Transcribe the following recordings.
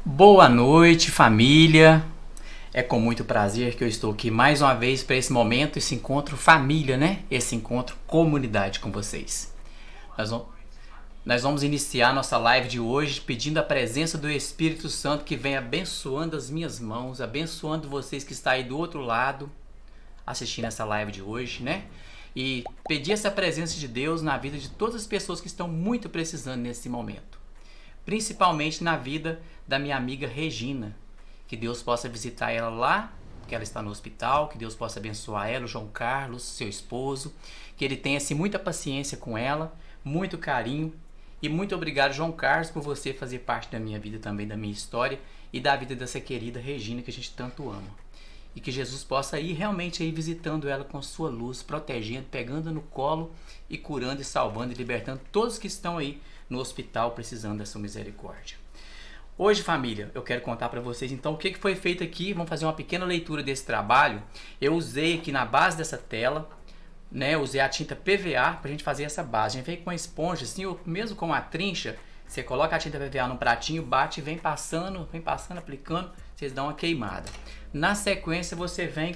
Boa noite, família. É com muito prazer que eu estou aqui mais uma vez para esse momento, esse encontro família, né? Esse encontro comunidade com vocês. Nós vamos iniciar nossa live de hoje pedindo a presença do Espírito Santo que vem abençoando as minhas mãos, abençoando vocês que estão aí do outro lado assistindo essa live de hoje, né? E pedir essa presença de Deus na vida de todas as pessoas que estão muito precisando nesse momento. Principalmente na vida da minha amiga Regina. Que Deus possa visitar ela lá, que ela está no hospital, que Deus possa abençoar ela, o João Carlos, seu esposo, que ele tenha assim, muita paciência com ela, muito carinho. E muito obrigado, João Carlos, por você fazer parte da minha vida também, da minha história e da vida dessa querida Regina que a gente tanto ama. E que Jesus possa ir realmente aí visitando ela com sua luz, protegendo, pegando no colo e curando e salvando e libertando todos que estão aí no hospital precisando dessa misericórdia. Hoje, família, eu quero contar para vocês então o que foi feito aqui. Vamos fazer uma pequena leitura desse trabalho. Eu usei aqui na base dessa tela, né? Usei a tinta PVA para a gente fazer essa base. A gente veio com uma esponja assim, ou mesmo com uma trincha. Você coloca a tinta PVA num pratinho, bate e vem passando, aplicando. Vocês dão uma queimada. Na sequência, você vem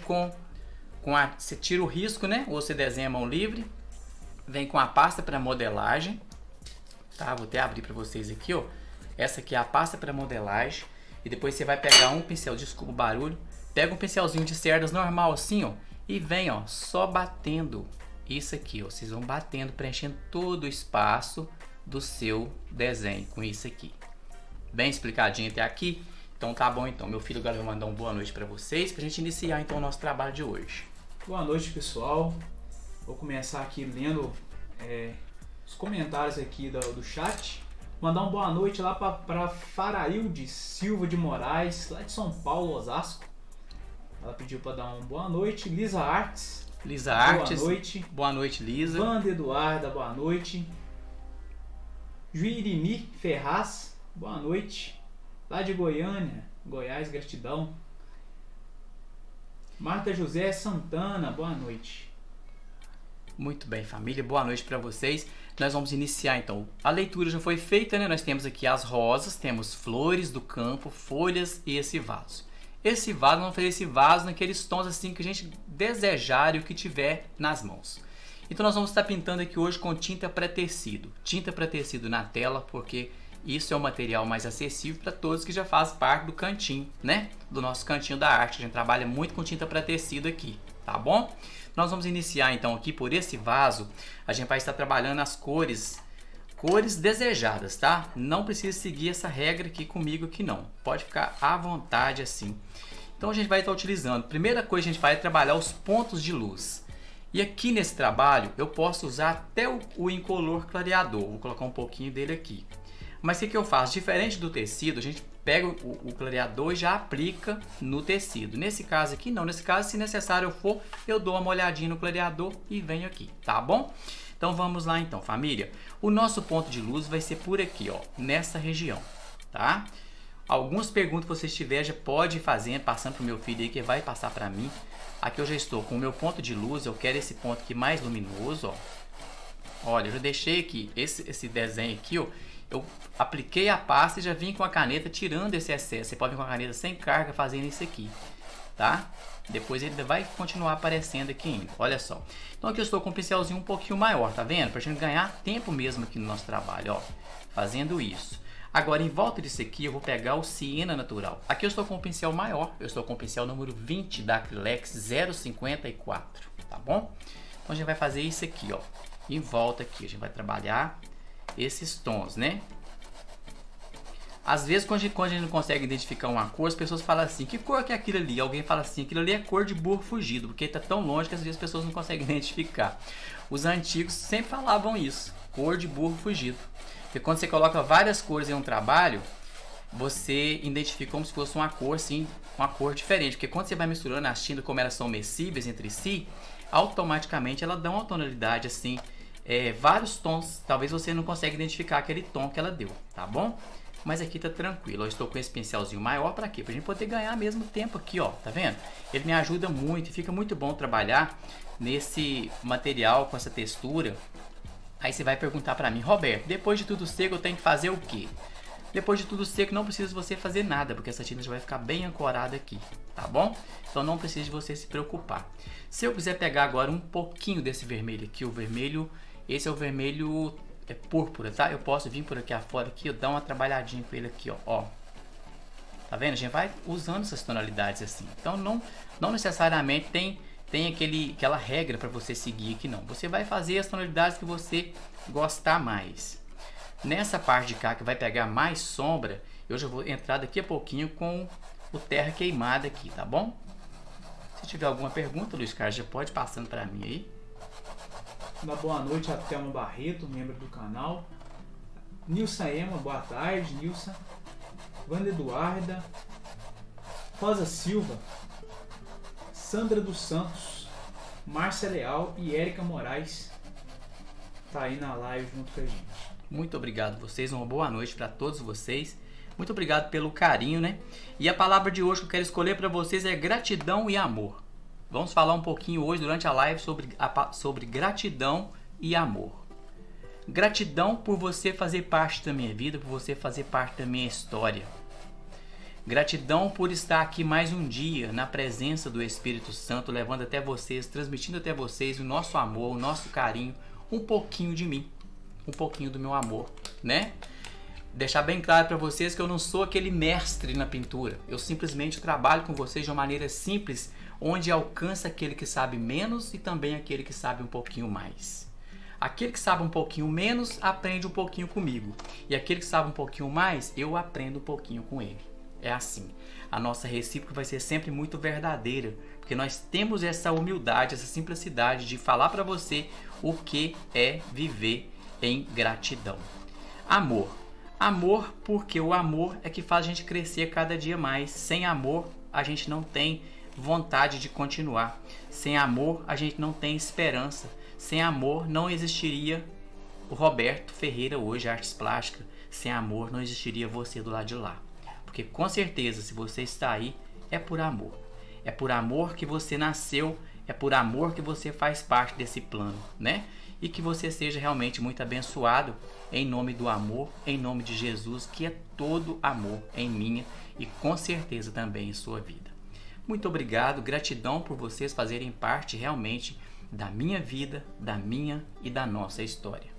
você tira o risco, né? Ou você desenha a mão livre. Vem com a pasta para modelagem. Tá? Vou até abrir para vocês aqui, ó. Essa aqui é a pasta para modelagem. E depois você vai pegar um pincel, desculpa o barulho. Pega um pincelzinho de cerdas normal assim, ó. E vem, ó, só batendo isso aqui, ó. Vocês vão batendo, preenchendo todo o espaço do seu desenho com isso aqui. Bem explicadinho até aqui. Então tá bom então. Meu filho agora vai mandar uma boa noite para vocês. Pra gente iniciar então o nosso trabalho de hoje. Boa noite, pessoal. Vou começar aqui lendo os comentários aqui do chat. Mandar uma boa noite lá para Farailde Silva de Moraes, lá de São Paulo, Osasco. Ela pediu para dar uma boa noite. Lisa Artes. Boa noite. Boa noite, Lisa. Wanda Eduarda, boa noite. Juirini Ferraz, boa noite. Lá de Goiânia, Goiás, gratidão. Marta José Santana, boa noite. Muito bem, família, boa noite para vocês. Nós vamos iniciar então. A leitura já foi feita, né? Nós temos aqui as rosas, temos flores do campo, folhas e esse vaso. Esse vaso, vamos fazer esse vaso naqueles tons assim que a gente desejar e o que tiver nas mãos. Então nós vamos estar pintando aqui hoje com tinta pré-tecido. Tinta pré-tecido na tela, porque isso é o material mais acessível para todos que já fazem parte do cantinho, né? Do nosso cantinho da arte. A gente trabalha muito com tinta pré-tecido aqui, tá bom? Nós vamos iniciar então aqui por esse vaso. A gente vai estar trabalhando as cores desejadas, tá? Não precisa seguir essa regra aqui comigo aqui não. Pode ficar à vontade assim. Então a gente vai estar utilizando. Primeira coisa a gente vai trabalhar os pontos de luz. E aqui nesse trabalho eu posso usar até o incolor clareador. Vou colocar um pouquinho dele aqui. Mas o que eu faço? Diferente do tecido, a gente pega o clareador e já aplica no tecido. Nesse caso aqui não, nesse caso se necessário for, eu dou uma olhadinha no clareador e venho aqui, tá bom? Então vamos lá então, família. O nosso ponto de luz vai ser por aqui, ó, nessa região, tá? Algumas perguntas que vocês tiverem já pode ir fazendo, passando pro meu filho aí que vai passar para mim. Aqui eu já estou com o meu ponto de luz, eu quero esse ponto aqui mais luminoso, ó. Olha, eu já deixei aqui esse desenho aqui, ó. Eu apliquei a pasta e já vim com a caneta tirando esse excesso. Você pode vir com a caneta sem carga fazendo isso aqui, tá? Depois ele vai continuar aparecendo aqui ainda. Olha só. Então aqui eu estou com um pincelzinho um pouquinho maior, tá vendo? Pra gente ganhar tempo mesmo aqui no nosso trabalho, ó. Fazendo isso. Agora em volta disso aqui eu vou pegar o siena natural. Aqui eu estou com um pincel maior. Eu estou com o pincel número 20 da Acrylex 054, tá bom? Então a gente vai fazer isso aqui, ó. Em volta aqui a gente vai trabalhar esses tons, né? Às vezes quando a gente não consegue identificar uma cor, as pessoas falam assim, que cor que é aquilo ali? Alguém fala assim, aquilo ali é cor de burro fugido, porque está tão longe que às vezes as pessoas não conseguem identificar. Os antigos sempre falavam isso, cor de burro fugido. Porque quando você coloca várias cores em um trabalho, você identifica como se fosse uma cor assim, uma cor diferente. Porque quando você vai misturando as tintas, como elas são mescíveis entre si, automaticamente ela dá uma tonalidade assim, vários tons. Talvez você não consiga identificar aquele tom que ela deu, tá bom? Mas aqui tá tranquilo. Eu estou com esse pincelzinho maior para quê? Pra gente poder ganhar mesmo tempo aqui, ó. Tá vendo? Ele me ajuda muito e fica muito bom trabalhar nesse material com essa textura. Aí você vai perguntar para mim, Roberto, depois de tudo seco eu tenho que fazer o quê? Depois de tudo seco, não precisa você fazer nada, porque essa tinta já vai ficar bem ancorada aqui, tá bom? Então não precisa de você se preocupar. Se eu quiser pegar agora um pouquinho desse vermelho aqui, o vermelho, esse é o vermelho púrpura, tá? Eu posso vir por aqui afora aqui, eu dar uma trabalhadinha com ele aqui, ó. Tá vendo? A gente vai usando essas tonalidades assim. Então não necessariamente tem aquela regra para você seguir aqui não. Você vai fazer as tonalidades que você gostar mais. Nessa parte de cá que vai pegar mais sombra, eu já vou entrar daqui a pouquinho com o terra queimada aqui, tá bom? Se tiver alguma pergunta, Luiz Carlos, já pode passando para mim aí. Uma boa noite a Thelma Barreto, membro do canal. Nilson Ema, boa tarde, Nilson. Wanda Eduarda. Rosa Silva. Sandra dos Santos. Márcia Leal e Érica Moraes. Tá aí na live junto com a gente. Muito obrigado a vocês, uma boa noite para todos vocês. Muito obrigado pelo carinho, né? E a palavra de hoje que eu quero escolher para vocês é gratidão e amor. Vamos falar um pouquinho hoje durante a live sobre gratidão e amor. Gratidão por você fazer parte da minha vida, por você fazer parte da minha história. Gratidão por estar aqui mais um dia na presença do Espírito Santo, levando até vocês, transmitindo até vocês o nosso amor, o nosso carinho, um pouquinho de mim. Um pouquinho do meu amor, né? Deixar bem claro para vocês que eu não sou aquele mestre na pintura. Eu simplesmente trabalho com vocês de uma maneira simples, onde alcança aquele que sabe menos e também aquele que sabe um pouquinho mais. Aquele que sabe um pouquinho menos aprende um pouquinho comigo. E aquele que sabe um pouquinho mais, eu aprendo um pouquinho com ele. É assim. A nossa recíproca vai ser sempre muito verdadeira, porque nós temos essa humildade, essa simplicidade de falar para você o que é viver em gratidão. Amor. Amor porque o amor é que faz a gente crescer cada dia mais. Sem amor, a gente não tem vontade de continuar. Sem amor, a gente não tem esperança. Sem amor, não existiria o Roberto Ferreira hoje, Artes Plásticas. Sem amor, não existiria você do lado de lá. Porque com certeza, se você está aí, é por amor. É por amor que você nasceu, é por amor que você faz parte desse plano, né? E que você seja realmente muito abençoado em nome do amor, em nome de Jesus, que é todo amor em minha e com certeza também em sua vida. Muito obrigado, gratidão por vocês fazerem parte realmente da minha vida, da minha e da nossa história.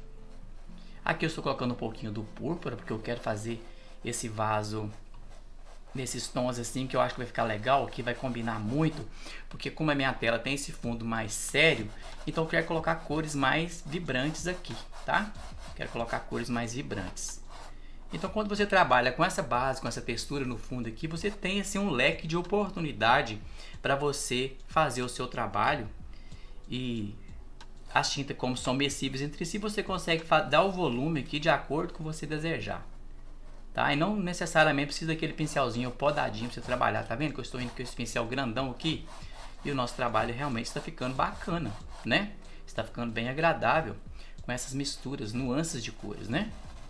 Aqui eu estou colocando um pouquinho do púrpura, porque eu quero fazer esse vaso nesses tons assim, que eu acho que vai ficar legal, que vai combinar muito, porque como a minha tela tem esse fundo mais sério, então eu quero colocar cores mais vibrantes aqui, tá? Quero colocar cores mais vibrantes. Então quando você trabalha com essa base, com essa textura no fundo aqui, você tem assim um leque de oportunidade para você fazer o seu trabalho, e as tintas como são mescíveis entre si, você consegue dar o volume aqui de acordo com o que você desejar. Tá? E não necessariamente precisa daquele pincelzinho podadinho para você trabalhar. Tá vendo que eu estou indo com esse pincel grandão aqui? E o nosso trabalho realmente está ficando bacana, né? Está ficando bem agradável com essas misturas, nuances de cores, né?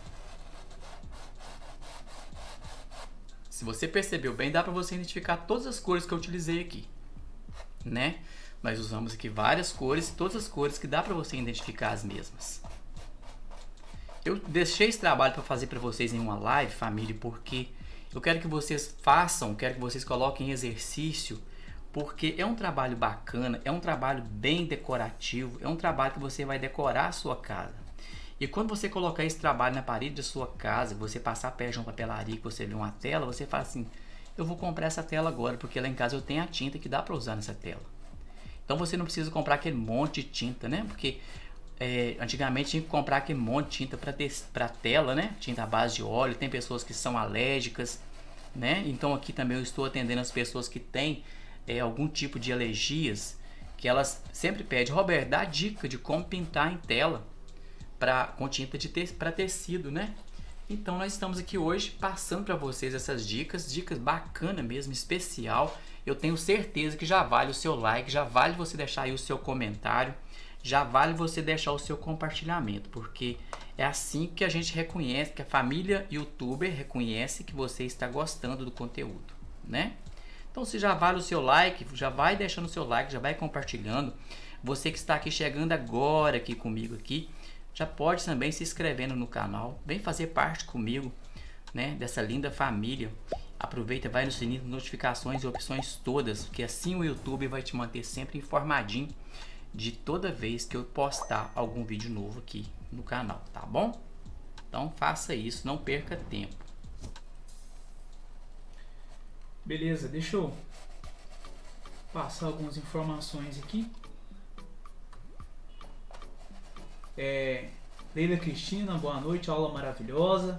Se você percebeu bem, dá para você identificar todas as cores que eu utilizei aqui, né? Nós usamos aqui várias cores, todas as cores que dá para você identificar as mesmas. Eu deixei esse trabalho para fazer para vocês em uma live, família, porque eu quero que vocês façam, quero que vocês coloquem em exercício, porque é um trabalho bacana, é um trabalho bem decorativo, é um trabalho que você vai decorar a sua casa. E quando você colocar esse trabalho na parede da sua casa, você passar perto de uma papelaria, que você vê uma tela, você fala assim, eu vou comprar essa tela agora, porque lá em casa eu tenho a tinta que dá para usar nessa tela. Então você não precisa comprar aquele monte de tinta, né? Porque antigamente tinha que comprar aquele monte de tinta para tela, né? Tinta à base de óleo. Tem pessoas que são alérgicas, né? Então aqui também eu estou atendendo as pessoas que têm algum tipo de alergias, que elas sempre pedem, Roberto, dá dica de como pintar em tela com tinta para tecido, né? Então nós estamos aqui hoje passando para vocês essas dicas bacana mesmo, especial. Eu tenho certeza que já vale o seu like, já vale você deixar aí o seu comentário, já vale você deixar o seu compartilhamento, porque é assim que a gente reconhece, que a família youtuber reconhece que você está gostando do conteúdo, né? Então se já vale o seu like, já vai deixando o seu like, já vai compartilhando. Você que está aqui chegando agora aqui comigo aqui, já pode também se inscrevendo no canal, vem fazer parte comigo né, dessa linda família, aproveita, vai no sininho de notificações e opções todas, porque assim o YouTube vai te manter sempre informadinho de toda vez que eu postar algum vídeo novo aqui no canal, tá bom? Então faça isso, não perca tempo. Beleza, deixa eu passar algumas informações aqui. Leila Cristina, boa noite, aula maravilhosa.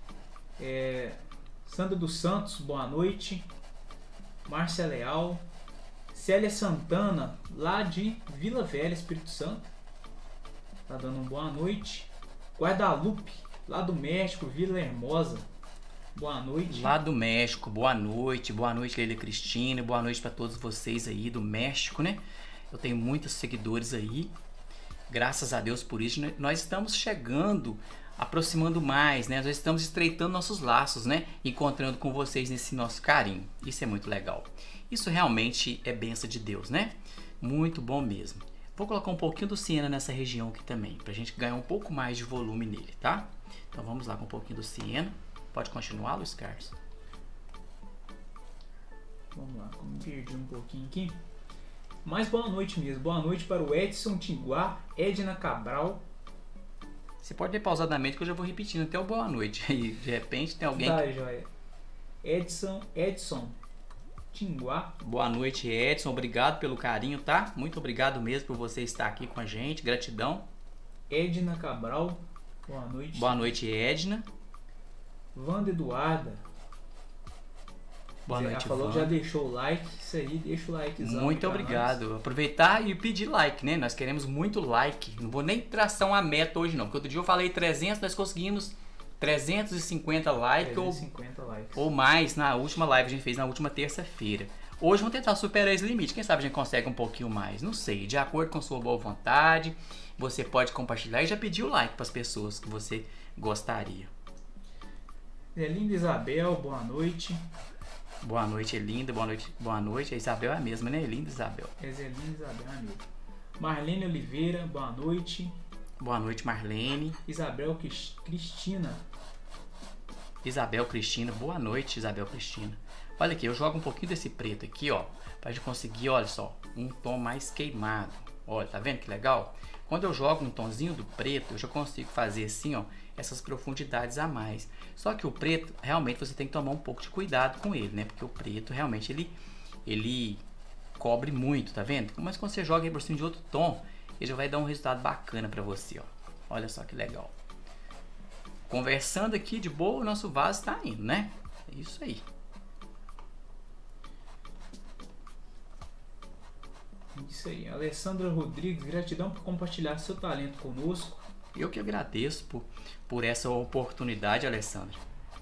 Sandra dos Santos, boa noite. Márcia Leal. Célia Santana, lá de Vila Velha, Espírito Santo, tá dando uma boa noite. Guadalupe, lá do México, Vila Hermosa, boa noite. Lá do México, boa noite Leila Cristina, boa noite para todos vocês aí do México, né? Eu tenho muitos seguidores aí, graças a Deus por isso, né? Nós estamos chegando, aproximando mais, né? Nós estamos estreitando nossos laços, né? Encontrando com vocês nesse nosso carinho, isso é muito legal. Isso realmente é bênção de Deus, né? Muito bom mesmo. Vou colocar um pouquinho do Siena nessa região aqui também, pra gente ganhar um pouco mais de volume nele, tá? Então vamos lá com um pouquinho do Siena. Pode continuar, Luiz Carlos? Vamos lá, como perdi um pouquinho aqui. Mas boa noite mesmo. Boa noite para o Edson Tinguá, Edna Cabral. Você pode ver pausadamente que eu já vou repetindo até o boa noite. E de repente tem alguém... Tá, joia. Edson Tinguá. Boa noite, Edson. Obrigado pelo carinho, tá? Muito obrigado mesmo por você estar aqui com a gente. Gratidão. Edna Cabral. Boa noite. Boa noite, Edna. Wanda Eduarda. Boa noite, Ela falou Wanda. que já deixou o like. Isso aí, deixa o likezão. Muito obrigado. Aproveitar e pedir like, né? Nós queremos muito like. Não vou nem traçar uma meta hoje não, porque outro dia eu falei 300, nós conseguimos 350 likes 350 likes. ou mais na última live que a gente fez na última terça-feira. Hoje vamos tentar superar esse limite. Quem sabe a gente consegue um pouquinho mais. Não sei, de acordo com sua boa vontade. Você pode compartilhar e já pedir o like para as pessoas que você gostaria. Linda Isabel, boa noite. Boa noite, Elinda. Boa noite, boa noite. A Isabel é a mesma, né? Elinda Isabel. Linda Isabel, amigo. Marlene Oliveira, boa noite. Boa noite, Marlene. Isabel Cristina. Isabel Cristina, boa noite, Isabel Cristina. Olha aqui, eu jogo um pouquinho desse preto aqui, ó, pra gente conseguir, olha só, um tom mais queimado. Olha, tá vendo que legal? Quando eu jogo um tonzinho do preto, eu já consigo fazer assim, ó, essas profundidades a mais. Só que o preto, realmente você tem que tomar um pouco de cuidado com ele, né? Porque o preto, realmente, ele cobre muito, tá vendo? Mas quando você joga aí por cima de outro tom, ele já vai dar um resultado bacana pra você, ó. Olha só que legal. Conversando aqui de boa, o nosso vaso tá indo, né? É isso aí. Isso aí. Alessandra Rodrigues, gratidão por compartilhar seu talento conosco. Eu que agradeço por essa oportunidade, Alessandra.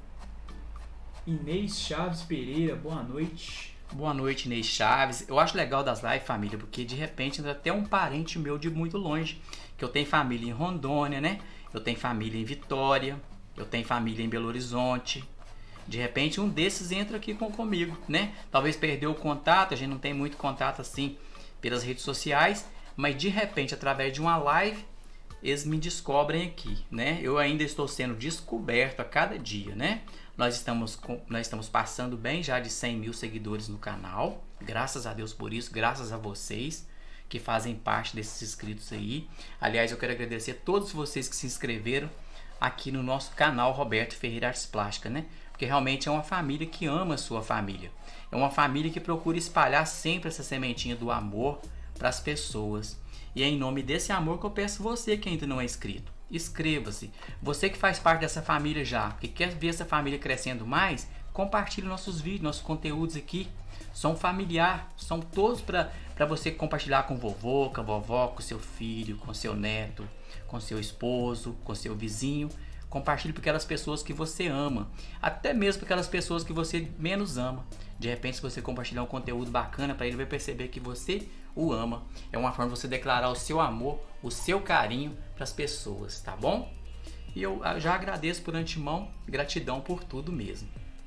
Inês Chaves Pereira, boa noite. Boa noite, Inês Chaves. Eu acho legal das lives, família, porque de repente entra até um parente meu de muito longe. Que eu tenho família em Rondônia, né? Eu tenho família em Vitória. Eu tenho família em Belo Horizonte. De repente um desses entra aqui comigo, né? Talvez perdeu o contato, a gente não tem muito contato assim pelas redes sociais. Mas de repente, através de uma live, eles me descobrem aqui, né? Eu ainda estou sendo descoberto a cada dia, né? Nós estamos passando bem já de 100 mil seguidores no canal. Graças a Deus por isso, graças a vocês que fazem parte desses inscritos aí. Aliás, eu quero agradecer a todos vocês que se inscreveram aqui no nosso canal Roberto Ferreira Artes Plásticas, né? Porque realmente é uma família que ama a sua família. É uma família que procura espalhar sempre essa sementinha do amor para as pessoas. E é em nome desse amor que eu peço você que ainda não é inscrito. Inscreva-se. Você que faz parte dessa família já, que quer ver essa família crescendo mais, compartilhe nossos vídeos, nossos conteúdos aqui. São familiar, são todos para você compartilhar com o vovô, com a vovó, com seu filho, com seu neto, com seu esposo, com seu vizinho. Compartilhe para aquelas pessoas que você ama, até mesmo para aquelas pessoas que você menos ama. De repente, se você compartilhar um conteúdo bacana para ele, vai perceber que você o ama. É uma forma de você declarar o seu amor, o seu carinho para as pessoas, tá bom? E eu já agradeço por antemão, gratidão por tudo mesmo.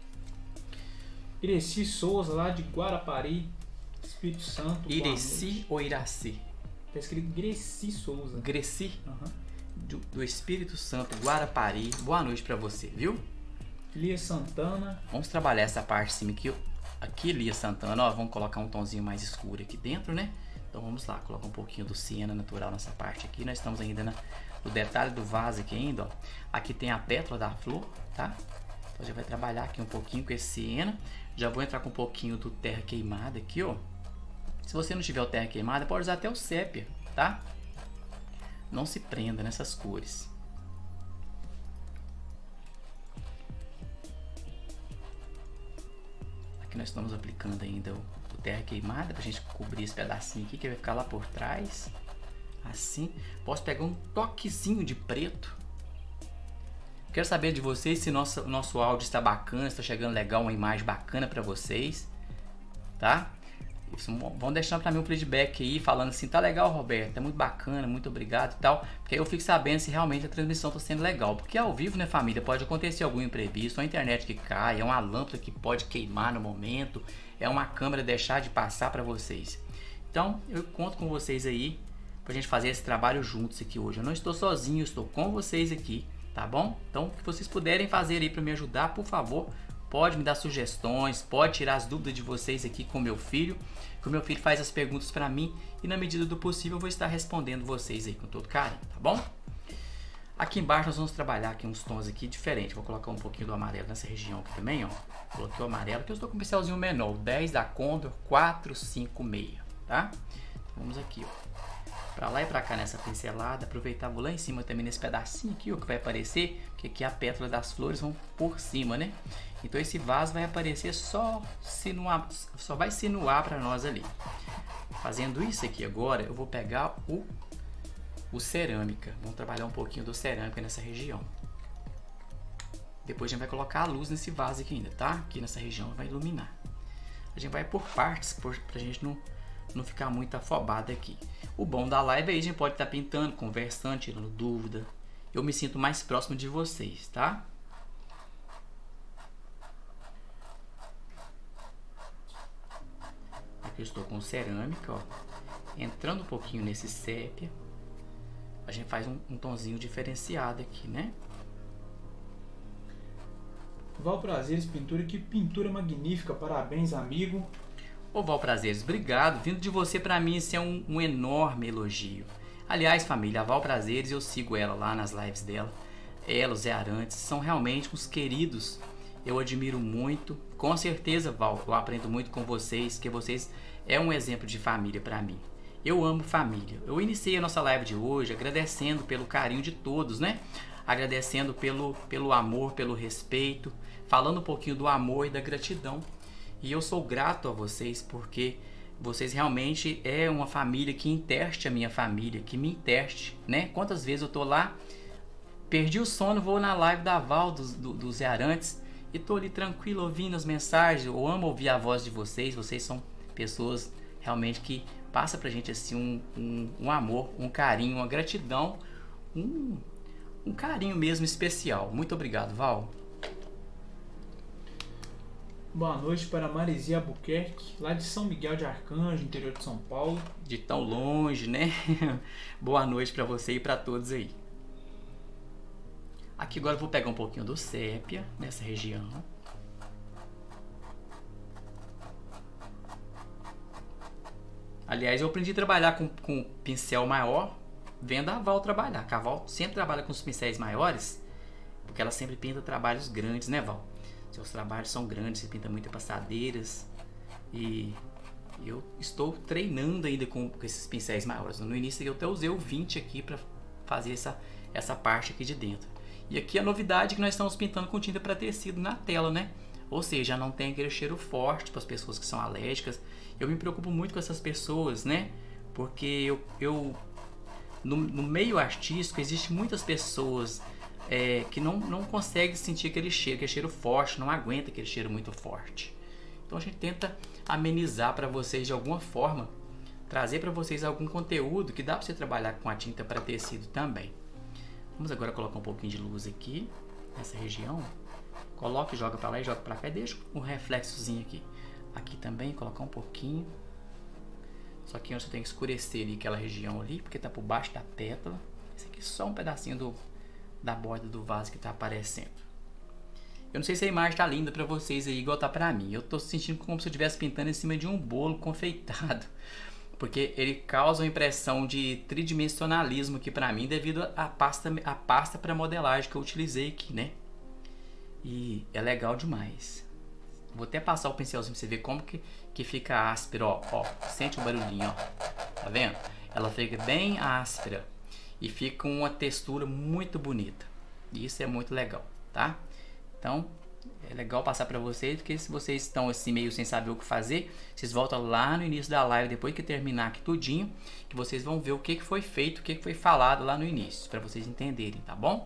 Ireci Souza, lá de Guarapari, Espírito Santo. Ireci ou Iraci? Tá escrito Greci Souza. Greci? Uhum. Do Espírito Santo, Guarapari. Boa noite para você, viu? Lia Santana. Vamos trabalhar essa parte de cima aqui. Aqui, Lia Santana, ó, vamos colocar um tomzinho mais escuro aqui dentro, né? Então vamos lá, colocar um pouquinho do siena natural nessa parte aqui. Nós estamos ainda no detalhe do vaso aqui ainda, ó. Aqui tem a pétala da flor, tá? Então já vai trabalhar aqui um pouquinho com esse siena. Já vou entrar com um pouquinho do terra queimada aqui, ó. Se você não tiver o terra queimada, pode usar até o sépia, tá? Não se prenda nessas cores. Aqui nós estamos aplicando ainda o terra queimada pra gente cobrir esse pedacinho aqui que vai ficar lá por trás. Assim. Posso pegar um toquezinho de preto. Quero saber de vocês se nosso áudio está bacana, está chegando legal, uma imagem bacana para vocês, tá? Vão deixando para mim um feedback aí, falando assim, tá legal, Roberto, é muito bacana, muito obrigado e tal, porque aí eu fico sabendo se realmente a transmissão está sendo legal, porque ao vivo, né, família, pode acontecer algum imprevisto, a internet que cai, é uma lâmpada que pode queimar no momento, é uma câmera deixar de passar para vocês. Então, eu conto com vocês aí, pra gente fazer esse trabalho juntos aqui hoje. Eu não estou sozinho, eu estou com vocês aqui, tá bom? Então, o que vocês puderem fazer aí para me ajudar, por favor, pode me dar sugestões, pode tirar as dúvidas de vocês aqui com o meu filho, que o meu filho faz as perguntas para mim e na medida do possível eu vou estar respondendo vocês aí com todo carinho, tá bom? Aqui embaixo nós vamos trabalhar aqui uns tons aqui diferentes. Vou colocar um pouquinho do amarelo nessa região aqui também, ó. Coloquei o amarelo, que eu estou com um pincelzinho menor, 10 da Condor 456, tá? Então, vamos aqui, ó. Pra lá e pra cá nessa pincelada, aproveitar, vou lá em cima também nesse pedacinho aqui, ó, que vai aparecer, que aqui a pétala das flores vão por cima, né? Então esse vaso vai aparecer só vai sinuar pra nós ali. Fazendo isso aqui agora, eu vou pegar o cerâmica. Vamos trabalhar um pouquinho do cerâmica nessa região. Depois a gente vai colocar a luz nesse vaso aqui ainda, tá? Aqui nessa região vai iluminar. A gente vai por partes, pra gente não ficar muito afobado aqui. O bom da live aí a gente pode estar pintando, conversando, tirando dúvida. Eu me sinto mais próximo de vocês, tá? Aqui eu estou com cerâmica, ó. Entrando um pouquinho nesse sépia. A gente faz um tonzinho diferenciado aqui, né? Val Prazeres Pintura, que pintura magnífica, parabéns, amigo. Ô Val Prazeres, obrigado. Vindo de você, pra mim, isso é um enorme elogio. Aliás, família, a Val Prazeres, eu sigo ela lá nas lives dela. Ela, os Zé Arantes, são realmente uns queridos. Eu admiro muito. Com certeza, Val, eu aprendo muito com vocês, que vocês é um exemplo de família pra mim. Eu amo família. Eu iniciei a nossa live de hoje agradecendo pelo carinho de todos, né? Agradecendo pelo amor, pelo respeito, falando um pouquinho do amor e da gratidão. E eu sou grato a vocês porque vocês realmente é uma família que interte a minha família, que me interte, né? Quantas vezes eu tô lá, perdi o sono, vou na live da Val, dos Zé Arantes, e tô ali tranquilo ouvindo as mensagens. Eu amo ouvir a voz de vocês. Vocês são pessoas realmente que passam pra gente assim um amor, um carinho, uma gratidão, um carinho mesmo especial. Muito obrigado, Val. Boa noite para Marizia Albuquerque, lá de São Miguel de Arcanjo, interior de São Paulo. De tão longe, né? Boa noite para você e para todos aí. Aqui agora eu vou pegar um pouquinho do sépia nessa região. Aliás, eu aprendi a trabalhar com pincel maior, vendo a Val trabalhar. A Val sempre trabalha com os pincéis maiores, porque ela sempre pinta trabalhos grandes, né, Val? Seus trabalhos são grandes, você pinta muitas passadeiras. E eu estou treinando ainda com esses pincéis maiores. No início eu até usei o 20 aqui para fazer essa parte aqui de dentro. E aqui a novidade é que nós estamos pintando com tinta para tecido na tela, né? Ou seja, não tem aquele cheiro forte para as pessoas que são alérgicas. Eu me preocupo muito com essas pessoas, né? Porque no meio artístico existe muitas pessoas que não conseguem sentir aquele cheiro, que é cheiro forte, não aguenta aquele cheiro muito forte. Então a gente tenta amenizar para vocês de alguma forma, trazer para vocês algum conteúdo que dá para você trabalhar com a tinta para tecido também. Vamos agora colocar um pouquinho de luz aqui nessa região. Coloca e joga para lá e joga para cá e deixa um reflexozinho aqui. Aqui também colocar um pouquinho. Só que antes eu tenho que escurecer ali aquela região ali, porque tá por baixo da pétala. Esse aqui é só um pedacinho da borda do vaso que tá aparecendo. Eu não sei se a imagem tá linda pra vocês aí, igual tá pra mim. Eu tô sentindo como se eu estivesse pintando em cima de um bolo confeitado. Porque ele causa uma impressão de tridimensionalismo aqui pra mim, devido à pasta pra modelagem que eu utilizei aqui, né? E é legal demais. Vou até passar o pincelzinho pra você ver como que fica áspero, ó. Sente o barulhinho, ó. Tá vendo? Ela fica bem áspera e fica uma textura muito bonita. E isso é muito legal, tá? Então, é legal passar pra vocês, porque se vocês estão assim meio sem saber o que fazer, vocês voltam lá no início da live, depois que terminar aqui tudinho, que vocês vão ver o que foi feito, o que foi falado lá no início, pra vocês entenderem, tá bom?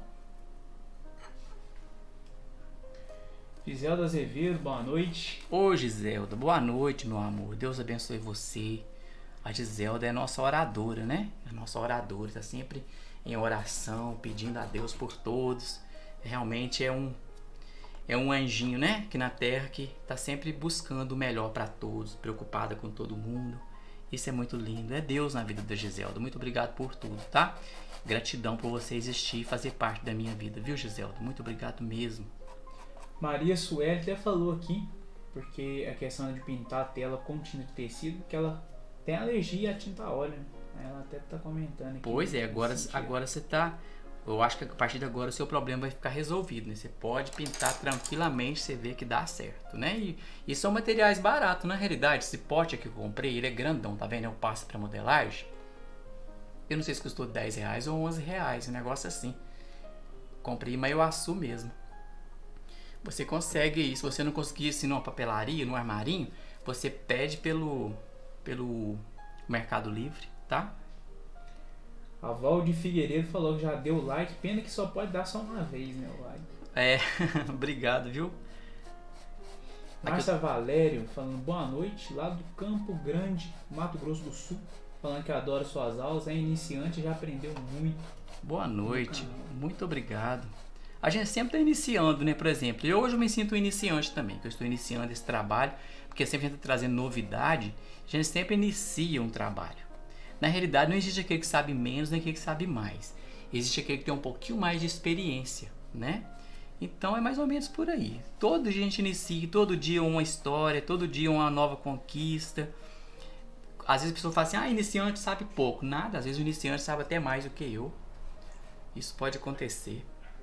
Giselda Azevedo, boa noite. Ô Giselda, boa noite, meu amor. Deus abençoe você. A Giselda é nossa oradora, né? É nossa oradora, tá sempre em oração, pedindo a Deus por todos. Realmente é um anjinho, né? Aqui na terra, que tá sempre buscando o melhor para todos, preocupada com todo mundo. Isso é muito lindo. É Deus na vida da Giselda. Muito obrigado por tudo, tá? Gratidão por você existir e fazer parte da minha vida, viu, Giselda? Muito obrigado mesmo. Maria Sueli até falou aqui, porque a questão de pintar a tela com tinta de tecido, que ela tem alergia à tinta óleo. Ela até tá comentando aqui. Pois é, agora você tá... Eu acho que a partir de agora o seu problema vai ficar resolvido, né? Você pode pintar tranquilamente, você vê que dá certo, né? E são materiais baratos, na realidade. Esse pote aqui que eu comprei, ele é grandão, tá vendo? Eu passo pra modelagem. Eu não sei se custou 10 reais ou 11 reais, um negócio assim. Comprei em Maiuaçu mesmo. Você consegue, se você não conseguir assim numa papelaria, num armarinho, você pede pelo Mercado Livre, tá? A Valde Figueiredo falou que já deu like, pena que só pode dar só uma vez, né, o like. É, obrigado, viu? Márcia Valério falando boa noite, lá do Campo Grande, Mato Grosso do Sul, falando que adora suas aulas, é iniciante e já aprendeu muito. Boa noite, muito obrigado. A gente sempre está iniciando, né? Por exemplo, eu hoje me sinto um iniciante também, que eu estou iniciando esse trabalho, porque sempre a gente está trazendo novidade, a gente sempre inicia um trabalho. Na realidade, não existe aquele que sabe menos, nem aquele que sabe mais. Existe aquele que tem um pouquinho mais de experiência, né? Então é mais ou menos por aí. Todo dia a gente inicia, todo dia uma história, todo dia uma nova conquista. Às vezes a pessoa fala assim, iniciante sabe pouco. Nada, às vezes o iniciante sabe até mais do que eu. Isso pode acontecer.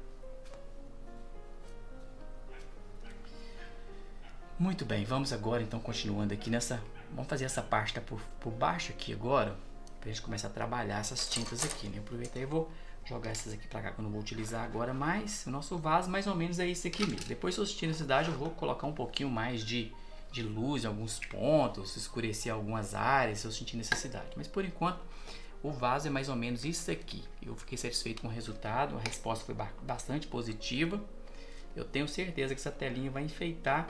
Muito bem, vamos agora então continuando aqui nessa... Vamos fazer essa pasta por baixo aqui agora, pra gente começar a trabalhar essas tintas aqui, né? Aproveitar e vou jogar essas aqui pra cá que eu não vou utilizar agora, mas o nosso vaso mais ou menos é esse aqui mesmo. Depois, se eu sentir necessidade, eu vou colocar um pouquinho mais de luz em alguns pontos, escurecer algumas áreas, se eu sentir necessidade. Mas por enquanto, o vaso é mais ou menos isso aqui. Eu fiquei satisfeito com o resultado, a resposta foi bastante positiva. Eu tenho certeza que essa telinha vai enfeitar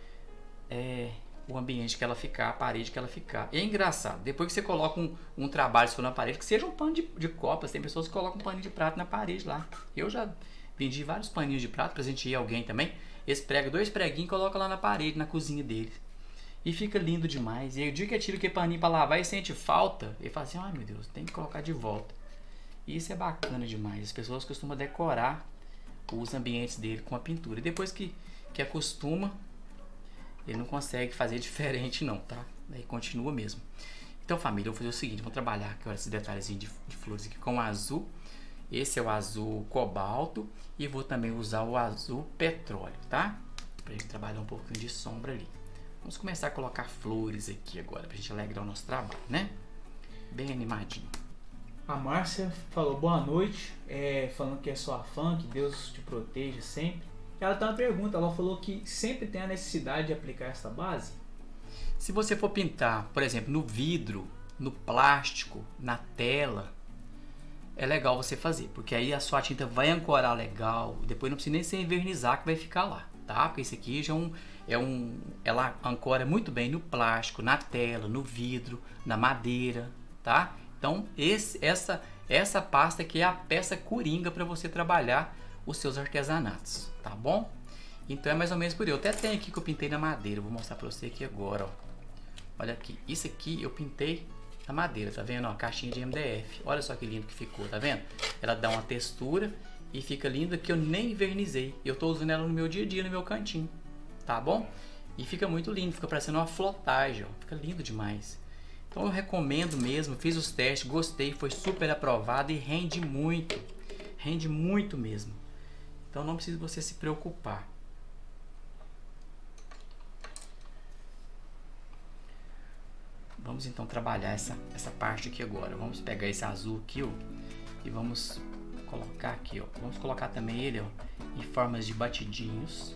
o ambiente que ela ficar, a parede que ela ficar. E é engraçado, depois que você coloca um trabalho na parede, que seja um pano de copas, tem pessoas que colocam um paninho de prato na parede lá. Eu já vendi vários paninhos de prato, presenteei alguém também. Esse prega, 2 preguinhos, coloca lá na parede, na cozinha dele. E fica lindo demais. E aí o dia que eu tiro aquele paninho para lavar e sente falta, ele fala assim, ai meu Deus, tem que colocar de volta. E isso é bacana demais. As pessoas costumam decorar os ambientes dele com a pintura. E depois que acostuma, ele não consegue fazer diferente não, tá? Aí continua mesmo. Então família, eu vou fazer o seguinte, vou trabalhar agora esses detalhezinhos de flores aqui com o azul. Esse é o azul cobalto e vou também usar o azul petróleo, tá? Pra gente trabalhar um pouquinho de sombra ali. Vamos começar a colocar flores aqui agora, pra gente alegrar o nosso trabalho, né? Bem animadinho. A Márcia falou boa noite, falando que é sua fã, que Deus te proteja sempre. Ela tem uma pergunta, ela falou que sempre tem a necessidade de aplicar essa base? Se você for pintar, por exemplo, no vidro, no plástico, na tela, é legal você fazer, porque aí a sua tinta vai ancorar legal, depois não precisa nem se envernizar que vai ficar lá, tá? Porque esse aqui já ela ancora muito bem no plástico, na tela, no vidro, na madeira, tá? Então essa pasta aqui é a peça coringa para você trabalhar os seus artesanatos, tá bom? Então é mais ou menos por aí. Eu até tenho aqui que eu pintei na madeira, vou mostrar para você aqui agora, ó. Olha aqui, isso aqui eu pintei na madeira, tá vendo? Ó, caixinha de MDF. Olha só que lindo que ficou, tá vendo? Ela dá uma textura e fica linda que eu nem invernizei. Eu tô usando ela no meu dia a dia, no meu cantinho, tá bom? E fica muito lindo, fica parecendo uma flotagem, ó. Fica lindo demais. Então eu recomendo mesmo, fiz os testes, gostei, foi super aprovado e rende muito mesmo. Então não precisa você se preocupar. Vamos então trabalhar essa parte aqui agora. Vamos pegar esse azul aqui, ó, e vamos colocar aqui, ó. Vamos colocar também ele, ó, em formas de batidinhos.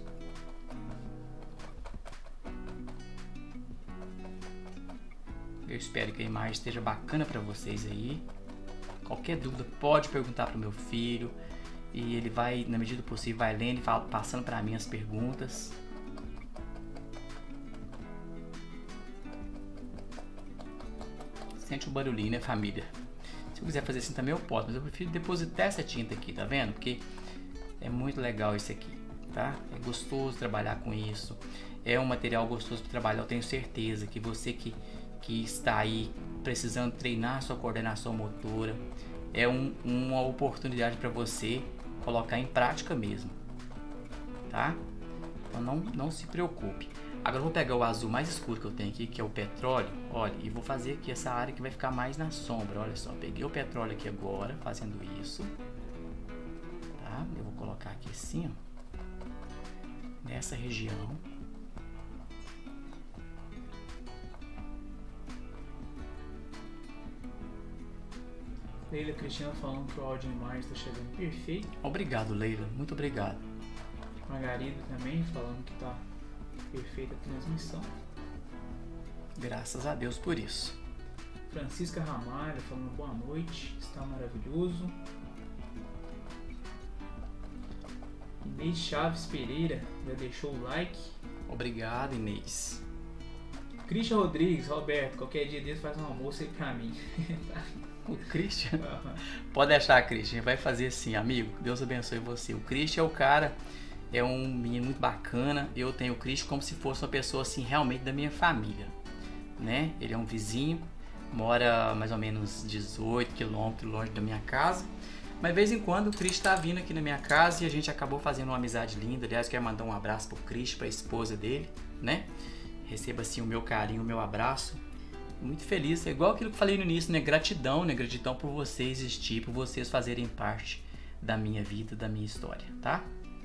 Eu espero que a imagem esteja bacana para vocês aí. Qualquer dúvida pode perguntar para o meu filho e ele vai, na medida do possível, vai lendo e passando para mim as perguntas. Sente o barulhinho, né, família? Se eu quiser fazer assim também eu posso, mas eu prefiro depositar essa tinta aqui, tá vendo? Porque é muito legal isso aqui, tá? É gostoso trabalhar com isso. É um material gostoso para trabalhar. Eu tenho certeza que você que está aí precisando treinar sua coordenação motora, é uma oportunidade para você colocar em prática mesmo, tá? Então não se preocupe. Agora eu vou pegar o azul mais escuro que eu tenho aqui, que é o petróleo, olha, e vou fazer aqui essa área que vai ficar mais na sombra, olha só. Peguei o petróleo aqui agora, fazendo isso, tá? Eu vou colocar aqui assim, ó, nessa região. Leila Cristina falando que o áudio e imagem está chegando perfeito. Obrigado, Leila, muito obrigado. Margarida também falando que está perfeita a transmissão. Graças a Deus por isso. Francisca Ramalho falando boa noite, está maravilhoso. Inês Chaves Pereira já deixou o like. Obrigado, Inês. Christian Rodrigues, Roberto, qualquer dia desse faz um almoço aí pra mim. O Christian? Pode deixar, Christian, vai fazer assim, amigo. Deus abençoe você. O Christian é o cara, é um menino muito bacana. Eu tenho o Christian como se fosse uma pessoa assim, realmente da minha família, né? Ele é um vizinho, mora mais ou menos 18 quilômetros longe da minha casa. Mas de vez em quando o Christian tá vindo aqui na minha casa e a gente acabou fazendo uma amizade linda. Aliás, quero mandar um abraço pro Christian, pra esposa dele, né? Receba assim o meu carinho, o meu abraço. Muito feliz, é igual aquilo que eu falei no início, né? Gratidão, né? Gratidão por você existir, por vocês fazerem parte da minha vida, da minha história, tá?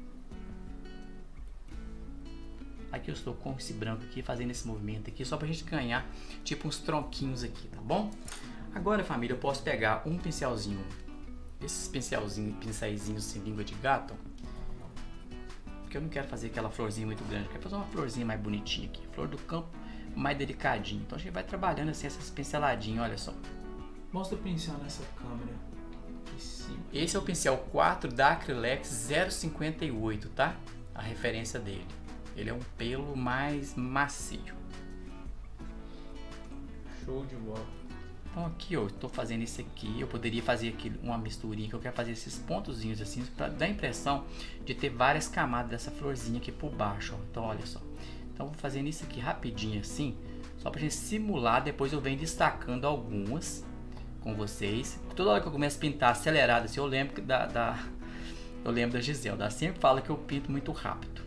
Aqui eu estou com esse branco aqui, fazendo esse movimento aqui, só pra gente ganhar tipo uns tronquinhos aqui, tá bom? Agora, família, eu posso pegar um pincelzinho, esses pincéisinhos sem língua de gato, porque eu não quero fazer aquela florzinha muito grande, eu quero fazer uma florzinha mais bonitinha aqui, flor do campo, mais delicadinho. Então a gente vai trabalhando assim essas pinceladinhas, olha só. Mostra o pincel nessa câmera. Esse é o pincel 4 da Acrylex 058, tá? A referência dele. Ele é um pelo mais macio. Show de bola. Então aqui, ó, eu tô fazendo isso aqui. Eu poderia fazer aqui uma misturinha, que eu quero fazer esses pontozinhos assim, para dar a impressão de ter várias camadas dessa florzinha aqui por baixo, ó. Então olha só. Então vou fazendo isso aqui rapidinho assim, só pra gente simular, depois eu venho destacando algumas com vocês. Toda hora que eu começo a pintar acelerado assim, eu lembro eu lembro da Giselda, ela sempre fala que eu pinto muito rápido.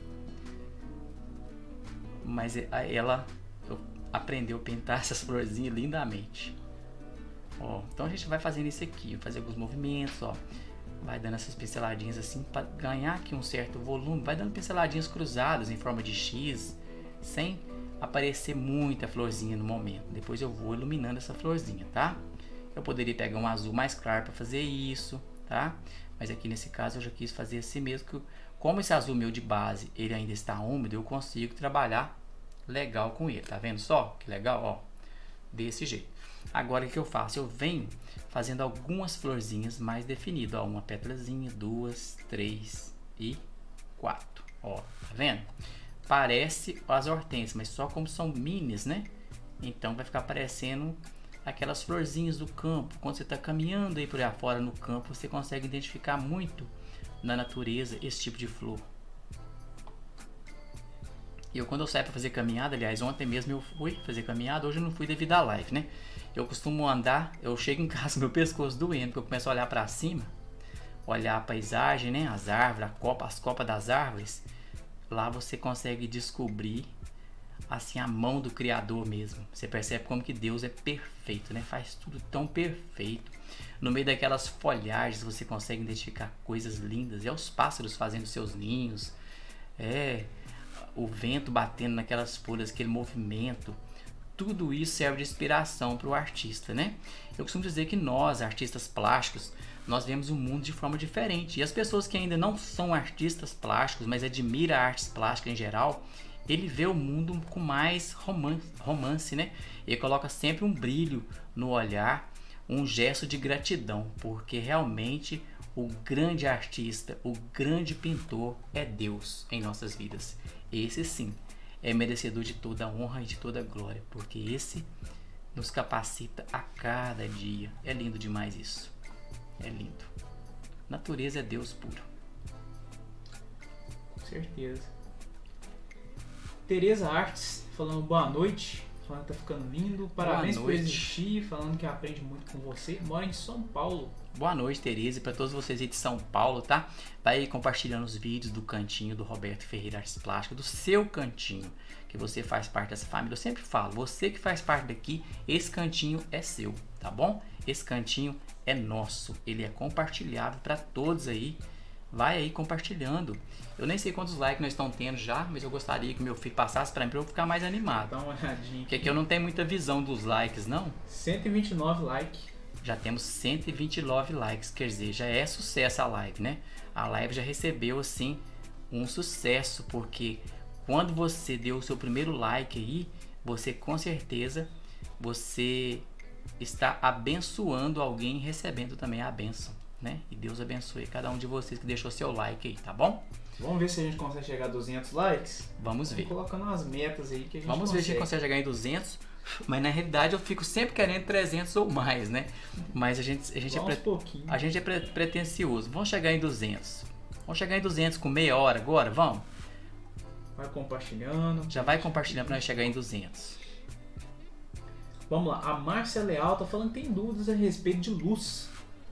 Mas ela aprendeu a pintar essas florzinhas lindamente. Ó, então a gente vai fazendo isso aqui, vai fazer alguns movimentos, ó. Vai dando essas pinceladinhas assim para ganhar aqui um certo volume, vai dando pinceladinhas cruzadas em forma de X, sem aparecer muita florzinha no momento. Depois eu vou iluminando essa florzinha, tá? Eu poderia pegar um azul mais claro para fazer isso, tá? Mas aqui nesse caso eu já quis fazer assim mesmo, que como esse azul meu de base, ele ainda está úmido, eu consigo trabalhar legal com ele, tá vendo só? Que legal, ó, desse jeito. Agora o que eu faço? Eu venho fazendo algumas florzinhas mais definidas, ó, uma pétalazinha, 2, 3 e 4, ó, tá vendo? Parece as hortênsias, mas só como são minis, né? Então vai ficar parecendo aquelas florzinhas do campo. Quando você está caminhando aí por aí fora no campo, você consegue identificar muito na natureza esse tipo de flor. Quando eu saio para fazer caminhada, aliás, ontem mesmo eu fui fazer caminhada, hoje eu não fui devido à live, né? Eu costumo andar, eu chego em casa, meu pescoço doendo, porque eu começo a olhar para cima, olhar a paisagem, né? As árvores, as copas das árvores, lá você consegue descobrir assim a mão do Criador mesmo. Você percebe como que Deus é perfeito, né? Faz tudo tão perfeito. No meio daquelas folhagens você consegue identificar coisas lindas. É os pássaros fazendo seus ninhos, o vento batendo naquelas folhas, aquele movimento. Tudo isso serve de inspiração para o artista, né? Eu costumo dizer que nós, artistas plásticos, nós vemos o mundo de forma diferente. E as pessoas que ainda não são artistas plásticos, mas admiram artes plásticas em geral, ele vê o mundo com mais romance, né? Ele coloca sempre um brilho no olhar, um gesto de gratidão, porque realmente o grande artista, o grande pintor é Deus em nossas vidas. Esse sim é merecedor de toda a honra e de toda a glória, porque esse nos capacita a cada dia. É lindo demais isso. É lindo. Natureza é Deus puro. Com certeza. Tereza Artes falando boa noite, falando que tá ficando lindo, parabéns por existir, falando que aprende muito com você, mora em São Paulo. Boa noite, Tereza, e para todos vocês aí de São Paulo, tá? Vai aí compartilhando os vídeos do cantinho do Roberto Ferreira Artes Plásticas, do seu cantinho, que você faz parte dessa família. Eu sempre falo, você que faz parte daqui, esse cantinho é seu, tá bom? Esse cantinho é nosso, ele é compartilhável para todos aí. Vai aí compartilhando. Eu nem sei quantos likes nós estamos tendo já, mas eu gostaria que meu filho passasse para mim para eu ficar mais animado. Dá uma olhadinha. Porque aqui eu não tenho muita visão dos likes, não. 129 likes. Já temos 129 likes, quer dizer, já é sucesso a live, né? A live já recebeu, assim, um sucesso, porque quando você deu o seu primeiro like aí, você com certeza, você está abençoando alguém, recebendo também a bênção, né? E Deus abençoe cada um de vocês que deixou seu like aí, tá bom? Vamos ver se a gente consegue chegar a 200 likes? Vamos ver. Colocando umas metas aí que a gente Vamos ver se a gente consegue chegar em 200, mas na realidade eu fico sempre querendo 300 ou mais, né? Mas a gente é pretencioso. Vamos chegar em 200. Vamos chegar em 200 com meia hora agora, vamos? Vai compartilhando. Já vai compartilhando para nós chegar em 200. Vamos lá, a Márcia Leal tá falando que tem dúvidas a respeito de luz.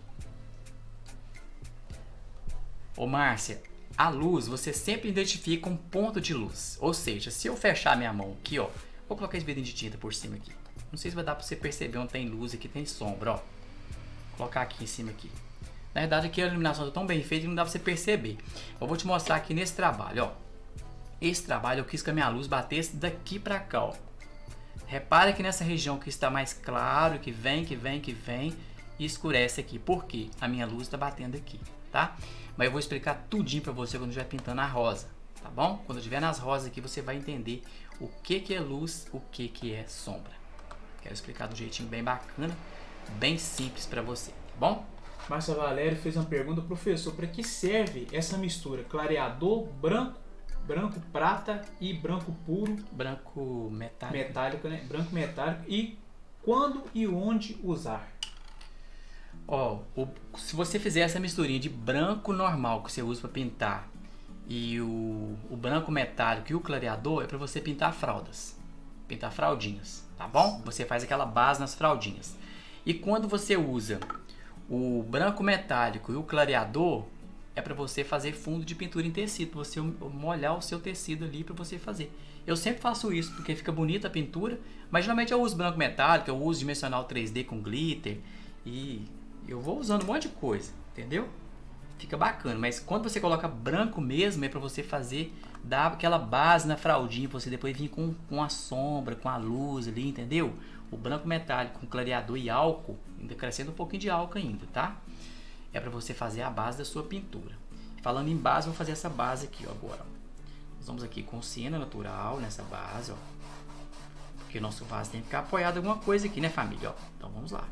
Ô Márcia, a luz você sempre identifica um ponto de luz. Ou seja, se eu fechar minha mão aqui, ó, vou colocar esse vidrinho de tinta por cima aqui. Não sei se vai dar para você perceber onde tem luz e aqui tem sombra, ó. Vou colocar aqui em cima aqui. Na verdade aqui a iluminação está tão bem feita que não dá para você perceber. Eu vou te mostrar aqui nesse trabalho, ó. Esse trabalho eu quis que a minha luz batesse daqui para cá, ó. Repara que nessa região que está mais claro, que vem e escurece aqui. Por quê? A minha luz está batendo aqui, tá? Mas eu vou explicar tudinho para você quando eu estiver pintando a rosa, tá bom? Quando eu estiver nas rosas aqui, você vai entender o que é luz, o que é sombra. Quero explicar de um jeitinho bem bacana, bem simples para você, tá bom? Márcia Valério fez uma pergunta, professor, para que serve essa mistura? Clareador branco prata e branco puro. Branco metálico. Metálico, né? Branco metálico. E quando e onde usar? Ó, se você fizer essa misturinha de branco normal que você usa para pintar e o branco metálico e o clareador, é para você pintar fraldas, pintar fraldinhas, tá bom? Você faz aquela base nas fraldinhas. E quando você usa o branco metálico e o clareador, é para você fazer fundo de pintura em tecido, para você molhar o seu tecido ali para você fazer. Eu sempre faço isso porque fica bonita a pintura, mas geralmente eu uso branco metálico, eu uso dimensional 3D com glitter e eu vou usando um monte de coisa, entendeu? Fica bacana, mas quando você coloca branco mesmo, é para você fazer, dar aquela base na fraldinha, pra você depois vir com a sombra, com a luz ali, entendeu? O branco metálico com clareador e álcool, ainda acrescenta um pouquinho de álcool ainda, tá? É para você fazer a base da sua pintura. Falando em base, vou fazer essa base aqui, ó, agora. Nós vamos aqui com siena natural nessa base, ó. Porque o nosso vaso tem que ficar apoiado em alguma coisa aqui, né, família? Ó. Então vamos lá.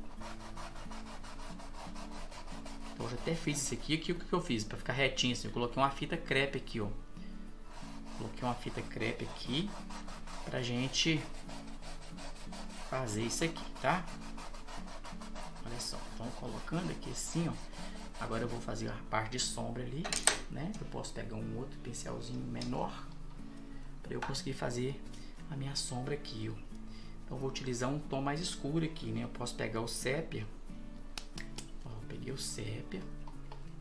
Então eu já até fiz isso aqui. Aqui o que eu fiz? Para ficar retinho assim, eu coloquei uma fita crepe aqui, ó. Coloquei uma fita crepe aqui pra gente fazer isso aqui, tá? Olha só, então colocando aqui assim, ó. Agora eu vou fazer a parte de sombra ali, né? Eu posso pegar um outro pincelzinho menor para eu conseguir fazer a minha sombra aqui, ó. Então eu vou utilizar um tom mais escuro aqui, né? Eu posso pegar o sépia. Ó, eu peguei o sépia.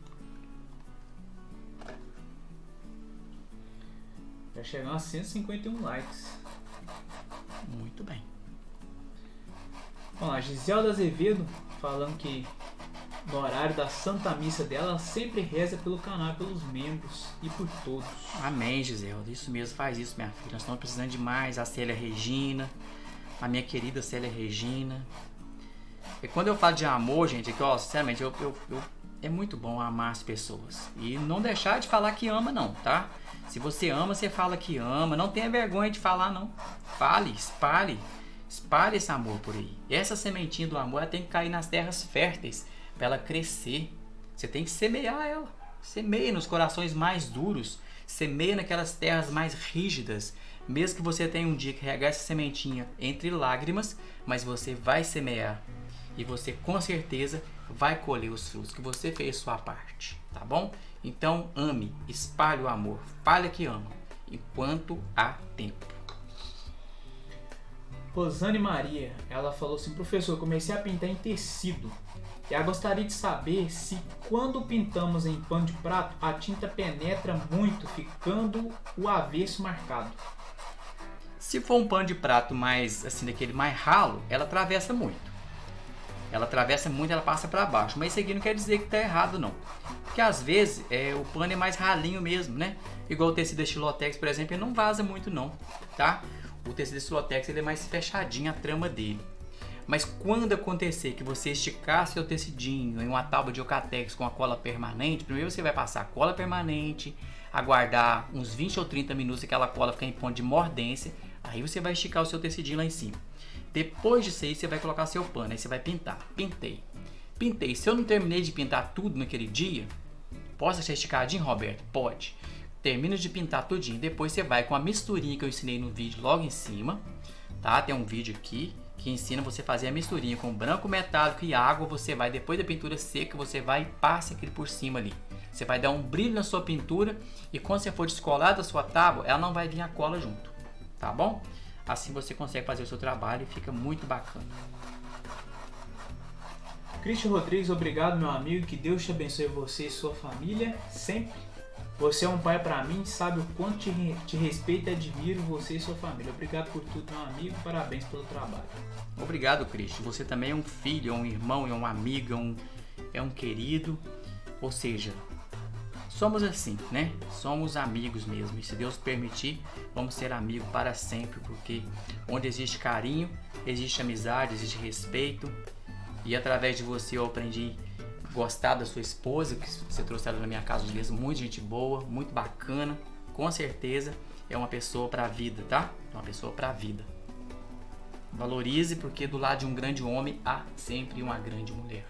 Já chegamos a 151 likes. Muito bem. Vamos lá, Giselda Azevedo falando que no horário da Santa Missa dela, ela sempre reza pelo canal, pelos membros e por todos. Amém, Giselda. Isso mesmo, faz isso, minha filha. Nós estamos precisando demais. A Célia Regina, a minha querida Célia Regina. E quando eu falo de amor, gente, é que, ó, sinceramente, é muito bom amar as pessoas. E não deixar de falar que ama, não, tá? Se você ama, você fala que ama. Não tenha vergonha de falar, não. Fale, espalhe. Espalhe esse amor por aí. Essa sementinha do amor, ela tem que cair nas terras férteis para ela crescer. Você tem que semear ela. Semeie nos corações mais duros. Semeie naquelas terras mais rígidas. Mesmo que você tenha um dia que regar essa sementinha entre lágrimas, mas você vai semear. E você com certeza vai colher os frutos, que você fez sua parte, tá bom? Então ame, espalhe o amor, fale que ama, enquanto há tempo. Rosane Maria, ela falou assim: professor, eu comecei a pintar em tecido. E eu gostaria de saber se quando pintamos em pano de prato, a tinta penetra muito, ficando o avesso marcado. Se for um pano de prato mais, assim, daquele mais ralo, ela atravessa muito. Ela atravessa muito, ela passa para baixo. Mas isso aqui não quer dizer que está errado, não. Porque às vezes o pano é mais ralinho mesmo, né? Igual o tecido estilotex, por exemplo, ele não vaza muito, não, tá? O tecido estilotex ele é mais fechadinho a trama dele. Mas quando acontecer que você esticar seu tecidinho em uma tábua de Ocatex com a cola permanente, primeiro você vai passar a cola permanente, aguardar uns 20 ou 30 minutos aquela cola ficar em ponto de mordência, aí você vai esticar o seu tecidinho lá em cima. Depois disso aí você vai colocar seu pano, aí você vai pintar. Pintei. Se eu não terminei de pintar tudo naquele dia, posso deixar esticadinho, Roberto? Pode. Termina de pintar tudinho, depois você vai com a misturinha que eu ensinei no vídeo logo em cima, tá? Tem um vídeo aqui que ensina você a fazer a misturinha com branco metálico e água. Você vai, depois da pintura seca, você vai e passa aquele por cima ali. Você vai dar um brilho na sua pintura e quando você for descolar da sua tábua, ela não vai vir a cola junto, tá bom? Assim você consegue fazer o seu trabalho e fica muito bacana. Cristian Rodrigues, obrigado, meu amigo. Que Deus te abençoe, você e sua família sempre. Você é um pai para mim, sabe o quanto te respeito e admiro, você e sua família. Obrigado por tudo, meu amigo. Parabéns pelo trabalho. Obrigado, Cristian. Você também é um filho, é um irmão, é um amigo, é um querido. Ou seja, somos assim, né? Somos amigos mesmo. E se Deus permitir, vamos ser amigos para sempre. Porque onde existe carinho, existe amizade, existe respeito. E através de você eu aprendi a gostar da sua esposa, que você trouxe ela na minha casa de beleza. Muito gente boa, muito bacana. Com certeza é uma pessoa para a vida, tá? É uma pessoa para a vida. Valorize, porque do lado de um grande homem há sempre uma grande mulher.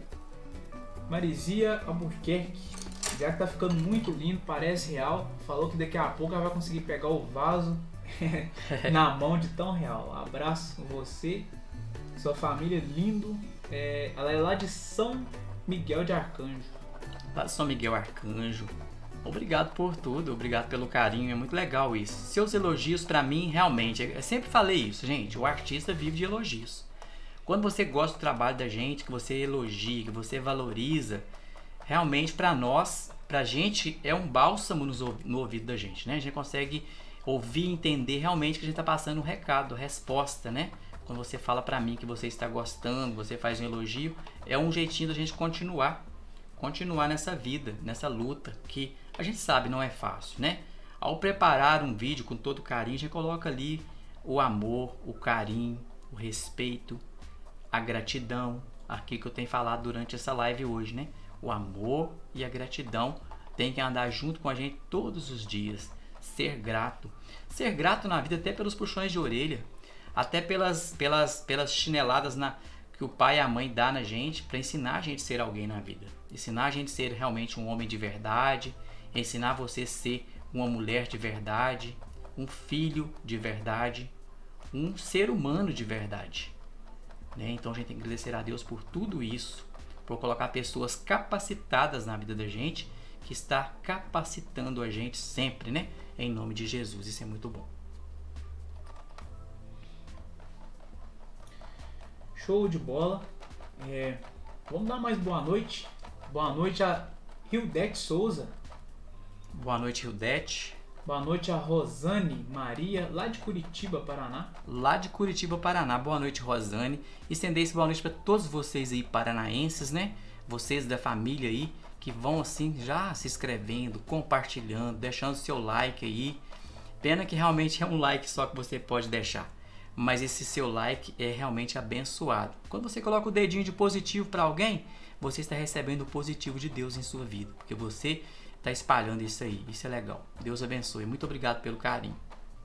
Marizia Albuquerque, já que tá ficando muito lindo, parece real. Falou que daqui a pouco ela vai conseguir pegar o vaso na mão de tão real. Abraço você, sua família, lindo. Ela é lá de São Miguel de Arcanjo. Lá de São Miguel Arcanjo. Obrigado por tudo, obrigado pelo carinho, é muito legal isso. Seus elogios pra mim, realmente, eu sempre falei isso, gente, o artista vive de elogios. Quando você gosta do trabalho da gente, que você elogia, que você valoriza, realmente pra nós, pra gente, é um bálsamo no ouvido da gente, né? A gente consegue ouvir e entender realmente que a gente tá passando um recado, resposta, né? Quando você fala pra mim que você está gostando, você faz um elogio, é um jeitinho da gente continuar nessa vida, nessa luta, que a gente sabe não é fácil, né? Ao preparar um vídeo com todo carinho, a gente coloca ali o amor, o carinho, o respeito, a gratidão, aquilo que eu tenho falado durante essa live hoje, né? O amor e a gratidão tem que andar junto com a gente todos os dias. Ser grato na vida, até pelos puxões de orelha, até pelas chineladas que o pai e a mãe dá na gente, para ensinar a gente a ser alguém na vida, ensinar a gente a ser realmente um homem de verdade, ensinar você a ser uma mulher de verdade, um filho de verdade, um ser humano de verdade, né? Então a gente tem que agradecer a Deus por tudo isso, por colocar pessoas capacitadas na vida da gente, que está capacitando a gente sempre, né? Em nome de Jesus, isso é muito bom. Show de bola. Vamos dar mais boa noite. Boa noite a Hildete Souza. Boa noite, Hildete. Boa noite a Rosane Maria, lá de Curitiba, Paraná. Lá de Curitiba, Paraná. Boa noite, Rosane. Estender esse boa noite para todos vocês aí paranaenses, né? Vocês da família aí, que vão assim já se inscrevendo, compartilhando, deixando seu like aí. Pena que realmente é um like só que você pode deixar. Mas esse seu like é realmente abençoado. Quando você coloca o dedinho de positivo para alguém, você está recebendo o positivo de Deus em sua vida. Porque você está espalhando isso aí. Isso é legal. Deus abençoe. Muito obrigado pelo carinho.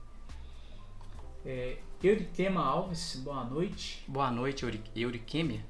Euritema Alves, boa noite. Boa noite, Euriquêmia.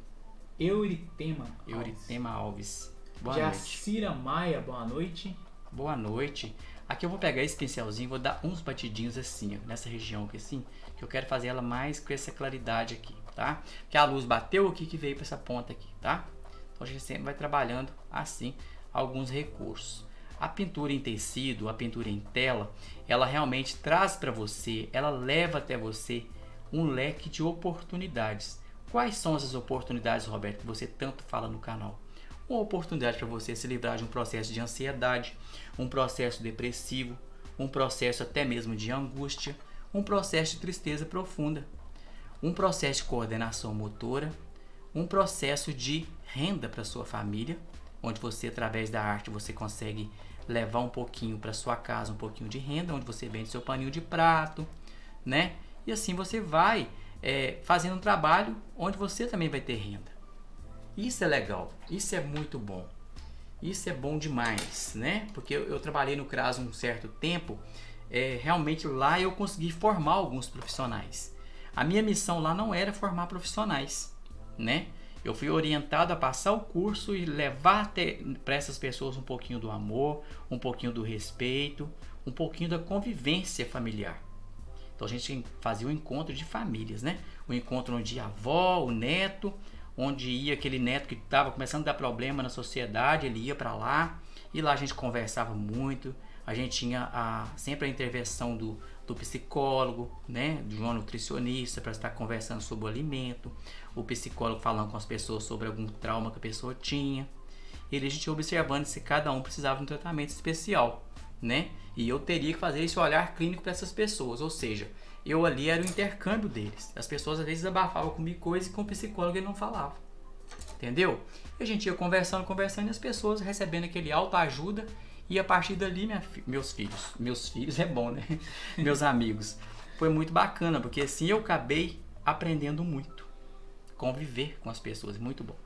Euritema Alves. Boa noite. Jacira Maia, boa noite. Boa noite. Aqui eu vou pegar esse pincelzinho e vou dar uns batidinhos assim, ó, nessa região aqui assim, que eu quero fazer ela mais com essa claridade aqui, tá? Porque a luz bateu aqui que veio para essa ponta aqui, tá? Então a gente sempre vai trabalhando assim alguns recursos. A pintura em tecido, a pintura em tela, ela realmente traz para você, ela leva até você um leque de oportunidades. Quais são essas oportunidades, Roberto, que você tanto fala no canal? Uma oportunidade para você se livrar de um processo de ansiedade, um processo depressivo, um processo até mesmo de angústia, um processo de tristeza profunda, um processo de coordenação motora, um processo de renda para sua família, onde você, através da arte, você consegue levar um pouquinho para sua casa, um pouquinho de renda, onde você vende seu paninho de prato, né? E assim você vai fazendo um trabalho onde você também vai ter renda. Isso é legal, isso é muito bom, isso é bom demais, né? Porque eu trabalhei no CRAS um certo tempo, realmente lá eu consegui formar alguns profissionais. A minha missão lá não era formar profissionais, né? Eu fui orientado a passar o curso e levar para essas pessoas um pouquinho do amor, um pouquinho do respeito, um pouquinho da convivência familiar. Então a gente fazia um encontro de famílias, né? O encontro onde ia a avó, o neto, onde ia aquele neto que estava começando a dar problema na sociedade, ele ia para lá, e lá a gente conversava muito, a gente tinha sempre a intervenção do psicólogo, né, de um nutricionista para estar conversando sobre o alimento, o psicólogo falando com as pessoas sobre algum trauma que a pessoa tinha, e a gente observando se cada um precisava de um tratamento especial, né, e eu teria que fazer esse olhar clínico para essas pessoas, ou seja, eu ali era o intercâmbio deles. As pessoas às vezes abafavam comigo coisas que com o psicólogo ele não falava. Entendeu? E a gente ia conversando e as pessoas recebendo aquele autoajuda. E a partir dali, meus filhos é bom, né? Meus amigos. Foi muito bacana, porque assim eu acabei aprendendo muito. Conviver com as pessoas, muito bom.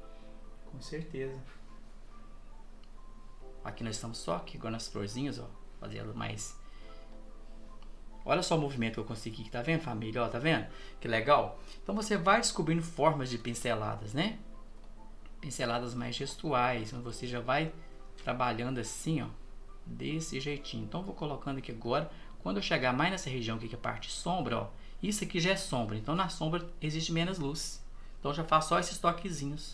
Com certeza. Aqui nós estamos só aqui agora nas florzinhas, ó. Fazer ela mais... Olha só o movimento que eu consegui, tá vendo, família? Ó, tá vendo? Que legal? Então você vai descobrindo formas de pinceladas, né? Pinceladas mais gestuais, onde você já vai trabalhando assim, ó, desse jeitinho. Então eu vou colocando aqui agora. Quando eu chegar mais nessa região aqui, que é a parte sombra, ó, isso aqui já é sombra. Então na sombra existe menos luz. Então eu já faço só esses toquezinhos.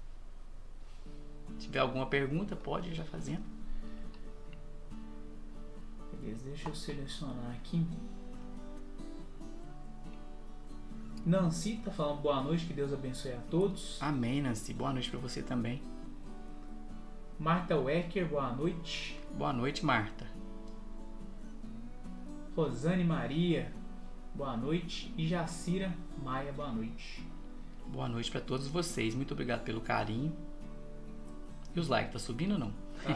Se tiver alguma pergunta, pode ir já fazendo. Beleza, deixa eu selecionar aqui. Nancy tá falando boa noite, que Deus abençoe a todos. Amém, Nancy. Boa noite para você também. Marta Wecker, boa noite. Boa noite, Marta. Rosane Maria, boa noite. E Jacira Maia, boa noite. Boa noite para todos vocês. Muito obrigado pelo carinho. E os likes, tá subindo ou não? Tá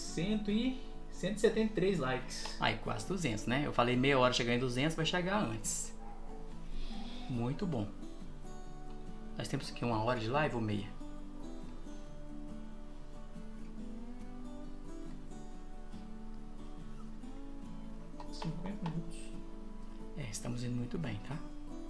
173 likes. Aí, quase 200, né? Eu falei meia hora chegar em 200, vai chegar antes. Muito bom. Nós temos aqui 1 hora de live ou meia? Estamos indo muito bem, tá?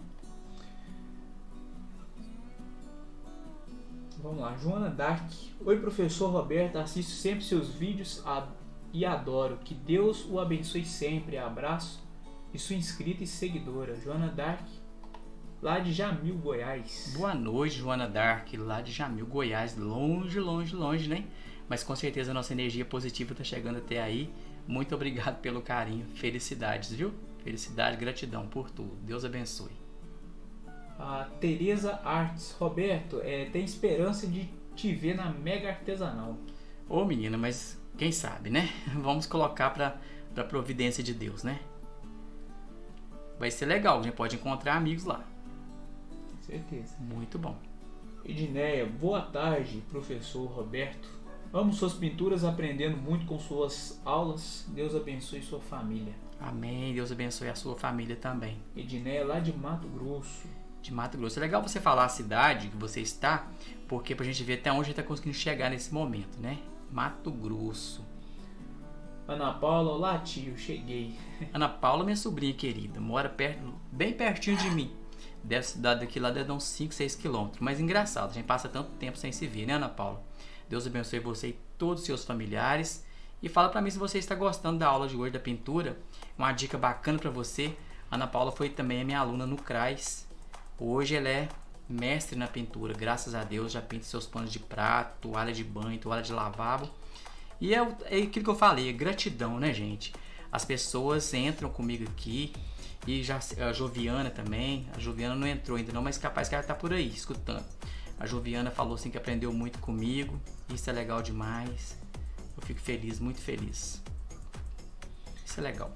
Vamos lá, Joana Dark. Oi, professor Roberto, assisto sempre seus vídeos e adoro. Que Deus o abençoe sempre. Abraço. E sua inscrita e seguidora, Joana Dark, lá de Jamil, Goiás. Boa noite, Joana Dark, lá de Jamil, Goiás. Longe, longe, longe, né? Mas com certeza a nossa energia positiva está chegando até aí. Muito obrigado pelo carinho. Felicidades, viu? Felicidade, gratidão por tudo. Deus abençoe. A Tereza Artes. Roberto, tem esperança de te ver na Mega Artesanal. Ô menina, mas quem sabe, né? Vamos colocar para da providência de Deus, né? Vai ser legal, a gente pode encontrar amigos lá. Com certeza. Muito bom. Edneia, boa tarde, professor Roberto. Amo suas pinturas, aprendendo muito com suas aulas. Deus abençoe sua família. Amém. Deus abençoe a sua família também. Edneia, lá de Mato Grosso. De Mato Grosso. É legal você falar a cidade que você está, porque pra gente ver até onde a gente está conseguindo chegar nesse momento, né? Mato Grosso. Ana Paula, olá tio, cheguei. Ana Paula, minha sobrinha querida, mora perto, bem pertinho de mim. Deve dar daqui lá, deve dar uns 5, 6 quilômetros. Mas engraçado, a gente passa tanto tempo sem se ver, né, Ana Paula? Deus abençoe você e todos os seus familiares. E fala pra mim se você está gostando da aula de hoje da pintura. Uma dica bacana pra você. Ana Paula foi também a minha aluna no CRAS. Hoje ela é mestre na pintura, graças a Deus. Já pinta seus panos de prato, toalha de banho, toalha de lavabo. E é aquilo que eu falei, é gratidão, né, gente? As pessoas entram comigo aqui. E já a Joviana também. A Joviana não entrou ainda não, mas capaz que ela tá por aí, escutando. A Joviana falou assim que aprendeu muito comigo. Isso é legal demais. Eu fico feliz, muito feliz. Isso é legal.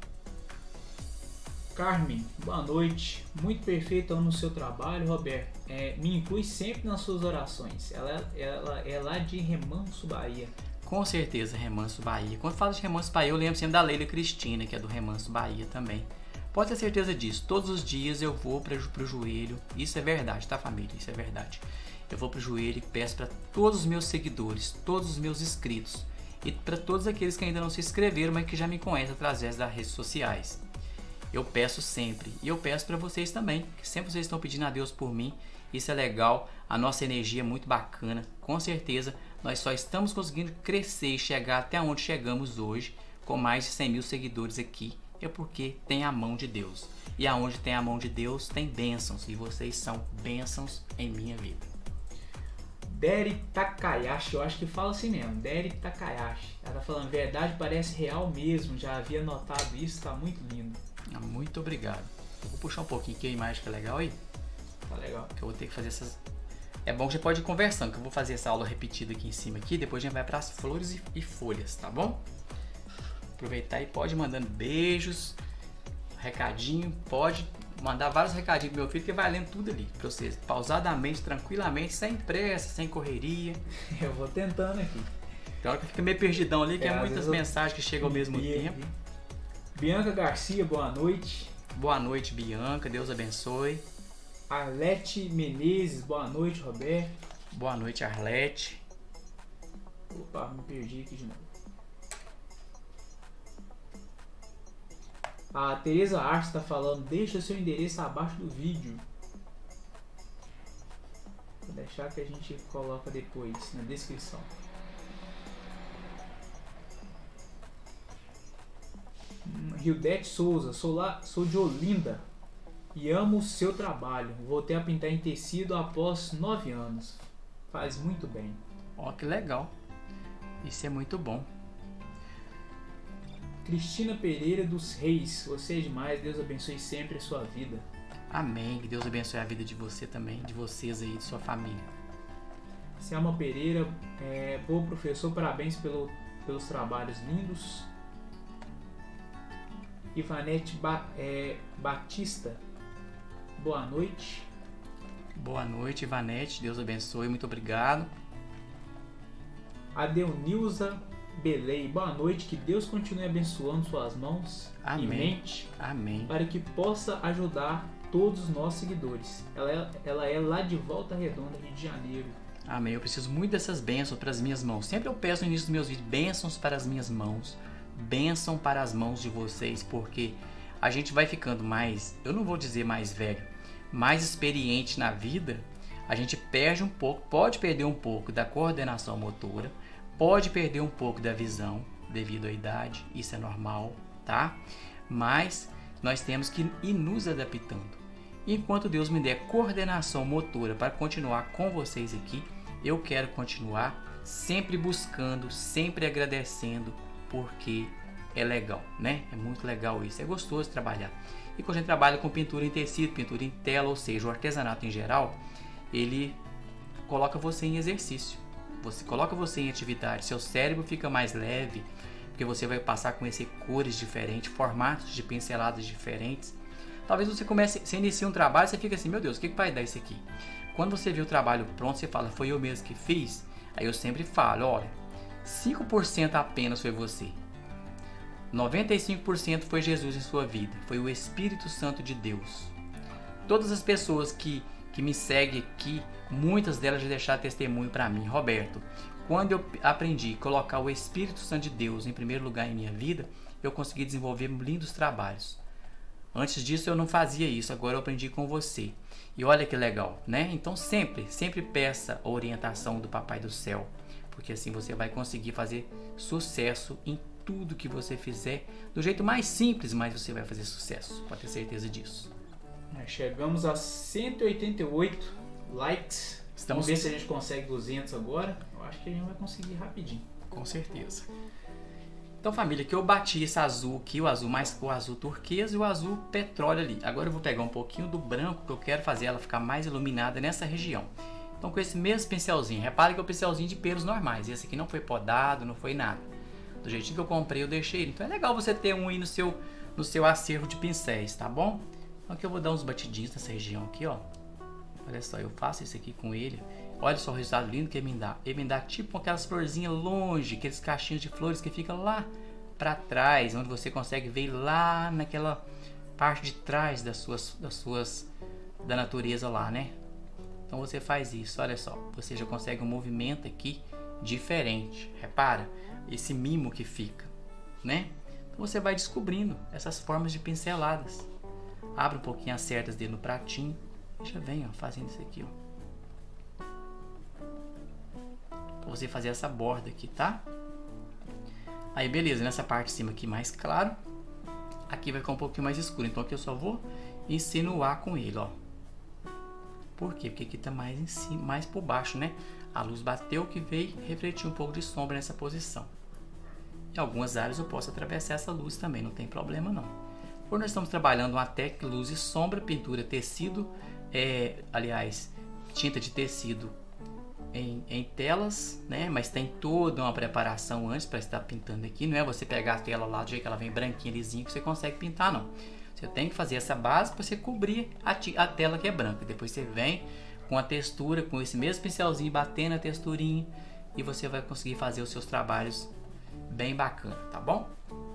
Carmen, boa noite. Muito perfeito, amo o seu trabalho, Roberto. Me inclui sempre nas suas orações. Ela é lá de Remanso, Bahia. Com certeza, Remanso, Bahia. Quando falo de Remanso, Bahia, eu lembro sempre da Leila Cristina, que é do Remanso, Bahia também. Pode ter certeza disso. Todos os dias eu vou pro joelho. Isso é verdade, tá, família? Isso é verdade. Eu vou pro joelho e peço para todos os meus seguidores, todos os meus inscritos e para todos aqueles que ainda não se inscreveram, mas que já me conhecem através das redes sociais. Eu peço sempre. E eu peço para vocês também, que sempre vocês estão pedindo a Deus por mim. Isso é legal. A nossa energia é muito bacana. Com certeza, nós só estamos conseguindo crescer e chegar até onde chegamos hoje, com mais de 100 mil seguidores aqui. É porque tem a mão de Deus. E aonde tem a mão de Deus, tem bênçãos. E vocês são bênçãos em minha vida. Deri Takayashi, eu acho que fala assim mesmo. Deri Takayashi. Ela tá falando, verdade, parece real mesmo. Já havia notado isso, tá muito lindo. Muito obrigado. Eu vou puxar um pouquinho aqui a imagem que é legal aí. Tá legal. Que eu vou ter que fazer essas... É bom que você pode ir conversando, que eu vou fazer essa aula repetida aqui em cima aqui. Depois a gente vai para as flores e folhas, tá bom? Aproveitar e pode ir mandando beijos, recadinho, pode mandar vários recadinhos pro meu filho que vai lendo tudo ali pra vocês, pausadamente, tranquilamente, sem pressa, sem correria. Eu vou tentando aqui. Tem hora que fica meio perdidão ali, que é muitas mensagens que chegam ao mesmo tempo. Bianca Garcia, boa noite. Boa noite, Bianca, Deus abençoe. Arlete Menezes, boa noite, Roberto. Boa noite, Arlete. Opa, me perdi aqui de novo. A Tereza Arte está falando, deixa seu endereço abaixo do vídeo. Vou deixar que a gente coloca depois na descrição. Rildete Souza, sou de Olinda e amo o seu trabalho. Voltei a pintar em tecido após 9 anos. Faz muito bem. Ó, que legal. Isso é muito bom. Cristina Pereira dos Reis, você é demais, Deus abençoe sempre a sua vida. Amém, que Deus abençoe a vida de você também, de vocês aí, de sua família. Selma Pereira, bom professor, parabéns pelos trabalhos lindos. Ivanete Batista, boa noite. Boa noite, Ivanete, Deus abençoe, muito obrigado. Adeunilza Belei, boa noite, que Deus continue abençoando suas mãos Amém. E mente. Amém. Para que possa ajudar todos os nossos seguidores. Ela é lá de Volta Redonda, Rio de Janeiro. Amém. Eu preciso muito dessas bênçãos para as minhas mãos. Sempre eu peço no início dos meus vídeos, bênçãos para as minhas mãos. Bênção para as mãos de vocês, porque a gente vai ficando mais, eu não vou dizer mais velho, mais experiente na vida. A gente perde um pouco, pode perder um pouco da coordenação motora, pode perder um pouco da visão devido à idade, isso é normal, tá? Mas nós temos que ir nos adaptando. Enquanto Deus me der coordenação motora para continuar com vocês aqui, eu quero continuar sempre buscando, sempre agradecendo, porque é legal, né? É muito legal isso, é gostoso trabalhar. E quando a gente trabalha com pintura em tecido, pintura em tela, ou seja, o artesanato em geral, ele coloca você em exercício. Você coloca você em atividade, seu cérebro fica mais leve, porque você vai passar a conhecer cores diferentes, formatos de pinceladas diferentes. Talvez você inicie um trabalho e você fica assim, meu Deus, o que vai dar isso aqui? Quando você vê o trabalho pronto, você fala, foi eu mesmo que fiz? Aí eu sempre falo, olha, 5% apenas foi você. 95% foi Jesus em sua vida, foi o Espírito Santo de Deus. Todas as pessoas que me seguem aqui, muitas delas já deixaram testemunho para mim. Roberto, quando eu aprendi a colocar o Espírito Santo de Deus em primeiro lugar em minha vida, eu consegui desenvolver lindos trabalhos. Antes disso eu não fazia isso, agora eu aprendi com você. E olha que legal, né? Então sempre peça a orientação do Papai do Céu, porque assim você vai conseguir fazer sucesso em tudo que você fizer, do jeito mais simples, mas você vai fazer sucesso, pode ter certeza disso. Chegamos a 188 likes. Vamos ver se a gente consegue 200 agora. Eu acho que a gente vai conseguir rapidinho. Com certeza. Então, família, aqui eu bati esse azul aqui, o azul turquesa e o azul petróleo ali. Agora eu vou pegar um pouquinho do branco, que eu quero fazer ela ficar mais iluminada nessa região. Então, com esse mesmo pincelzinho, repare que é o pincelzinho de pelos normais. Esse aqui não foi podado, não foi nada. Do jeitinho que eu comprei, eu deixei ele. Então é legal você ter um aí no seu acervo de pincéis, tá bom? Então aqui eu vou dar uns batidinhos nessa região aqui, ó. Olha só, eu faço isso aqui com ele. Olha só o resultado lindo que ele me dá. Ele me dá tipo aquelas florzinhas longe, aqueles cachinhos de flores que ficam lá pra trás, onde você consegue ver lá naquela parte de trás da natureza lá, né? Então você faz isso, olha só. Você já consegue um movimento aqui diferente. Repara esse mimo que fica, né? Então você vai descobrindo essas formas de pinceladas. Abre um pouquinho as cerdas dele no pratinho e já vem, ó, fazendo isso aqui, ó. Pra você fazer essa borda aqui, tá? Aí beleza, nessa parte de cima aqui mais claro, aqui vai ficar um pouquinho mais escuro. Então aqui eu só vou insinuar com ele, ó. Por quê? Porque aqui tá mais em cima, mais por baixo, né? A luz bateu que veio refletir um pouco de sombra nessa posição. Em algumas áreas eu posso atravessar essa luz também, não tem problema não. Quando nós estamos trabalhando uma técnica luz e sombra, pintura, tecido, aliás, tinta de tecido em telas, né? Mas tem toda uma preparação antes para estar pintando aqui. Não é você pegar a tela lá do jeito que ela vem branquinha, lisinha, que você consegue pintar, não. Você tem que fazer essa base para você cobrir a tela que é branca. Depois você vem com a textura, com esse mesmo pincelzinho, batendo a texturinha, e você vai conseguir fazer os seus trabalhos bem bacana, tá bom?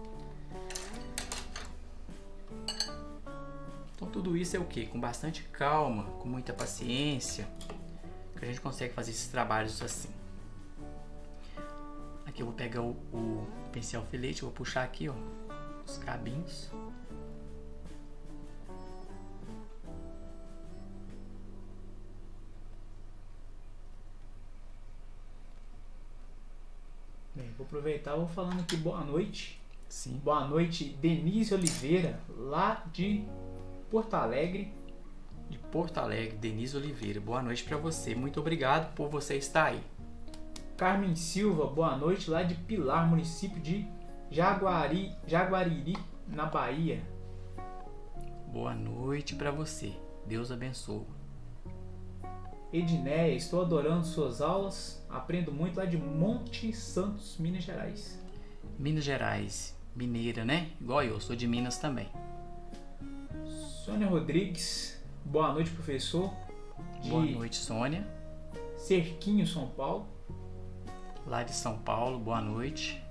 Então tudo isso é o que? Com bastante calma, com muita paciência, que a gente consegue fazer esses trabalhos assim. Aqui eu vou pegar o pincel filete, vou puxar aqui, ó, os cabinhos. Bem, vou aproveitar e vou falando aqui boa noite. Sim. Boa noite, Denise Oliveira, lá de Porto Alegre. De Porto Alegre, Denise Oliveira. Boa noite para você. Muito obrigado por você estar aí. Carmen Silva, boa noite, lá de Pilar, município de Jaguariri, na Bahia. Boa noite para você. Deus abençoe. Edneia, estou adorando suas aulas. Aprendo muito lá de Monte Santos, Minas Gerais. Minas Gerais, mineira, né? Igual eu, sou de Minas também. Sônia Rodrigues, boa noite, professor. Boa noite, Sônia. Cerquinho, São Paulo. Lá de São Paulo, boa noite.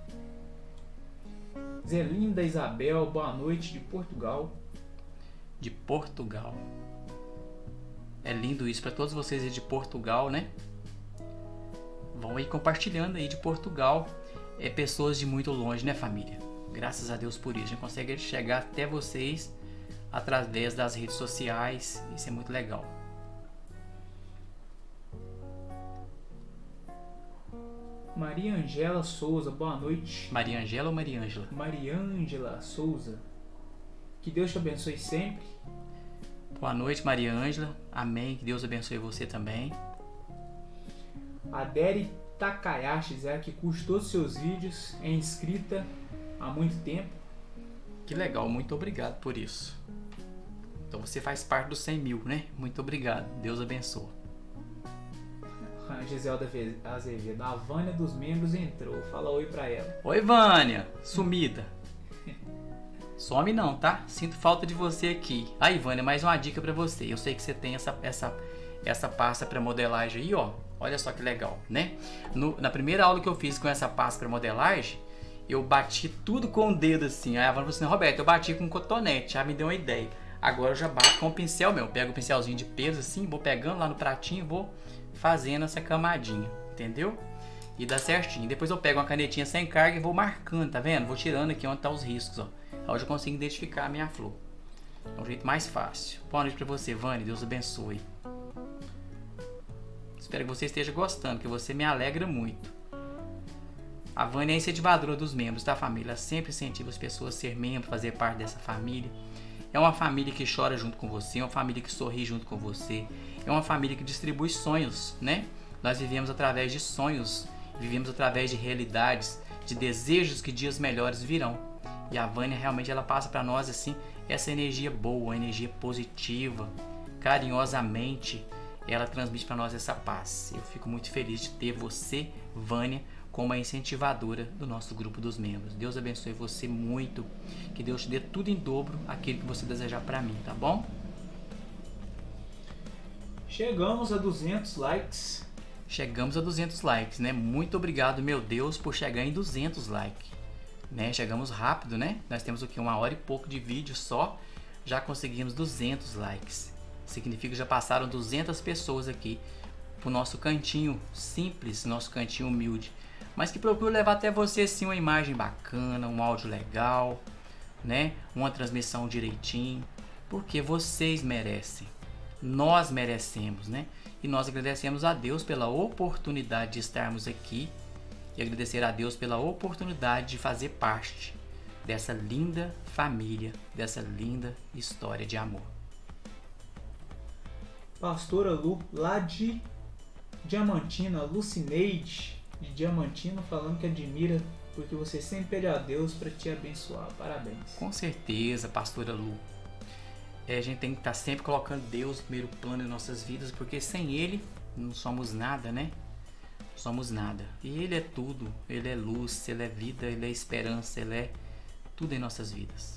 Zelinda Isabel, boa noite, de Portugal. De Portugal. É lindo isso para todos vocês aí de Portugal, né? Vão aí compartilhando aí de Portugal. Pessoas de muito longe, né, família? Graças a Deus por isso. A gente consegue chegar até vocês através das redes sociais. Isso é muito legal. Maria Angela Souza, boa noite. Maria Angela ou Maria Ângela? Maria Angela Souza. Que Deus te abençoe sempre. Boa noite, Maria Ângela. Amém. Que Deus abençoe você também. Adere Takayashi, é que curte todos os seus vídeos, é inscrita há muito tempo. Que legal, muito obrigado por isso. Então você faz parte dos 100 mil, né? Muito obrigado. Deus abençoe. Giselda Azevedo. A Vânia dos membros entrou. Fala oi pra ela. Oi, Vânia. Sumida. Some não, tá? Sinto falta de você aqui. Aí, Vânia, mais uma dica pra você. Eu sei que você tem essa pasta pra modelagem aí, ó. Olha só que legal, né? Na primeira aula que eu fiz com essa pasta pra modelagem, eu bati tudo com o dedo assim. Aí a Vânia falou assim, Roberto, eu bati com um cotonete. Já me deu uma ideia. Agora eu já bato com o pincel meu. Pego o pincelzinho de peso assim, vou pegando lá no pratinho, vou fazendo essa camadinha, entendeu? E dá certinho. Depois eu pego uma canetinha sem carga e vou marcando, tá vendo? Vou tirando aqui onde tá os riscos, ó. Aí eu já consigo identificar a minha flor. É um jeito mais fácil. Boa noite pra você, Vânia. Deus abençoe. Espero que você esteja gostando, que você me alegra muito. A Vânia é incentivadora dos membros da família. Ela sempre incentiva as pessoas a ser membro, fazer parte dessa família. É uma família que chora junto com você, é uma família que sorri junto com você, é uma família que distribui sonhos, né? Nós vivemos através de sonhos, vivemos através de realidades, de desejos que dias melhores virão. E a Vânia realmente ela passa para nós assim essa energia boa, energia positiva, carinhosamente ela transmite para nós essa paz. Eu fico muito feliz de ter você, Vânia, como a incentivadora do nosso grupo dos membros. Deus abençoe você muito. Que Deus te dê tudo em dobro aquilo que você desejar para mim, tá bom? Chegamos a 200 likes. Chegamos a 200 likes, né? Muito obrigado, meu Deus, por chegar em 200 likes. Né? Chegamos rápido, né? Nós temos aqui 1 hora e pouco de vídeo só. Já conseguimos 200 likes. Significa que já passaram 200 pessoas aqui pro nosso cantinho simples, nosso cantinho humilde. Mas que procuro levar até você sim uma imagem bacana, um áudio legal, né? Uma transmissão direitinho, porque vocês merecem, nós merecemos, né? E nós agradecemos a Deus pela oportunidade de estarmos aqui e agradecer a Deus pela oportunidade de fazer parte dessa linda família, dessa linda história de amor. Pastora Lu, lá de Diamantina, Lucineide de Diamantino, falando que admira porque você sempre pede a Deus para te abençoar. Parabéns. Com certeza, pastora Lu. A gente tem que estar sempre colocando Deus no primeiro plano em nossas vidas, porque sem Ele não somos nada, né? Somos nada. E Ele é tudo. Ele é luz, Ele é vida, Ele é esperança, Ele é tudo em nossas vidas.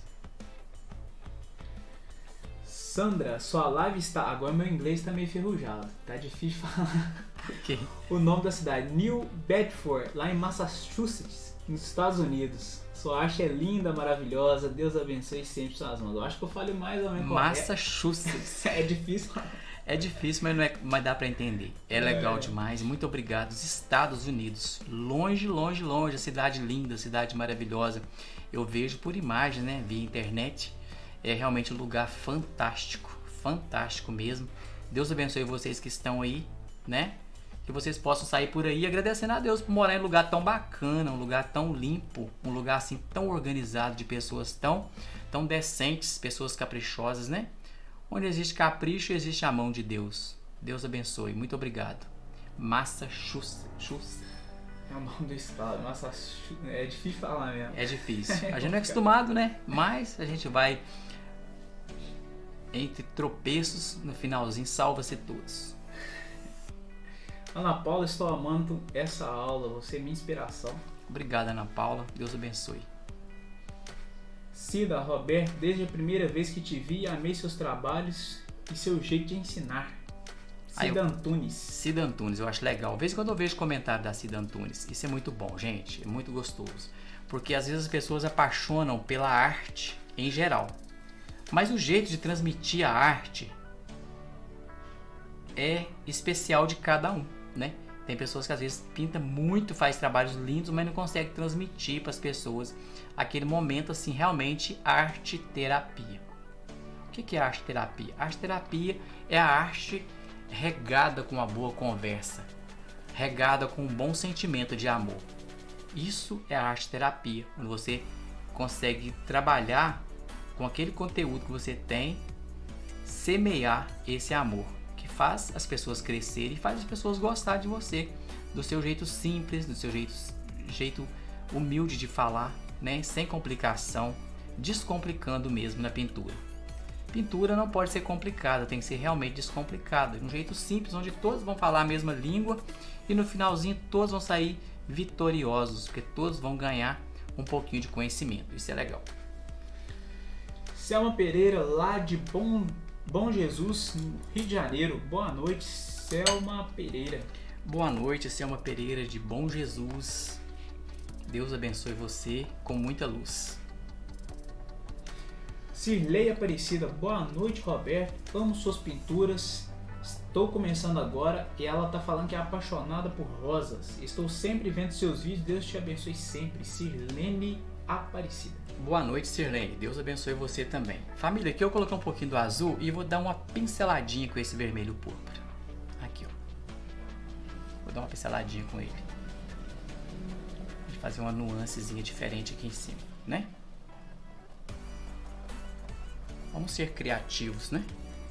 Sandra, sua live está... Agora meu inglês está meio enferrujado. Tá difícil falar. Por quê? O nome da cidade, New Bedford, lá em Massachusetts, nos Estados Unidos. Sua arte é linda, maravilhosa. Deus abençoe sempre suas mãos. Eu acho que eu falei mais ou menos Massachusetts. É difícil. É difícil, mas, mas dá para entender. É legal demais. Muito obrigado. Os Estados Unidos. Longe, longe, longe. A cidade linda, a cidade maravilhosa. Eu vejo por imagem, né? Via internet. É realmente um lugar fantástico. Fantástico mesmo. Deus abençoe vocês que estão aí, né? Que vocês possam sair por aí agradecendo a Deus por morar em um lugar tão bacana, um lugar tão limpo, um lugar assim tão organizado, de pessoas tão decentes, pessoas caprichosas, né? Onde existe capricho, existe a mão de Deus. Deus abençoe. Muito obrigado. Massachusetts. É o nome do estado. Massachusetts. É difícil falar mesmo. É difícil. A gente não é acostumado, né? Mas a gente vai entre tropeços, no finalzinho, salva-se todos. Ana Paula, estou amando essa aula, você é minha inspiração. Obrigado, Ana Paula, Deus abençoe. Cida, Roberto, desde a primeira vez que te vi, amei seus trabalhos e seu jeito de ensinar. Cida Antunes. Cida Antunes, eu acho legal. De vez em quando eu vejo comentário da Cida Antunes, isso é muito bom, gente, é muito gostoso. Porque às vezes as pessoas apaixonam pela arte em geral. Mas o jeito de transmitir a arte é especial de cada um, né? Tem pessoas que às vezes pintam muito, faz trabalhos lindos, mas não consegue transmitir para as pessoas aquele momento assim, realmente arte-terapia. O que é arte-terapia? Arte-terapia é a arte regada com uma boa conversa, regada com um bom sentimento de amor. Isso é a arte-terapia, quando você consegue trabalhar com aquele conteúdo que você tem, semear esse amor, que faz as pessoas crescerem e faz as pessoas gostar de você, do seu jeito simples, do seu jeito humilde de falar, né? Sem complicação, descomplicando mesmo na pintura. Pintura não pode ser complicada, tem que ser realmente descomplicada, de um jeito simples, onde todos vão falar a mesma língua e no finalzinho todos vão sair vitoriosos, porque todos vão ganhar um pouquinho de conhecimento. Isso é legal. Selma Pereira, lá de Bom Jesus, no Rio de Janeiro. Boa noite, Selma Pereira. Boa noite, Selma Pereira de Bom Jesus. Deus abençoe você com muita luz. Cirlei Aparecida, boa noite, Roberto. Amo suas pinturas. Estou começando agora e ela tá falando que é apaixonada por rosas. Estou sempre vendo seus vídeos. Deus te abençoe sempre. Cirlene Aparecida. Boa noite, Sirlene. Deus abençoe você também. Família, aqui eu coloquei um pouquinho do azul e vou dar uma pinceladinha com esse vermelho púrpura. Aqui, ó. Vou dar uma pinceladinha com ele. Vou fazer uma nuancezinha diferente aqui em cima, né? Vamos ser criativos, né?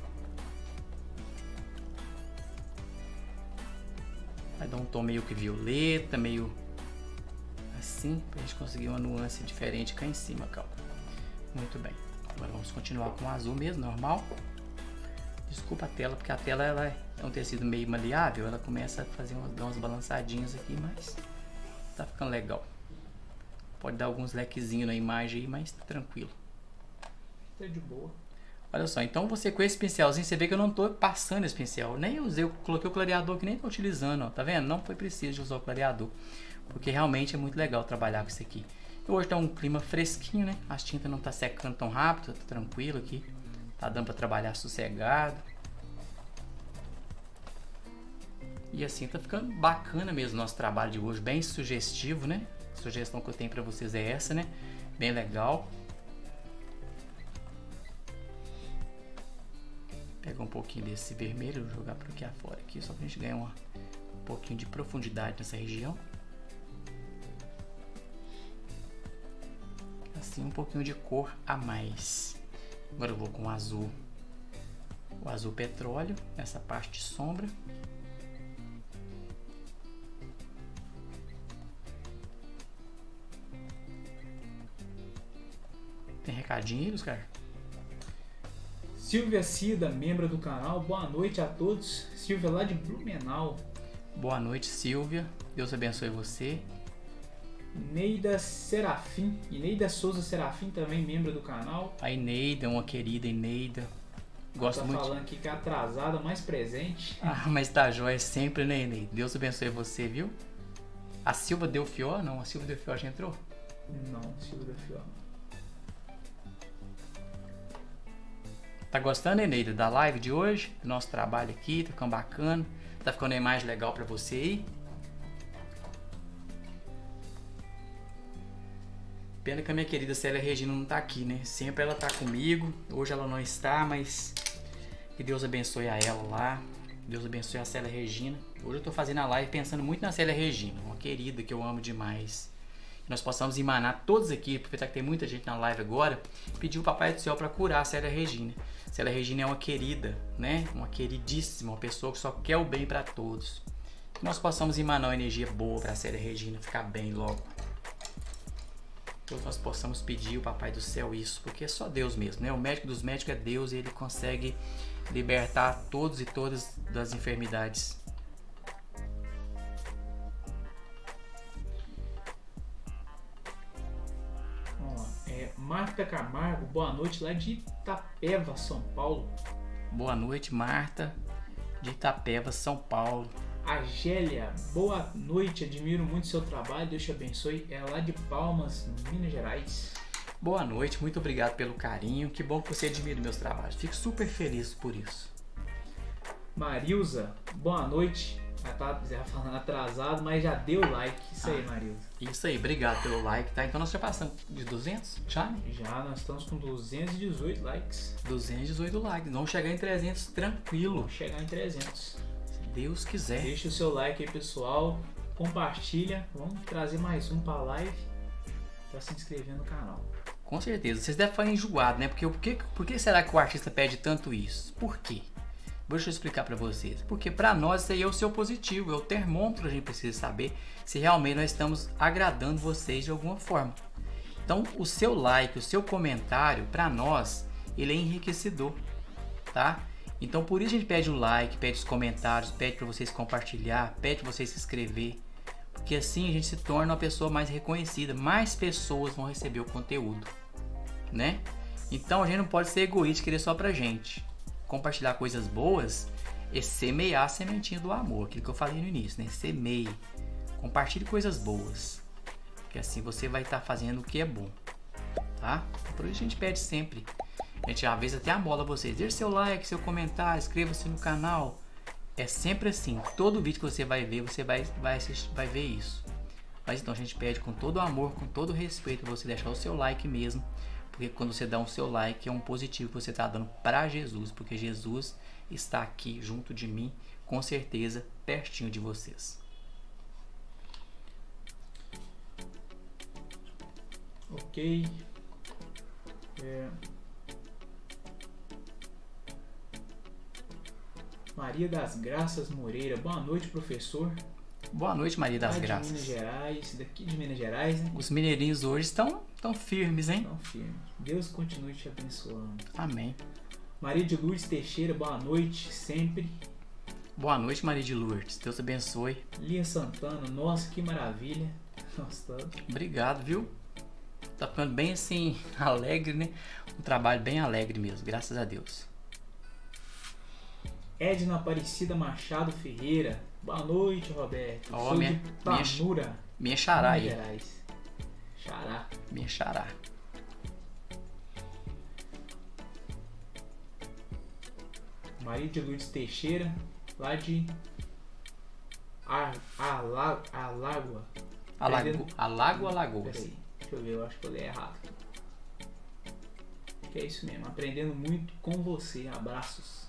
Vai dar um tom meio que violeta, meio assim, pra gente conseguir uma nuance diferente cá em cima, calma. Muito bem. Agora vamos continuar com o azul mesmo, normal. Desculpa a tela, porque a tela ela é um tecido meio maleável, ela começa a fazer dar umas balançadinhas aqui, mas tá ficando legal. Pode dar alguns lequezinhos na imagem aí, mas tá tranquilo. Tá de boa. Olha só, então você com esse pincelzinho, você vê que eu não tô passando esse pincel, nem usei, eu coloquei o clareador que nem tô utilizando, ó, tá vendo? Não foi preciso de usar o clareador, porque realmente é muito legal trabalhar com isso aqui. E hoje tá um clima fresquinho, né? As tintas não tá secando tão rápido, tá tranquilo aqui, tá dando para trabalhar sossegado. E assim tá ficando bacana mesmo o nosso trabalho de hoje, bem sugestivo, né? A sugestão que eu tenho para vocês é essa, né? Bem legal. Pegar um pouquinho desse vermelho, jogar por aqui afora aqui, só pra gente ganhar um pouquinho de profundidade nessa região. Assim, um pouquinho de cor a mais. Agora eu vou com o azul petróleo, nessa parte de sombra. Tem recadinho aí, Oscar? Silvia Cida, membro do canal, boa noite a todos. Silvia lá de Blumenau. Boa noite, Silvia. Deus abençoe você. Neida Serafim, Ineida Souza Serafim, também membro do canal. A Ineida, uma querida Ineida. Gosto tá muito. Falando aqui que é atrasada, mais presente. Ah, mas tá jóia sempre, né, Ineida? Deus abençoe você, viu? A Silva Delfior? Não, a Silva Delfior já entrou? Não, Silva Delfior não. Tá gostando, Eneida, da live de hoje? Do nosso trabalho aqui, tá ficando bacana? Tá ficando uma imagem legal pra você aí? Pena que a minha querida Célia Regina não tá aqui, né? Sempre ela tá comigo. Hoje ela não está, mas que Deus abençoe a ela lá. Deus abençoe a Célia Regina. Hoje eu tô fazendo a live pensando muito na Célia Regina, uma querida que eu amo demais. Que nós possamos emanar todos aqui, aproveitar que tem muita gente na live agora, pedir o Papai do Céu para curar a Célia Regina. Célia Regina é uma querida, né? Uma queridíssima, uma pessoa que só quer o bem para todos. Que nós possamos emanar uma energia boa para a Célia Regina ficar bem logo. Que nós possamos pedir o Papai do Céu isso, porque é só Deus mesmo, né? O médico dos médicos é Deus e ele consegue libertar todos e todas das enfermidades. Marta Camargo, boa noite, lá de Itapeva, São Paulo. Boa noite, Marta, de Itapeva, São Paulo. A Gélia, boa noite, admiro muito seu trabalho, Deus te abençoe. É lá de Palmas, Minas Gerais. Boa noite, muito obrigado pelo carinho, que bom que você admira meus trabalhos, fico super feliz por isso. Marilza, boa noite. Já falando atrasado, mas já deu like. Isso aí, Marilza. Isso aí, obrigado pelo like, tá? Então nós já passamos de 200, já, né? Já, nós estamos com 218 likes. 218 likes, vamos chegar em 300 tranquilo. Vamos chegar em 300. Se Deus quiser. Deixa o seu like aí, pessoal. Compartilha. Vamos trazer mais um pra live pra se inscrever no canal. Com certeza. Vocês devem ficar enjoados, né? Por que será que o artista pede tanto isso? Por quê? Deixa eu explicar para vocês. Porque para nós isso aí é o seu positivo, é o termômetro. A gente precisa saber se realmente nós estamos agradando vocês de alguma forma. Então o seu like, o seu comentário para nós ele é enriquecedor, tá? Então por isso a gente pede o like, pede os comentários, pede para vocês compartilhar, pede para vocês se inscrever, porque assim a gente se torna uma pessoa mais reconhecida, mais pessoas vão receber o conteúdo, né? Então a gente não pode ser egoísta e querer só pra gente. Compartilhar coisas boas é semear a sementinha do amor, aquilo que eu falei no início, né? Semeie, compartilhe coisas boas, que assim você vai estar fazendo o que é bom, tá? Por isso a gente pede sempre, a gente às vezes até amola vocês, deixe seu like, seu comentário, inscreva-se no canal, é sempre assim, todo vídeo que você vai ver, você vai ver isso. Mas então a gente pede com todo amor, com todo respeito, você deixar o seu like mesmo, porque quando você dá o seu like é um positivo que você está dando para Jesus, porque Jesus está aqui junto de mim, com certeza, pertinho de vocês. Ok. Maria das Graças Moreira, boa noite, professor. Boa noite, Maria das Graças. De Minas Gerais, daqui de Minas Gerais, né? Os mineirinhos hoje estão firmes, hein? Estão firmes. Deus continue te abençoando. Amém. Maria de Lourdes Teixeira, boa noite, sempre. Boa noite, Maria de Lourdes. Deus abençoe. Lia Santana, nossa, que maravilha. Nossa, tá... Obrigado, viu? Tá ficando bem assim, alegre, né? Um trabalho bem alegre mesmo, graças a Deus. Edna Aparecida Machado Ferreira, boa noite, Roberto. Ó, de Panura, minha xará aí. Minas Gerais. Xará. Minha xará. Maria de Lourdes Teixeira, lá de Alágua. Alagoas. Peraí, deixa eu ver, eu acho que eu li errado. Que é isso mesmo, aprendendo muito com você. Abraços.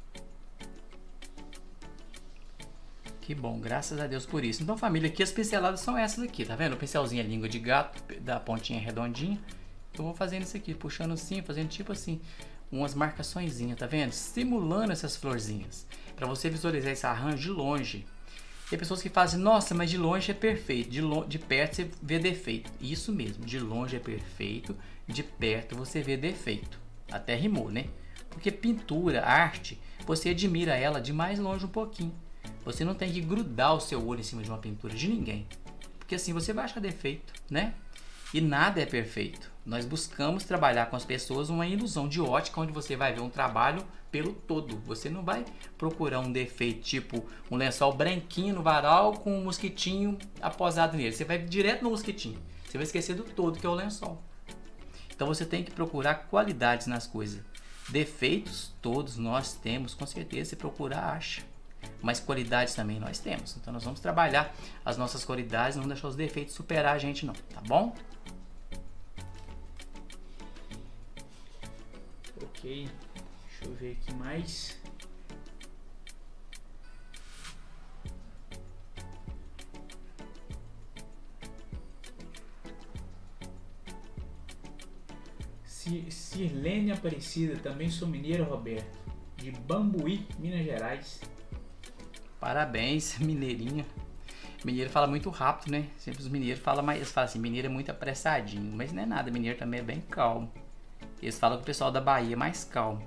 Que bom, graças a Deus por isso. Então, família, aqui as pinceladas são essas aqui, tá vendo? O pincelzinho é língua de gato, da pontinha redondinha. Eu vou fazendo isso aqui, puxando assim, fazendo tipo assim, umas marcaçõezinhas, tá vendo? Simulando essas florzinhas, para você visualizar esse arranjo de longe. Tem pessoas que fazem, nossa, mas de longe é perfeito, de perto você vê defeito. Isso mesmo, de longe é perfeito, de perto você vê defeito. Até rimou, né? Porque pintura, arte, você admira ela de mais longe um pouquinho. Você não tem que grudar o seu olho em cima de uma pintura de ninguém, porque assim você vai achar defeito, né? E nada é perfeito. Nós buscamos trabalhar com as pessoas uma ilusão de ótica, onde você vai ver um trabalho pelo todo. Você não vai procurar um defeito, tipo um lençol branquinho no varal com um mosquitinho aposado nele. Você vai direto no mosquitinho. Você vai esquecer do todo que é o lençol. Então você tem que procurar qualidades nas coisas. Defeitos todos nós temos, com certeza. Se procurar, acha. Mas qualidades também nós temos. Então nós vamos trabalhar as nossas qualidades, não deixar os defeitos superar a gente não, tá bom? Ok, deixa eu ver aqui mais. Sirlene Aparecida, também sou mineira, Roberto, de Bambuí, Minas Gerais. Parabéns, mineirinha. Mineiro fala muito rápido, né? Sempre os mineiros falam, mas eles falam assim, mineiro é muito apressadinho, mas não é nada, mineiro também é bem calmo. Eles falam que o pessoal da Bahia é mais calmo.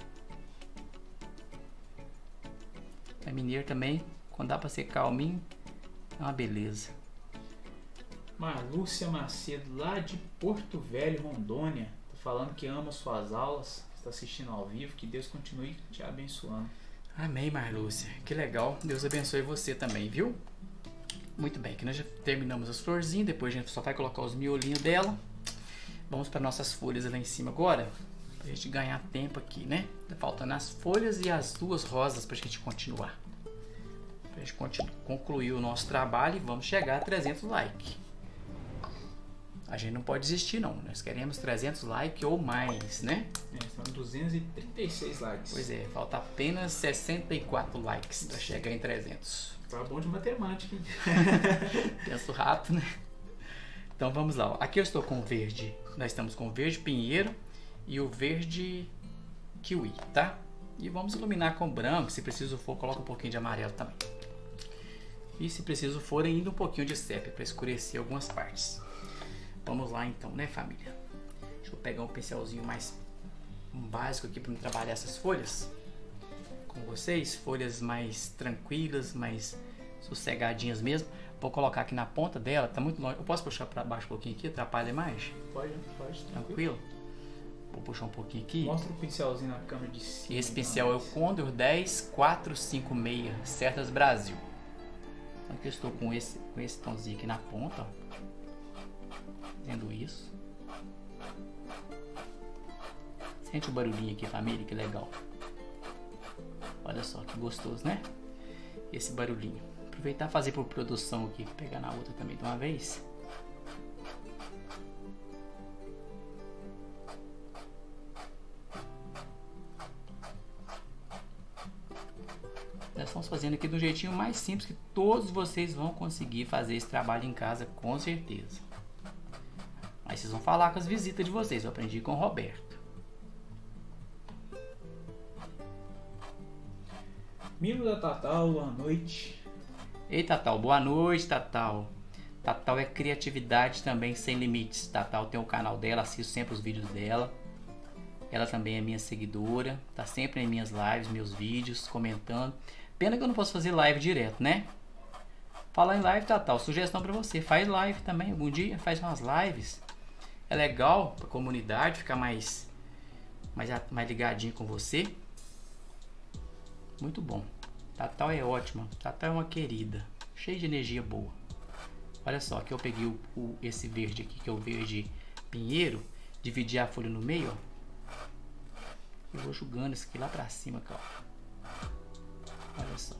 Mas mineiro também, quando dá pra ser calminho, é uma beleza. Marlúcia Macedo, lá de Porto Velho, Rondônia, tá falando que ama suas aulas, está assistindo ao vivo, que Deus continue te abençoando. Amém, Marlúcia. Que legal. Deus abençoe você também, viu? Muito bem, que nós já terminamos as florzinhas, depois a gente só vai colocar os miolinhos dela. Vamos para nossas folhas lá em cima agora, pra gente ganhar tempo aqui, né? Tá faltando as folhas e as duas rosas pra gente continuar. Pra gente concluir o nosso trabalho e vamos chegar a 300 likes. A gente não pode desistir não, nós queremos 300 likes ou mais, né? São 236 likes. Pois é, falta apenas 64 likes para chegar em 300. Tá bom de matemática, hein? Penso rápido, né? Então vamos lá, ó. Aqui eu estou com o verde, nós estamos com o verde pinheiro e o verde kiwi, tá? E vamos iluminar com branco, se preciso for, coloca um pouquinho de amarelo também. E se preciso for, ainda um pouquinho de sépia para escurecer algumas partes. Vamos lá então, né, família? Deixa eu pegar um pincelzinho mais um básico aqui para trabalhar essas folhas com vocês, folhas mais tranquilas, mais sossegadinhas mesmo. Vou colocar aqui na ponta dela, tá muito longe. Eu posso puxar para baixo um pouquinho aqui, atrapalha mais? Pode. Tranquilo? Vou puxar um pouquinho aqui. Mostra o pincelzinho na câmera de cima. Esse pincel é o Condor 10456, Certas Brasil. Então aqui eu estou com esse tomzinho aqui na ponta, ó. Fazendo isso. Sente o barulhinho aqui, família, que legal. Olha só que gostoso, né? Esse barulhinho. Aproveitar e fazer por produção aqui, pegar na outra também de uma vez. Nós estamos fazendo aqui do jeitinho mais simples que todos vocês vão conseguir fazer esse trabalho em casa, com certeza. Mas vocês vão falar com as visitas de vocês. Eu aprendi com o Roberto. Mimo da Tatal, boa noite. Ei, Tatal, boa noite, Tatal. Tatal é criatividade também sem limites. Tatal tem o canal dela, assisto sempre os vídeos dela. Ela também é minha seguidora, tá sempre em minhas lives, meus vídeos, comentando. Pena que eu não posso fazer live direto, né? Falar em live, Tatal, sugestão pra você. Faz live também, algum dia faz umas lives. É legal pra comunidade ficar mais ligadinho com você. Muito bom. Tatal é ótima. Tatal é uma querida. Cheia de energia boa. Olha só, aqui eu peguei esse verde aqui, que é o verde pinheiro. Dividi a folha no meio, ó. E vou jogando isso aqui lá pra cima, cara. Olha só.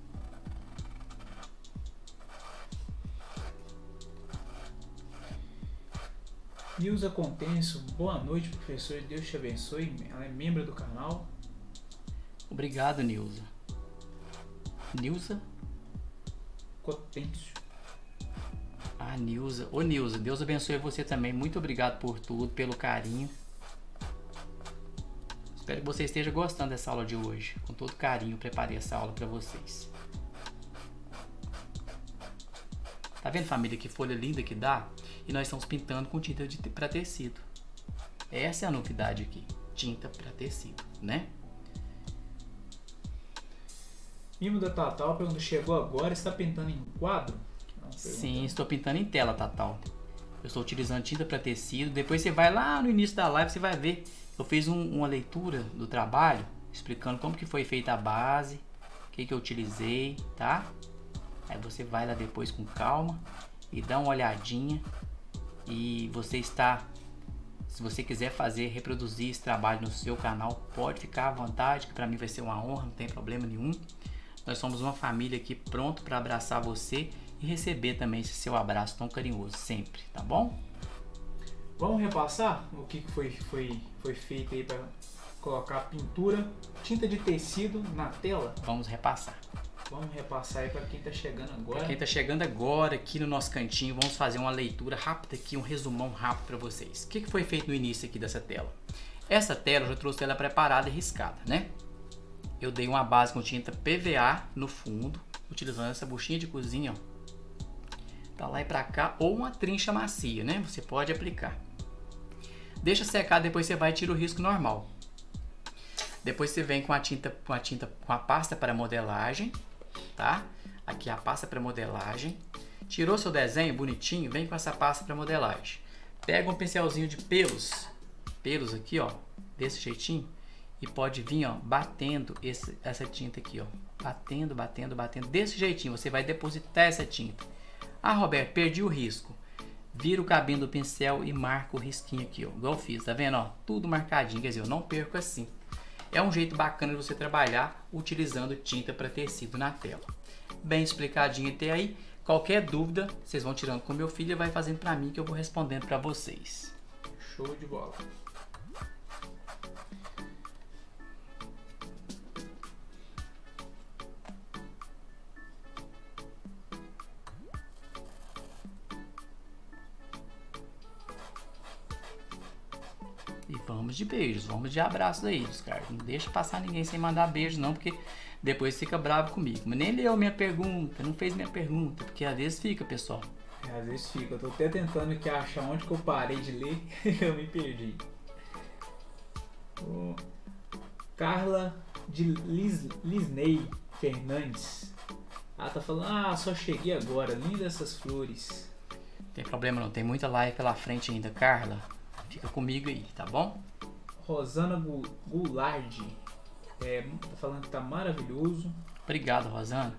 Nilza Contenso, boa noite, professor. Deus te abençoe. Ela é membro do canal. Obrigado, Nilza. Nilza? Contenso. Ah, Nilza. Ô, Nilza, Deus abençoe você também. Muito obrigado por tudo, pelo carinho. Espero que você esteja gostando dessa aula de hoje. Com todo carinho, preparei essa aula para vocês. Tá vendo, família, que folha linda que dá? E nós estamos pintando com tinta para tecido. Essa é a novidade aqui. Tinta para tecido, né? Mimo da Tatal pergunta, chegou agora, está pintando em quadro? Sim, estou pintando em tela, Tatal. Eu estou utilizando tinta para tecido. Depois você vai lá no início da live, você vai ver. Eu fiz uma leitura do trabalho, explicando como que foi feita a base, o que eu utilizei, tá? Aí você vai lá depois com calma e dá uma olhadinha. E você está, se você quiser reproduzir esse trabalho no seu canal, pode ficar à vontade, que para mim vai ser uma honra, não tem problema nenhum. Nós somos uma família aqui pronto para abraçar você e receber também esse seu abraço tão carinhoso sempre, tá bom? Vamos repassar o que foi feito aí para colocar pintura, tinta de tecido na tela? Vamos repassar. Vamos repassar aí para quem está chegando agora. Para quem está chegando agora aqui no nosso cantinho, vamos fazer uma leitura rápida aqui, um resumão rápido para vocês. O que foi feito no início aqui dessa tela? Essa tela eu já trouxe ela preparada e riscada, né? Eu dei uma base com tinta PVA no fundo, utilizando essa buchinha de cozinha, ó, para lá e para cá, ou uma trincha macia, né? Você pode aplicar. Deixa secar, depois você vai e tira o risco normal. Depois você vem com a pasta para modelagem, tá? Aqui a pasta para modelagem. Tirou seu desenho bonitinho, vem com essa pasta para modelagem. Pega um pincelzinho de pelos aqui, ó, desse jeitinho, e pode vir, ó, batendo essa tinta aqui, ó, batendo, desse jeitinho. Você vai depositar essa tinta. Ah, Roberto, perdi o risco. Vira o cabinho do pincel e marca o risquinho aqui, ó, igual eu fiz, tá vendo, ó? Tudo marcadinho, quer dizer, eu não perco assim. É um jeito bacana de você trabalhar utilizando tinta para tecido na tela. Bem explicadinho até aí. Qualquer dúvida, vocês vão tirando com meu filho e vai fazendo para mim que eu vou respondendo para vocês. Show de bola. E vamos de beijos, vamos de abraços aí, cara. Não deixa passar ninguém sem mandar beijo não, porque depois fica bravo comigo. Mas nem leu minha pergunta, não fez minha pergunta, porque às vezes fica, pessoal. Às vezes fica. Eu tô até tentando aqui achar onde que eu parei de ler e eu me perdi. Carla de Lisney Fernandes. Ela tá falando, só cheguei agora, linda essas flores. Não tem problema não, tem muita live pela frente ainda, Carla. Fica comigo aí, tá bom? Rosana Goulard. Tá falando que tá maravilhoso. Obrigado, Rosana.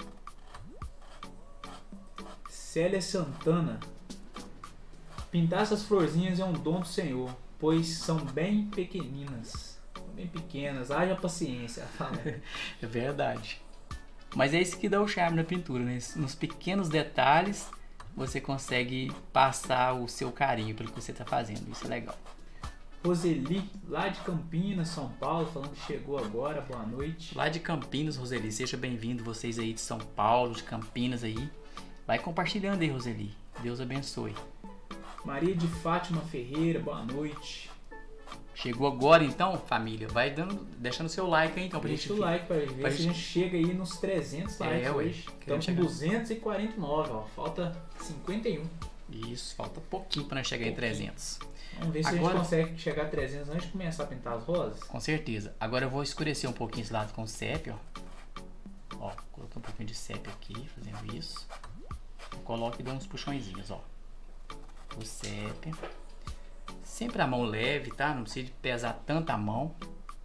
Célia Santana. Pintar essas florzinhas é um dom do Senhor, pois são bem pequeninas. Bem pequenas, haja paciência. É verdade. Mas é isso que dá o charme na pintura, né? Nos pequenos detalhes você consegue passar o seu carinho pelo que você está fazendo. Isso é legal. Roseli, lá de Campinas, São Paulo, falando que chegou agora. Boa noite. Lá de Campinas, Roseli, seja bem-vindo, vocês aí de São Paulo, de Campinas aí. Vai compartilhando aí, Roseli. Deus abençoe. Maria de Fátima Ferreira, boa noite. Chegou agora então, família? Vai deixando seu like aí então pra Deixa gente. o like pra ver se a gente chega aí nos 300 likes hoje. Estamos com 249, ó. Falta 51. Isso, falta pouquinho pra nós chegar em 300. Vamos ver se agora a gente consegue chegar a 300 antes de começar a pintar as rosas. Com certeza. Agora eu vou escurecer um pouquinho esse lado com sépia, ó. Coloquei um pouquinho de sépia aqui, fazendo isso. Coloque e dou uns puxõezinhos, ó. O sépia. Sempre a mão leve, tá? Não precisa pesar tanta mão.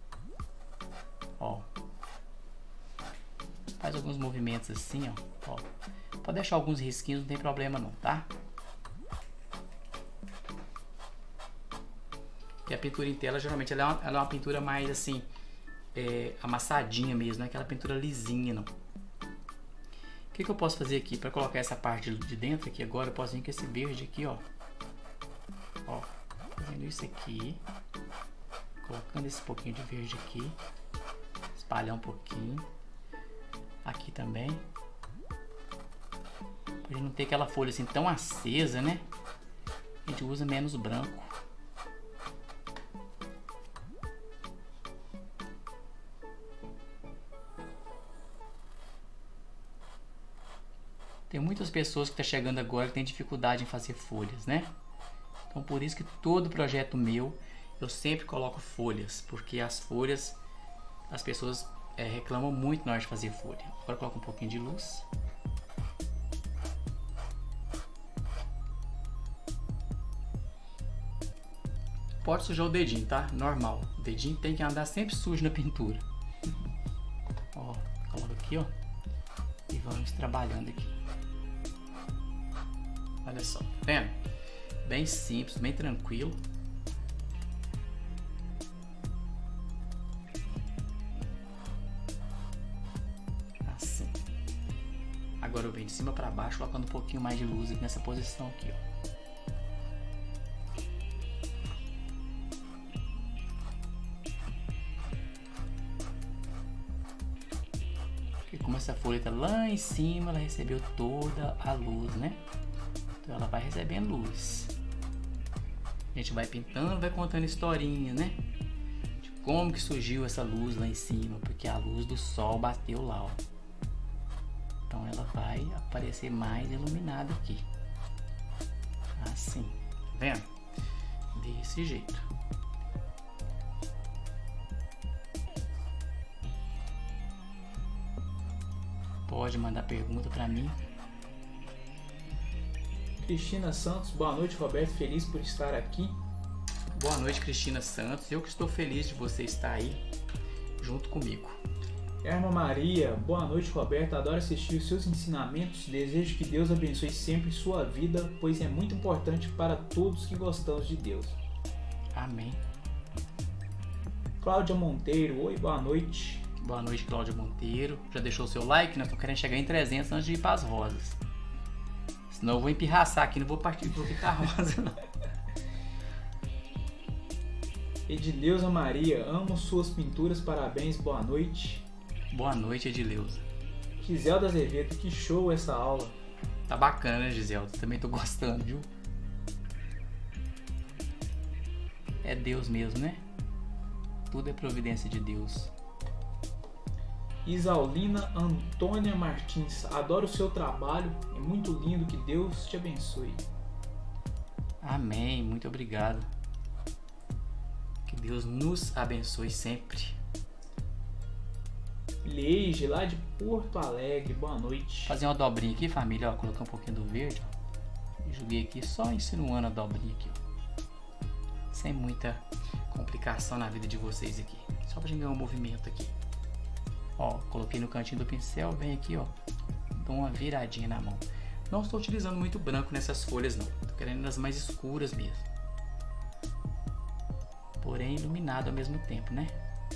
Ó. Faz alguns movimentos assim, ó. Pode deixar alguns risquinhos, não tem problema não, tá? E a pintura em tela, geralmente, ela é uma pintura mais assim, amassadinha mesmo, não é aquela pintura lisinha, não. O que eu posso fazer aqui para colocar essa parte de dentro aqui agora? Eu posso vir com esse verde aqui, ó. Ó, fazendo isso aqui, colocando esse pouquinho de verde aqui, espalhar um pouquinho, aqui também, para não ter aquela folha assim tão acesa, né? A gente usa menos branco. Tem muitas pessoas que estão chegando agora que têm dificuldade em fazer folhas, né? Então por isso que todo projeto meu eu sempre coloco folhas, porque as folhas as pessoas reclamam muito na hora de fazer folha. Agora eu coloco um pouquinho de luz. Pode sujar o dedinho, tá? Normal. O dedinho tem que andar sempre sujo na pintura. Ó, coloca aqui, ó. E vamos trabalhando aqui. Olha só, tá vendo? Bem simples, bem tranquilo. Assim. Agora eu venho de cima para baixo, colocando um pouquinho mais de luz aqui nessa posição aqui, ó. Porque como essa folha está lá em cima, ela recebeu toda a luz, né? Então ela vai recebendo luz. A gente vai pintando, vai contando historinha, né? De como que surgiu essa luz lá em cima, porque a luz do sol bateu lá, ó. Então ela vai aparecer mais iluminada aqui. Assim, tá vendo? Desse jeito. Pode mandar pergunta pra mim. Cristina Santos, boa noite, Roberto, feliz por estar aqui. Boa noite, Cristina Santos. Eu que estou feliz de você estar aí junto comigo. Erma Maria, boa noite, Roberto. Adoro assistir os seus ensinamentos. Desejo que Deus abençoe sempre sua vida, pois é muito importante para todos que gostamos de Deus. Amém. Cláudia Monteiro, oi, boa noite. Boa noite, Cláudia Monteiro. Já deixou o seu like? Nós estamos querendo chegar em 300 antes de ir para as rosas. Senão eu vou empirraçar aqui, não vou partir para ficar rosa, não. Edileuza Maria, amo suas pinturas, parabéns, boa noite. Boa noite, Edileuza. Giselda Azevedo, que show essa aula. Tá bacana, né, Giselda? Também tô gostando, viu? É Deus mesmo, né? Tudo é providência de Deus. Isaulina Antônia Martins, adoro o seu trabalho, é muito lindo, que Deus te abençoe. Amém, muito obrigado. Que Deus nos abençoe sempre. Leige, lá de Porto Alegre, boa noite. Fazer uma dobrinha aqui, família, ó, coloquei um pouquinho do verde, ó, e joguei aqui só insinuando a dobrinha aqui, ó, sem muita complicação na vida de vocês aqui, só pra gente ganhar um movimento aqui. Ó, coloquei no cantinho do pincel, vem aqui, ó, dou uma viradinha na mão. Não estou utilizando muito branco nessas folhas não, tô querendo as mais escuras mesmo, porém iluminado ao mesmo tempo, né?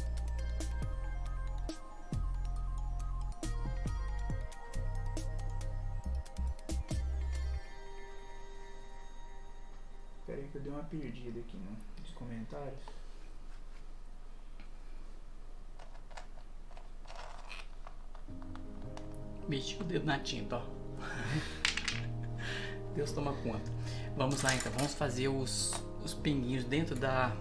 Peraí que eu dei uma perdida aqui nos comentários. Meti o dedo na tinta, ó. Deus toma conta. Vamos lá então, vamos fazer os pinguinhos dentro das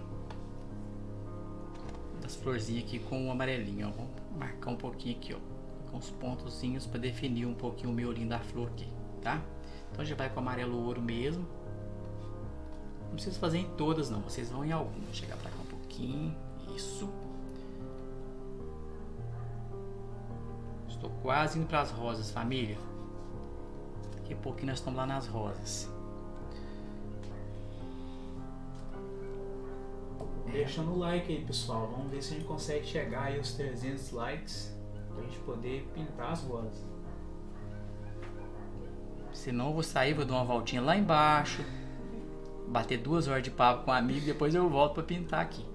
florzinhas aqui com o amarelinho, ó. Vamos marcar um pouquinho aqui, ó, com os pontozinhos para definir um pouquinho o miolinho da flor aqui, tá? Então já vai com amarelo ouro mesmo. Não precisa fazer em todas não, vocês vão em algumas. Chegar pra cá um pouquinho, isso. Estou quase indo para as rosas, família. Daqui a pouquinho nós estamos lá nas rosas. Deixando o like aí, pessoal. Vamos ver se a gente consegue chegar aí aos 300 likes pra gente poder pintar as rosas. Senão eu vou sair, vou dar uma voltinha lá embaixo, bater 2 horas de papo com um amigo, depois eu volto para pintar aqui.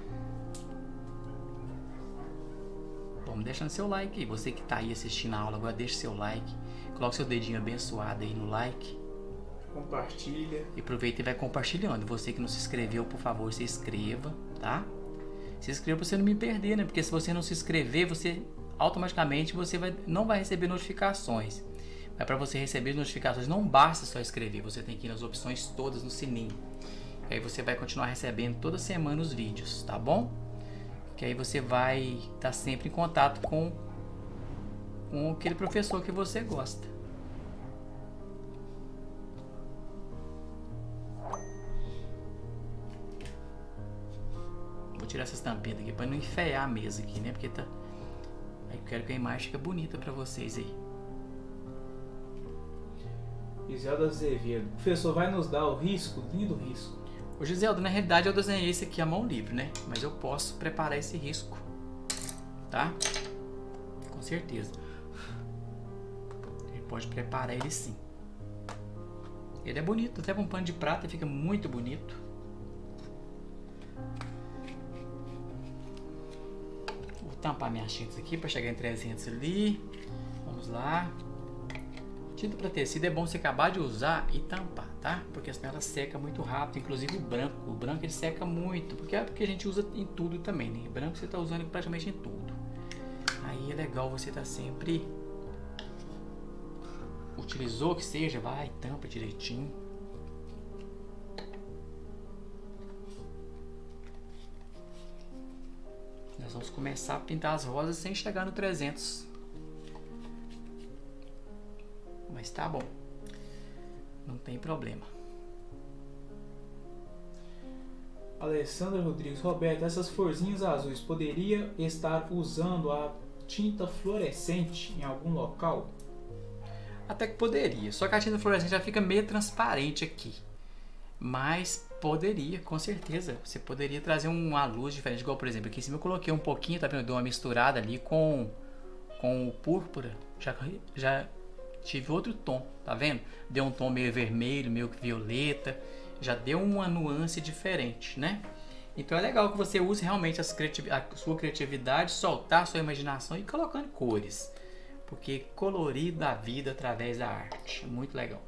Vamos deixando seu like aí. Você que tá aí assistindo a aula agora, deixa seu like. Coloque seu dedinho abençoado aí no like. Compartilha. E aproveita e vai compartilhando. Você que não se inscreveu, por favor, se inscreva, tá? Se inscreva para você não me perder, né? Porque se você não se inscrever, você automaticamente não vai receber notificações. Mas para você receber notificações, não basta só escrever. Você tem que ir nas opções todas no sininho. E aí você vai continuar recebendo toda semana os vídeos, tá bom? Que aí você vai estar sempre em contato com aquele professor que você gosta. Vou tirar essas tampinhas aqui para não enfeiar a mesa aqui, né? Porque tá... Aí eu quero que a imagem fique bonita para vocês aí. Giselda Azevedo. O professor vai nos dar o risco, lindo risco. Ô Giselda, na realidade eu desenhei esse aqui à mão livre, né? Mas eu posso preparar esse risco, tá? Com certeza. A gente pode preparar ele sim. Ele é bonito, até com um pano de prata fica muito bonito. Vou tampar minhas tintas aqui para chegar em 300 ali. Vamos lá. Tinta para tecido é bom você acabar de usar e tampar, tá? Porque senão ela seca muito rápido, inclusive o branco. O branco ele seca muito, porque a gente usa em tudo também, né? O branco você está usando praticamente em tudo. Aí é legal você estar sempre... Utilizou que seja, vai, tampa direitinho. Nós vamos começar a pintar as rosas sem chegar no 300. Mas tá bom, não tem problema. Alessandra Rodrigues. Roberto, essas florzinhas azuis, poderia estar usando a tinta fluorescente em algum local? Até que poderia, só que a tinta fluorescente já fica meio transparente aqui. Mas poderia, com certeza. Você poderia trazer uma luz diferente, igual por exemplo aqui em cima eu coloquei um pouquinho, tá vendo? Eu dei uma misturada ali com o púrpura. Já tive outro tom, tá vendo? Deu um tom meio vermelho, meio violeta, já deu uma nuance diferente, né? Então é legal que você use realmente a sua criatividade, soltar a sua imaginação e colocando cores, porque colorir dá vida através da arte, é muito legal.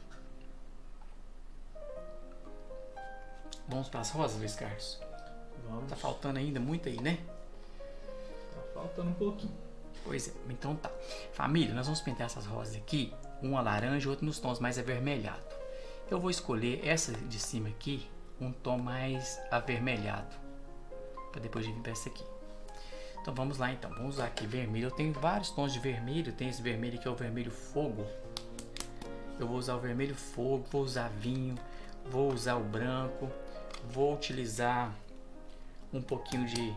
Vamos para as rosas, Luiz Carlos? Vamos. Tá faltando ainda muito aí, né? Tá faltando um pouquinho. Pois é, então tá. Família, nós vamos pintar essas rosas aqui, uma laranja e outra nos tons mais avermelhado. Eu vou escolher essa de cima aqui, um tom mais avermelhado, para depois vir para essa aqui. Então vamos lá então, vamos usar aqui vermelho. Eu tenho vários tons de vermelho, tem esse vermelho que é o vermelho fogo. Eu vou usar o vermelho fogo, vou usar vinho, vou usar o branco, vou utilizar um pouquinho de...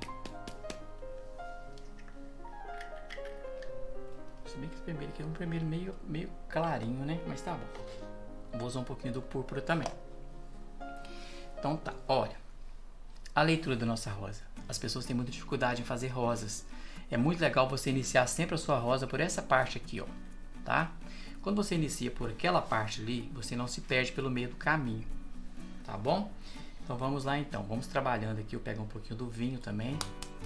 Se bem que esse vermelho aqui é um vermelho meio clarinho, né? Mas tá bom. Vou usar um pouquinho do púrpura também. Então tá, olha. A leitura da nossa rosa. As pessoas têm muita dificuldade em fazer rosas. É muito legal você iniciar sempre a sua rosa por essa parte aqui, ó. Tá? Quando você inicia por aquela parte ali, você não se perde pelo meio do caminho. Tá bom? Então vamos lá então. Vamos trabalhando aqui. Eu pego um pouquinho do vinho também.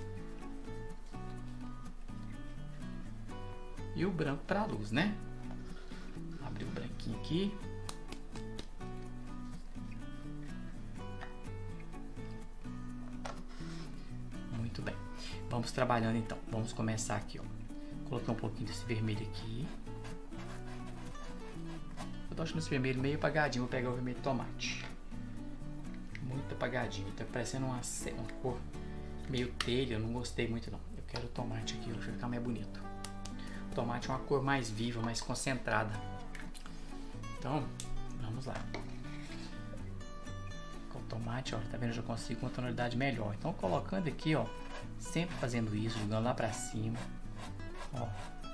E o branco para a luz, né? Vou abrir o branquinho aqui. Muito bem. Vamos trabalhando então. Vamos começar aqui, ó. Coloquei um pouquinho desse vermelho aqui. Eu tô achando esse vermelho meio apagadinho. Vou pegar o vermelho de tomate. Muito apagadinho. Tá parecendo uma cor meio telha. Eu não gostei muito não. Eu quero o tomate aqui. Deixa eu ficar mais bonito. O tomate é uma cor mais viva, mais concentrada. Então, vamos lá. Com o tomate, ó, tá vendo? Eu já consigo uma tonalidade melhor. Então, colocando aqui, ó, sempre fazendo isso, jogando lá pra cima. Ó.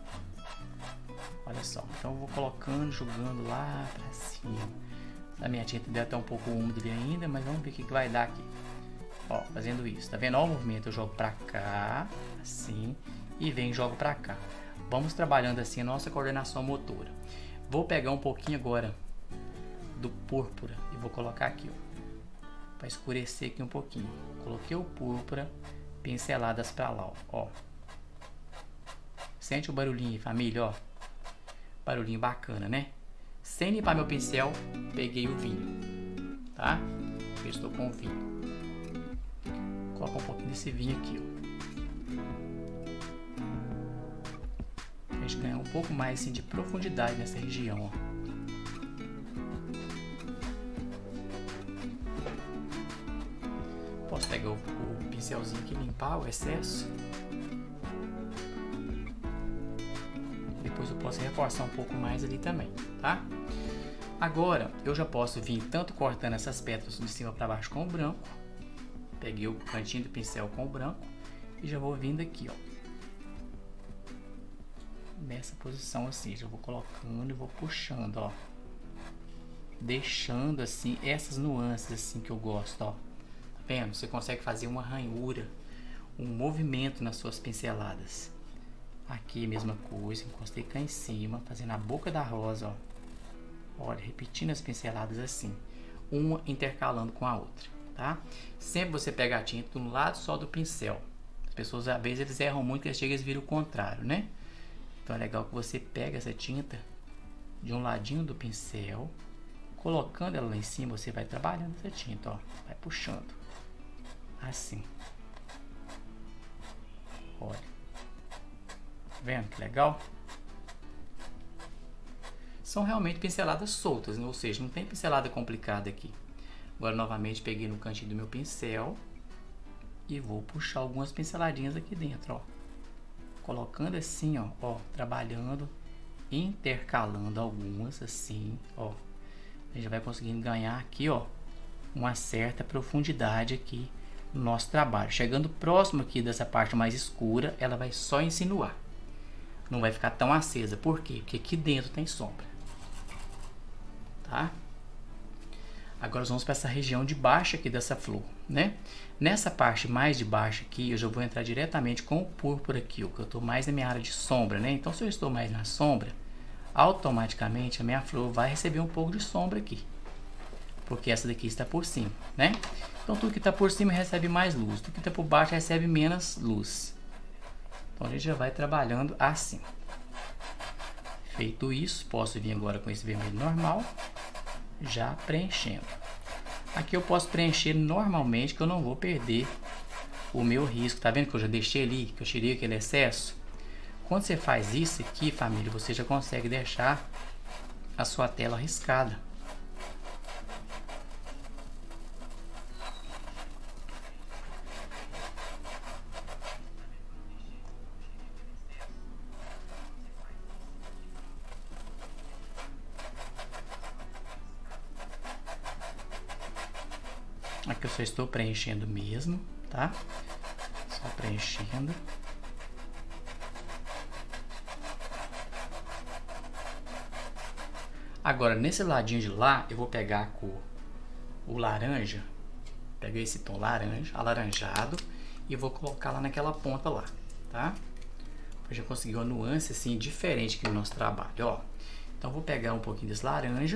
Olha só. Então, eu vou colocando, jogando lá pra cima. A minha tinta deve estar um pouco úmida ali ainda, mas vamos ver o que vai dar aqui. Ó, fazendo isso. Tá vendo? Ó, o movimento. Eu jogo pra cá, assim, e venho e jogo pra cá. Vamos trabalhando assim a nossa coordenação motora. Vou pegar um pouquinho agora do púrpura e vou colocar aqui, ó, para escurecer aqui um pouquinho. Coloquei o púrpura, pinceladas para lá, ó. Sente o barulhinho aí, família, ó. Barulhinho bacana, né? Sem limpar meu pincel, peguei o vinho, tá? Eu estou com o vinho. Coloca um pouquinho desse vinho aqui, ó. A gente ganha um pouco mais assim, de profundidade nessa região, ó. Posso pegar o pincelzinho aqui e limpar o excesso. Depois eu posso reforçar um pouco mais ali também, tá? Agora eu já posso vir tanto cortando essas pétalas de cima para baixo com o branco. Peguei o cantinho do pincel com o branco e já vou vindo aqui, ó. Nessa posição assim, já vou colocando e vou puxando, ó. Deixando assim, essas nuances assim que eu gosto, ó. Tá vendo? Você consegue fazer uma ranhura, um movimento nas suas pinceladas. Aqui mesma coisa, encostei cá em cima, fazendo a boca da rosa, ó. Olha, repetindo as pinceladas assim, uma intercalando com a outra, tá? Sempre você pega a tinta no lado só do pincel. As pessoas às vezes eles erram muito, eles chegam e viram o contrário, né? Então é legal que você pega essa tinta de um ladinho do pincel, colocando ela lá em cima, você vai trabalhando essa tinta, ó, vai puxando, assim. Olha, tá vendo que legal? São realmente pinceladas soltas, né? Ou seja, não tem pincelada complicada aqui. Agora novamente peguei no cantinho do meu pincel e vou puxar algumas pinceladinhas aqui dentro, ó. Colocando assim, ó, trabalhando, intercalando algumas assim, ó. A gente vai conseguindo ganhar aqui, ó, uma certa profundidade aqui no nosso trabalho. Chegando próximo aqui dessa parte mais escura, ela vai só insinuar. Não vai ficar tão acesa. Por quê? Porque aqui dentro tem sombra. Tá? Agora nós vamos para essa região de baixo aqui dessa flor, né? Nessa parte mais de baixo aqui, eu já vou entrar diretamente com o púrpura aqui, ó, que eu estou mais na minha área de sombra, né? Então, se eu estou mais na sombra, automaticamente a minha flor vai receber um pouco de sombra aqui, porque essa daqui está por cima, né? Então, tudo que está por cima recebe mais luz, tudo que está por baixo recebe menos luz. Então, a gente já vai trabalhando assim. Feito isso, posso vir agora com esse vermelho normal, já preenchendo. Aqui eu posso preencher normalmente, que eu não vou perder o meu risco. Tá vendo que eu já deixei ali, que eu tirei aquele excesso? Quando você faz isso aqui, família, você já consegue deixar a sua tela riscada. Aqui eu só estou preenchendo mesmo, tá? Só preenchendo. Agora, nesse ladinho de lá, eu vou pegar a cor, o laranja. Peguei esse tom laranja, alaranjado, e vou colocar lá naquela ponta lá, tá? Pra já conseguir uma nuance assim diferente aqui no nosso trabalho, ó. Então, vou pegar um pouquinho desse laranja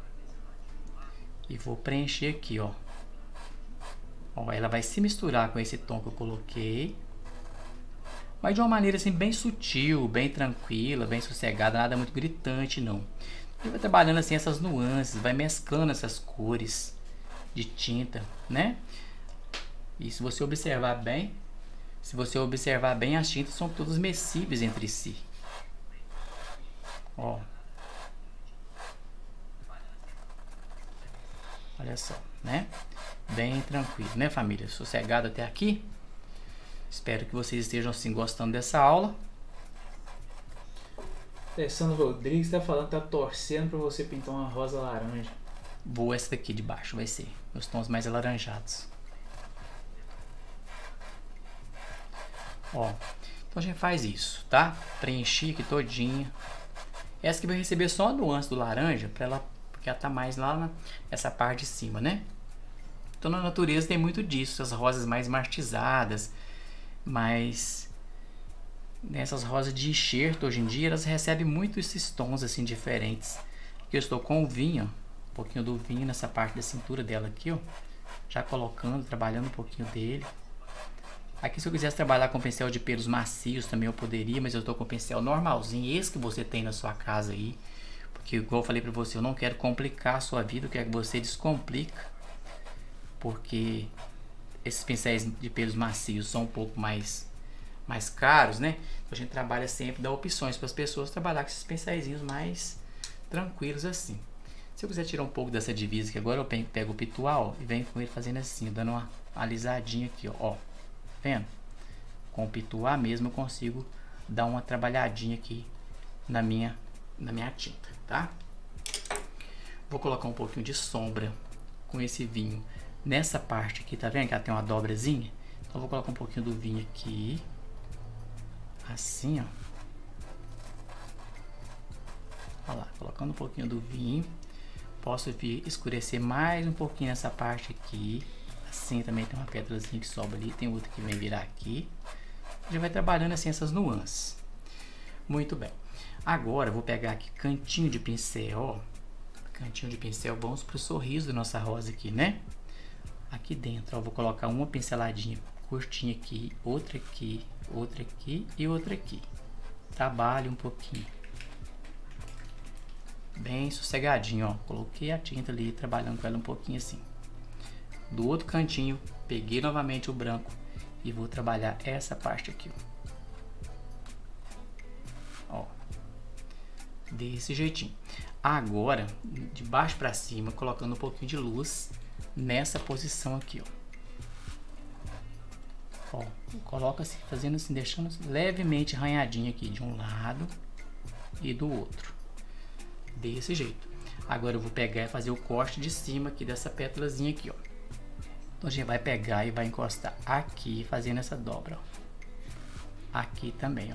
e vou preencher aqui, ó. Ó, ela vai se misturar com esse tom que eu coloquei, mas de uma maneira assim bem sutil, bem tranquila, bem sossegada, nada muito gritante, não. E vai trabalhando assim essas nuances, vai mesclando essas cores de tinta, né? E se você observar bem, as tintas são todas mescíveis entre si. Ó. Olha só, né? Bem tranquilo, né, família? Sossegado até aqui. Espero que vocês estejam assim gostando dessa aula. Alessandro Rodrigues tá falando que tá torcendo pra você pintar uma rosa laranja. Boa essa daqui de baixo, vai ser. Os tons mais alaranjados. Ó, então a gente faz isso, tá? Preenchi aqui todinha. Essa aqui vai receber só a nuance do laranja, porque ela tá mais lá nessa parte de cima, né? Então na natureza tem muito disso, as rosas mais martizadas, mais... Nessas rosas de enxerto hoje em dia, elas recebem muito esses tons assim diferentes. Aqui eu estou com o vinho, um pouquinho do vinho nessa parte da cintura dela aqui, ó. Já colocando, trabalhando um pouquinho dele. Aqui se eu quisesse trabalhar com pincel de pelos macios também eu poderia, mas eu estou com o pincel normalzinho, esse que você tem na sua casa aí. Porque igual eu falei pra você, eu não quero complicar a sua vida, eu quero que você descomplica. Porque esses pincéis de pelos macios são um pouco mais caros, né? Então a gente trabalha sempre, dá opções para as pessoas trabalhar com esses pincéis mais tranquilos assim. Se eu quiser tirar um pouco dessa divisa aqui agora, eu pego o pitual e venho com ele fazendo assim, dando uma alisadinha aqui, ó. Vendo? Com o pituar mesmo eu consigo dar uma trabalhadinha aqui na minha tinta, tá? Vou colocar um pouquinho de sombra com esse vinho nessa parte aqui, tá vendo que ela tem uma dobrazinha? Então eu vou colocar um pouquinho do vinho aqui. Assim, ó. Olha lá, colocando um pouquinho do vinho. Posso vir escurecer mais um pouquinho essa parte aqui. Assim também tem uma pétalazinha que sobra ali. Tem outra que vem virar aqui. Já vai trabalhando assim essas nuances. Muito bem. Agora eu vou pegar aqui cantinho de pincel, ó. Cantinho de pincel, vamos pro sorriso da nossa rosa aqui, né? Aqui dentro, ó, vou colocar uma pinceladinha curtinha aqui, outra aqui e outra aqui. Trabalhe um pouquinho. Bem sossegadinho, ó. Coloquei a tinta ali, trabalhando com ela um pouquinho assim. Do outro cantinho, peguei novamente o branco e vou trabalhar essa parte aqui, ó. Desse jeitinho. Agora, de baixo para cima, colocando um pouquinho de luz nessa posição aqui, ó. Ó, coloca-se fazendo assim, deixando levemente arranhadinho aqui de um lado e do outro. Desse jeito. Agora eu vou pegar e fazer o corte de cima aqui dessa pétalazinha aqui, ó. Então a gente vai pegar e vai encostar aqui, fazendo essa dobra, ó. Aqui também, ó.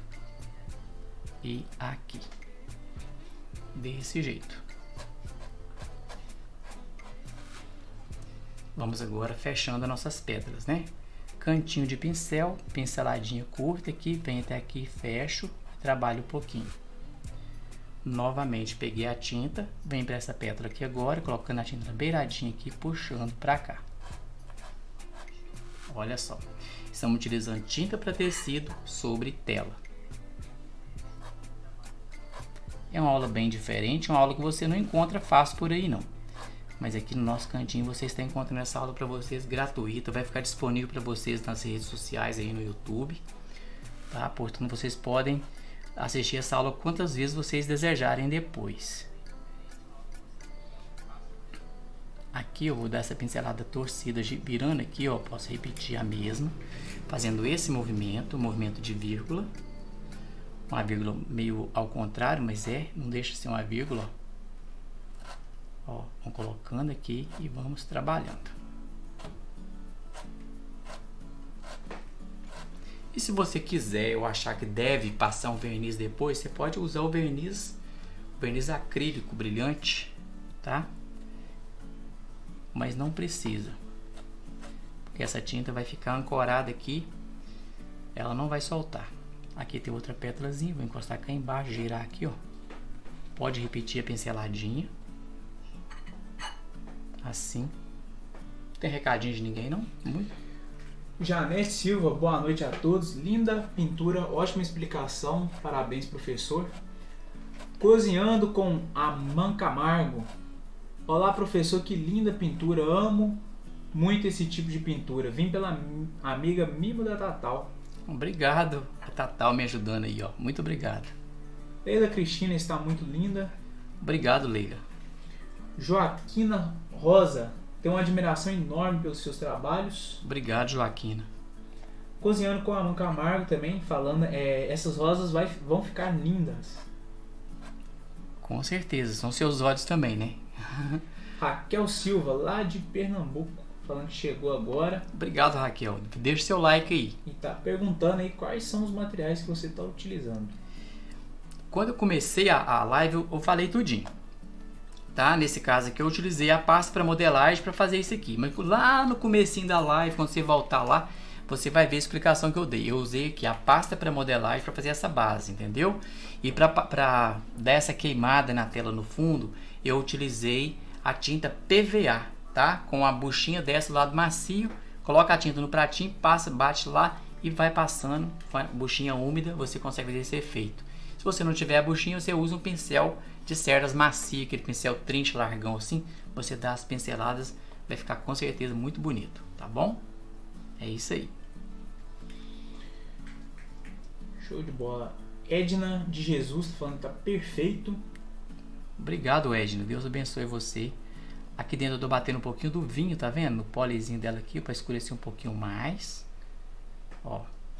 E aqui. Desse jeito. Vamos agora fechando as nossas pétalas, né? Cantinho de pincel, pinceladinha curta aqui, vem até aqui, fecho, trabalho um pouquinho. Novamente peguei a tinta, vem para essa pétala aqui agora, colocando a tinta na beiradinha aqui, puxando para cá. Olha só, estamos utilizando tinta para tecido sobre tela. É uma aula bem diferente, uma aula que você não encontra fácil por aí não. Mas aqui no nosso cantinho você está encontrando essa aula para vocês gratuita, vai ficar disponível para vocês nas redes sociais aí no YouTube, tá? Portanto, vocês podem assistir essa aula quantas vezes vocês desejarem depois. Aqui eu vou dar essa pincelada torcida, virando aqui, ó, posso repetir a mesma, fazendo esse movimento, movimento de vírgula, uma vírgula meio ao contrário, mas não deixa de ser uma vírgula, ó. Ó, vamos colocando aqui e vamos trabalhando. E se você quiser ou achar que deve passar um verniz depois, você pode usar o verniz acrílico brilhante, tá? Mas não precisa, porque essa tinta vai ficar ancorada aqui, ela não vai soltar. Aqui tem outra pétalazinha, vou encostar cá embaixo, girar aqui, ó. Pode repetir a pinceladinha, assim. Não tem recadinho de ninguém, não? Muito. Janete Silva, boa noite a todos. Linda pintura, ótima explicação. Parabéns, professor. Cozinhando com Aman Camargo. Olá, professor, que linda pintura. Amo muito esse tipo de pintura. Vim pela amiga Mimo da Tatal. Obrigado, a Tatal me ajudando aí, ó. Muito obrigado. Leila Cristina está muito linda. Obrigado, Leila. Joaquina Rosa, tenho uma admiração enorme pelos seus trabalhos. Obrigado, Joaquina. Cozinhando com a Aman Camargo também, falando, essas rosas vão ficar lindas. Com certeza, são seus olhos também, né? Raquel Silva, lá de Pernambuco, falando que chegou agora. Obrigado, Raquel. Deixa seu like aí. E tá perguntando aí quais são os materiais que você está utilizando. Quando eu comecei a live, eu falei tudinho. Tá? Nesse caso aqui eu utilizei a pasta para modelagem para fazer isso aqui. Mas lá no comecinho da live, quando você voltar lá, você vai ver a explicação que eu dei. Eu usei aqui a pasta para modelagem para fazer essa base, entendeu? E para dar essa queimada na tela no fundo, eu utilizei a tinta PVA, tá? Com a buchinha dessa do lado macio, coloca a tinta no pratinho, passa, bate lá e vai passando. Buchinha úmida, você consegue fazer esse efeito. Se você não tiver a buchinha, você usa um pincel de cerdas macio, aquele pincel trinche largão assim, você dá as pinceladas, vai ficar com certeza muito bonito, tá bom? É isso aí. Show de bola. Edna de Jesus tá falando que tá perfeito. Obrigado, Edna. Deus abençoe você. Aqui dentro eu tô batendo um pouquinho do vinho, tá vendo? No polizinho dela aqui, para escurecer um pouquinho mais. Ó.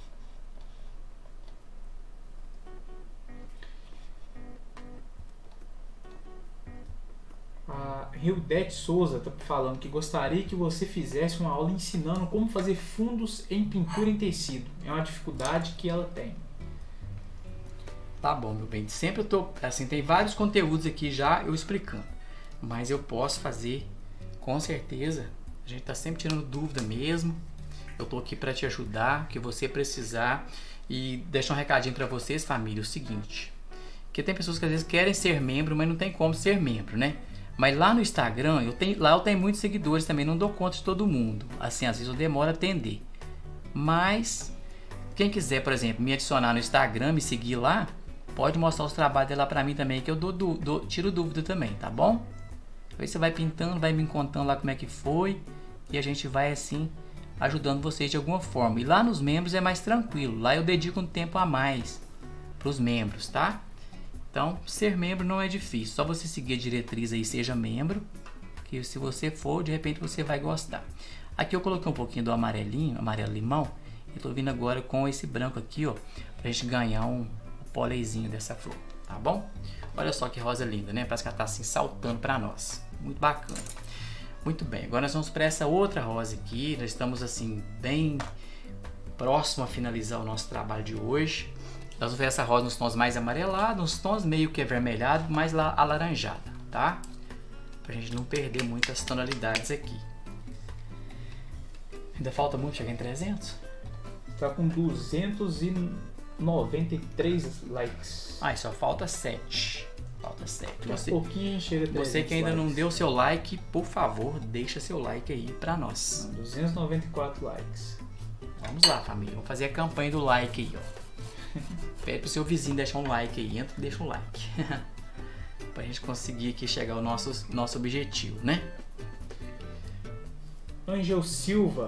A Hildete Souza tá falando que gostaria que você fizesse uma aula ensinando como fazer fundos em pintura em tecido. É uma dificuldade que ela tem. Tá bom, meu bem. Sempre eu tô, assim, tem vários conteúdos aqui já eu explicando. Mas eu posso fazer, com certeza. A gente tá sempre tirando dúvida mesmo. Eu tô aqui para te ajudar, o que você precisar. E deixar um recadinho para vocês, família, o seguinte. Que tem pessoas que às vezes querem ser membro, mas não tem como ser membro, né? Mas lá no Instagram, eu tenho muitos seguidores também, não dou conta de todo mundo. Assim, às vezes eu demoro a atender. Mas, quem quiser, por exemplo, me adicionar no Instagram, me seguir lá, pode mostrar os trabalhos dela pra mim também, que eu tiro dúvida também, tá bom? Aí você vai pintando, vai me contando lá como é que foi, e a gente vai assim, ajudando vocês de alguma forma. E lá nos membros é mais tranquilo, lá eu dedico um tempo a mais pros membros, tá? Então, ser membro não é difícil, só você seguir a diretriz aí, seja membro, que se você for, de repente você vai gostar. Aqui eu coloquei um pouquinho do amarelinho, amarelo limão, e tô vindo agora com esse branco aqui, ó, pra gente ganhar um pólenzinho dessa flor, tá bom? Olha só que rosa linda, né? Parece que ela tá assim saltando pra nós, muito bacana. Muito bem, agora nós vamos para essa outra rosa aqui, nós estamos assim, bem próximo a finalizar o nosso trabalho de hoje. Nós vamos ver essa rosa nos tons mais amarelados, nos tons meio que avermelhado, mais lá alaranjada, tá? Pra gente não perder muitas tonalidades aqui. Ainda falta muito chegar em 300? Tá com 293 likes. Ah, só falta 7. Falta 7. Daqui a pouquinho a gente chega a 300 você que ainda likes. não deu seu like, por favor, deixa seu like aí pra nós. 294 likes. Vamos lá, família. Vamos fazer a campanha do like aí, ó. Pede pro seu vizinho deixar um like aí, entra e deixa um like. Pra gente conseguir aqui chegar ao nosso objetivo, né? Angel Silva,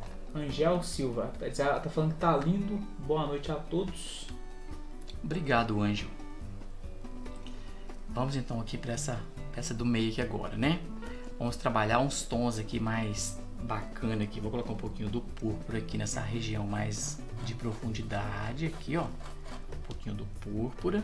ela tá falando que tá lindo. Boa noite a todos. Obrigado, Anjo. Vamos então aqui para essa do meio aqui agora, né? Vamos trabalhar uns tons aqui mais bacana aqui. Vou colocar um pouquinho do púrpura aqui nessa região mais de profundidade aqui, ó. Um pouquinho do púrpura.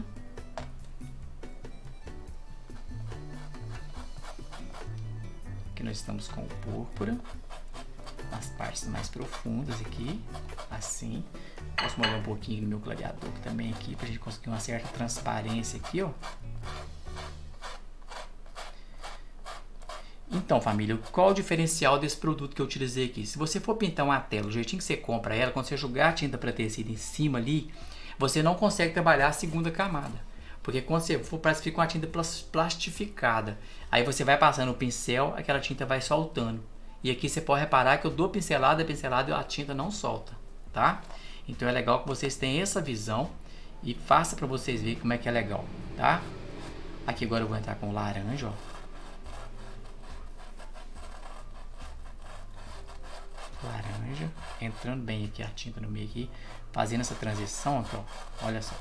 Aqui nós estamos com o púrpura nas partes mais profundas aqui. Assim. Posso molhar um pouquinho no meu clareador também aqui, pra gente conseguir uma certa transparência aqui, ó. Então, família, qual o diferencial desse produto que eu utilizei aqui? Se você for pintar uma tela, o jeitinho que você compra ela, quando você jogar a tinta para tecido em cima ali, você não consegue trabalhar a segunda camada. Porque quando você for, parece que fica uma tinta plastificada. Aí você vai passando o pincel, aquela tinta vai soltando. E aqui você pode reparar que eu dou pincelada e a tinta não solta, tá? Então é legal que vocês tenham essa visão e faça para vocês verem como é que é legal, tá? Aqui agora eu vou entrar com o laranja, ó. Laranja, entrando bem aqui a tinta no meio aqui, fazendo essa transição aqui, ó. Olha só.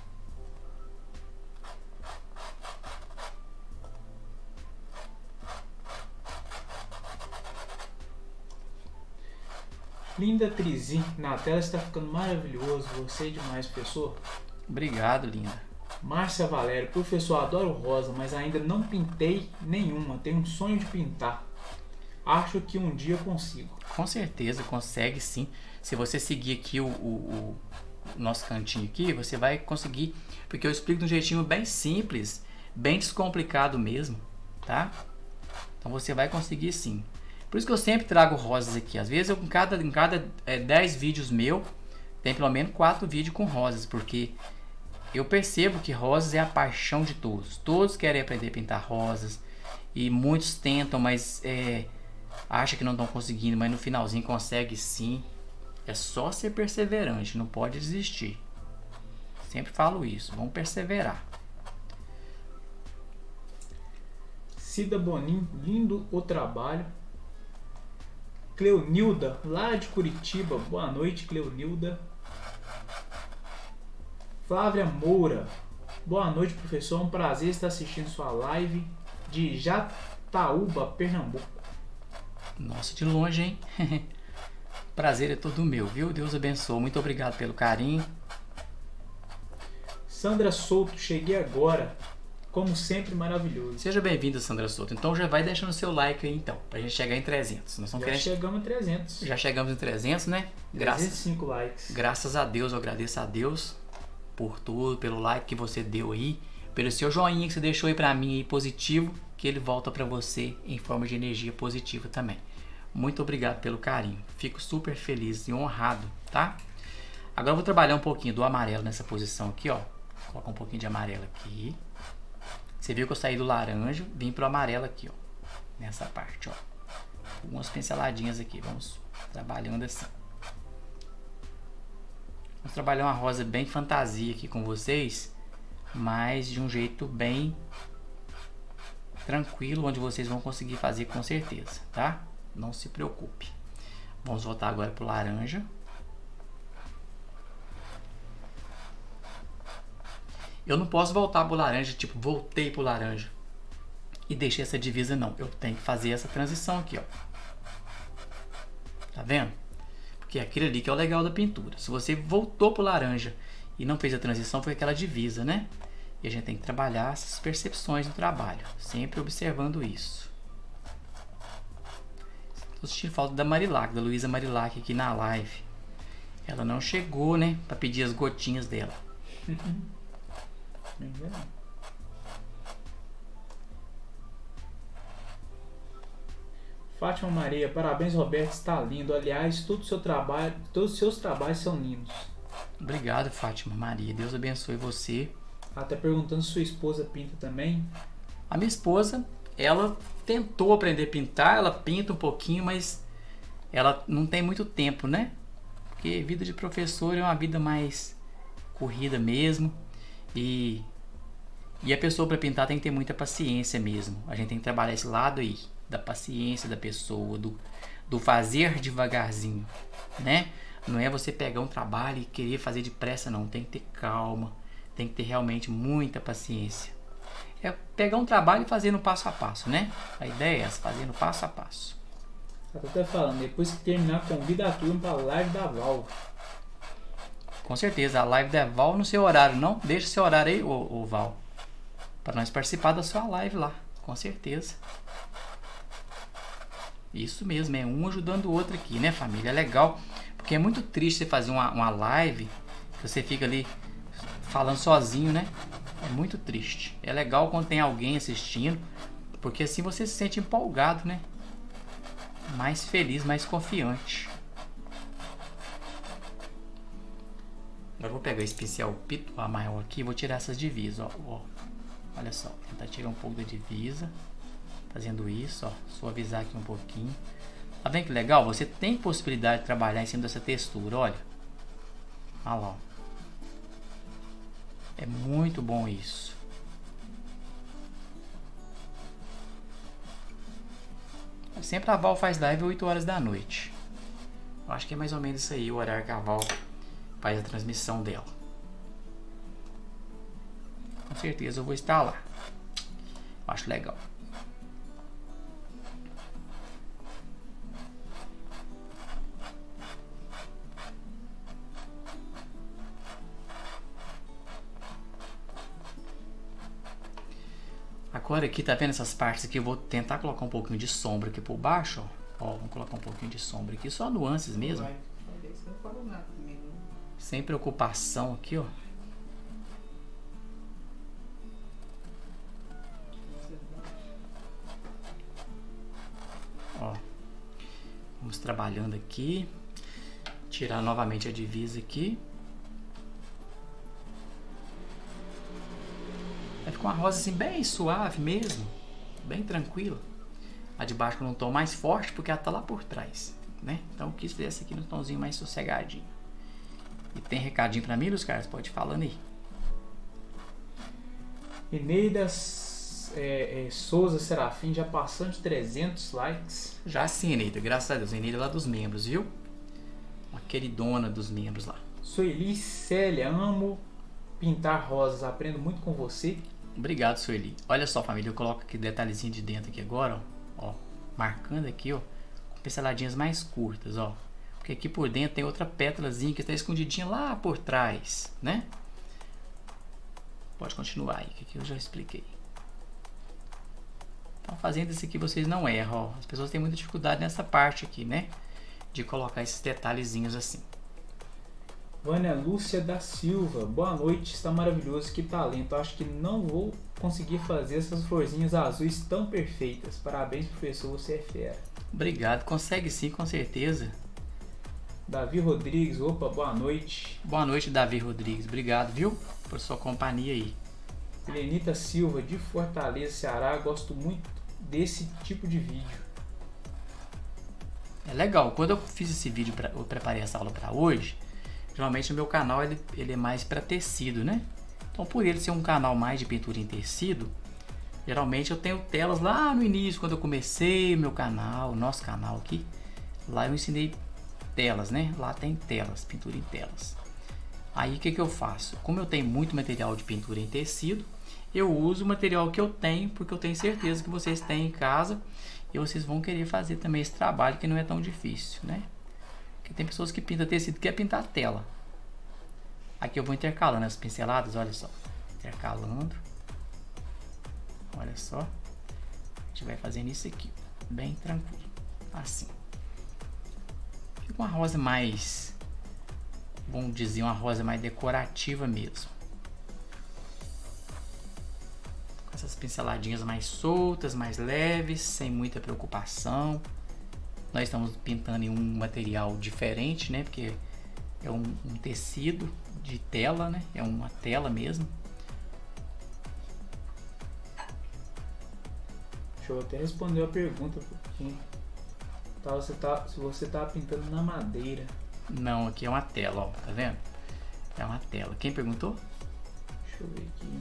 Linda Trizin, na tela está ficando maravilhoso, você é demais, professor. Obrigado, linda. Márcia Valério, professor, adoro rosa, mas ainda não pintei nenhuma, tenho um sonho de pintar. Acho que um dia eu consigo. Com certeza, consegue sim. Se você seguir aqui o nosso cantinho aqui, você vai conseguir. Porque eu explico de um jeitinho bem simples, bem descomplicado mesmo, tá? Então você vai conseguir sim. Por isso que eu sempre trago rosas aqui. Às vezes, em cada 10 vídeos meu, tem pelo menos 4 vídeos com rosas. Porque eu percebo que rosas é a paixão de todos. Todos querem aprender a pintar rosas. E muitos tentam, mas... acha que não estão conseguindo, mas no finalzinho consegue sim. É só ser perseverante, não pode desistir. Sempre falo isso, vamos perseverar. Cida Bonin, lindo o trabalho. Cleonilda, lá de Curitiba, boa noite, Cleonilda. Flávia Moura, boa noite, professor, é um prazer estar assistindo sua live de Jataúba, Pernambuco. Nossa, de longe, hein? Prazer é todo meu, viu? Deus abençoe. Muito obrigado pelo carinho. Sandra Souto, cheguei agora. Como sempre, maravilhoso. Seja bem-vindo, Sandra Souto. Então já vai deixando seu like aí, então, pra gente chegar em 300. Nós chegamos em 300. Já chegamos em 300, né? 305 likes. Graças a Deus, eu agradeço a Deus por tudo, pelo like que você deu aí, pelo seu joinha que você deixou aí pra mim aí positivo, que ele volta pra você em forma de energia positiva também. Muito obrigado pelo carinho. Fico super feliz e honrado, tá? Agora eu vou trabalhar um pouquinho do amarelo nessa posição aqui, ó. Colocar um pouquinho de amarelo aqui. Você viu que eu saí do laranja, vim pro amarelo aqui, ó. Nessa parte, ó. Algumas pinceladinhas aqui. Vamos trabalhando assim. Vamos trabalhar uma rosa bem fantasia aqui com vocês, mas de um jeito bem tranquilo, onde vocês vão conseguir fazer com certeza, tá? Não se preocupe. Vamos voltar agora pro laranja. Eu não posso voltar pro laranja, tipo, voltei pro laranja e deixei essa divisa, não. Eu tenho que fazer essa transição aqui, ó. Tá vendo? Porque é aquilo ali que é o legal da pintura. Se você voltou pro laranja e não fez a transição, foi aquela divisa, né? E a gente tem que trabalhar essas percepções no trabalho, sempre observando isso. Tô sentindo falta da Marilac, da Luísa Marilac aqui na live. Ela não chegou, né, para pedir as gotinhas dela. Fátima Maria, parabéns, Roberto, está lindo. Aliás, todo o seu trabalho, todos os seus trabalhos são lindos. Obrigado, Fátima Maria. Deus abençoe você. Ela tá perguntando se sua esposa pinta também. A minha esposa, ela tentou aprender a pintar, ela pinta um pouquinho, mas ela não tem muito tempo, né? Porque vida de professor é uma vida mais corrida mesmo. E a pessoa para pintar tem que ter muita paciência mesmo. A gente tem que trabalhar esse lado aí, da paciência da pessoa, do fazer devagarzinho, né? Não é você pegar um trabalho e querer fazer depressa, não. Tem que ter calma, tem que ter realmente muita paciência. É pegar um trabalho e fazer no passo a passo, né? A ideia é essa, fazer no passo a passo. Eu tô até falando, depois que terminar, convida a turma para a live da Val. Com certeza, a live da Val no seu horário, não? Deixa seu horário aí, ô Val, para nós participar da sua live lá, com certeza. Isso mesmo, é um ajudando o outro aqui, né, família? É legal, Porque é muito triste você fazer uma live, você fica ali falando sozinho, né? É muito triste. É legal quando tem alguém assistindo, porque assim você se sente empolgado, né? Mais feliz, mais confiante. Agora eu vou pegar esse pincel Pituá maior aqui e vou tirar essas divisas, ó. Olha só, tentar tirar um pouco da divisa. Fazendo isso, ó. Suavizar aqui um pouquinho. Tá vendo que legal? Você tem possibilidade de trabalhar em cima dessa textura, olha. Olha lá, ó. É muito bom isso. Sempre a Val faz live 8 horas da noite. Eu acho que é mais ou menos isso aí, o horário que a Val faz a transmissão dela. Com certeza eu vou estar lá. Eu acho legal. Agora aqui, tá vendo essas partes aqui? Eu vou tentar colocar um pouquinho de sombra aqui por baixo, ó. Ó, vamos colocar um pouquinho de sombra aqui, só nuances mesmo. Sem preocupação aqui, ó. Ó. Vamos trabalhando aqui. Tirar novamente a divisa aqui. Vai ficar uma rosa assim bem suave mesmo, bem tranquila. A de baixo num tom mais forte porque ela tá lá por trás, né? Então eu quis fazer essa aqui no tomzinho mais sossegadinho. E tem recadinho pra mim, Luz Carlos? Pode ir falando aí. Eneida Souza Serafim já passando de 300 likes. Já sim, Eneida, graças a Deus. Eneida lá dos membros, viu? Uma queridona dos membros lá. Sueli Célia, amo pintar rosas, aprendo muito com você. Obrigado, Sueli. Olha só, família, eu coloco aqui detalhezinho de dentro aqui agora, ó. Ó, marcando aqui, ó, com pinceladinhas mais curtas, ó. Porque aqui por dentro tem outra pétalazinha que está escondidinha lá por trás, né? Pode continuar aí, que aqui eu já expliquei. Então, fazendo isso aqui, vocês não erram, ó. As pessoas têm muita dificuldade nessa parte aqui, né? De colocar esses detalhezinhos assim. Vânia Lúcia da Silva, boa noite, está maravilhoso, que talento. Acho que não vou conseguir fazer essas florzinhas azuis tão perfeitas. Parabéns, professor, você é fera. Obrigado, consegue sim, com certeza. Davi Rodrigues, opa, boa noite. Boa noite, Davi Rodrigues, obrigado, viu, por sua companhia aí. Helenita Silva, de Fortaleza, Ceará, gosto muito desse tipo de vídeo. É legal, quando eu fiz esse vídeo, eu preparei essa aula para hoje. Geralmente no meu canal ele é mais para tecido, né? Então por ele ser um canal mais de pintura em tecido, geralmente eu tenho telas lá no início, quando eu comecei o meu canal, o nosso canal aqui. Lá eu ensinei telas, né? Lá tem telas, pintura em telas. Aí o que eu faço? Como eu tenho muito material de pintura em tecido, eu uso o material que eu tenho, porque eu tenho certeza que vocês têm em casa e vocês vão querer fazer também esse trabalho que não é tão difícil, né? Porque tem pessoas que pintam tecido e quer pintar a tela. Aqui eu vou intercalando as pinceladas, olha só. Intercalando. Olha só. A gente vai fazendo isso aqui, bem tranquilo. Assim. Fica uma rosa mais, vamos dizer, uma rosa mais decorativa mesmo. Com essas pinceladinhas mais soltas, mais leves, sem muita preocupação. Nós estamos pintando em um material diferente, né? Porque é um tecido de tela, né? É uma tela mesmo. Deixa eu até responder a pergunta. Se você tá pintando na madeira. Não, aqui é uma tela, ó. Tá vendo? É uma tela. Quem perguntou? Deixa eu ver aqui.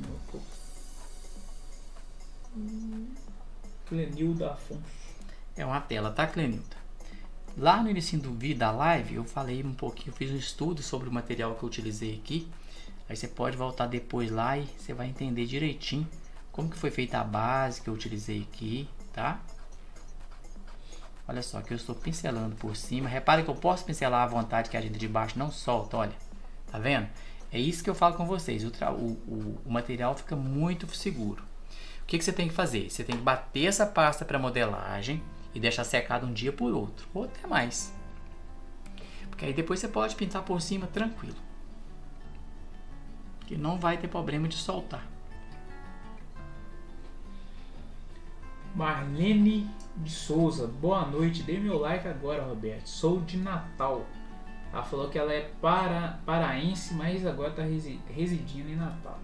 Clenilda Afonso. É uma tela, tá, Clenilda? Lá no início do vídeo da live, eu falei um pouquinho, eu fiz um estudo sobre o material que eu utilizei aqui. Aí você pode voltar depois lá e você vai entender direitinho como que foi feita a base que eu utilizei aqui, tá? Olha só, que eu estou pincelando por cima. Repare que eu posso pincelar à vontade, que a gente de baixo não solta, olha. Tá vendo? É isso que eu falo com vocês. O material fica muito seguro. O que você tem que fazer? Você tem que bater essa pasta para modelagem e deixar secado um dia por outro, ou até mais. Porque aí depois você pode pintar por cima tranquilo. Que não vai ter problema de soltar. Marlene de Souza, boa noite. Dê meu like agora, Roberto. Sou de Natal. Ela falou que ela é paraense, mas agora está residindo em Natal.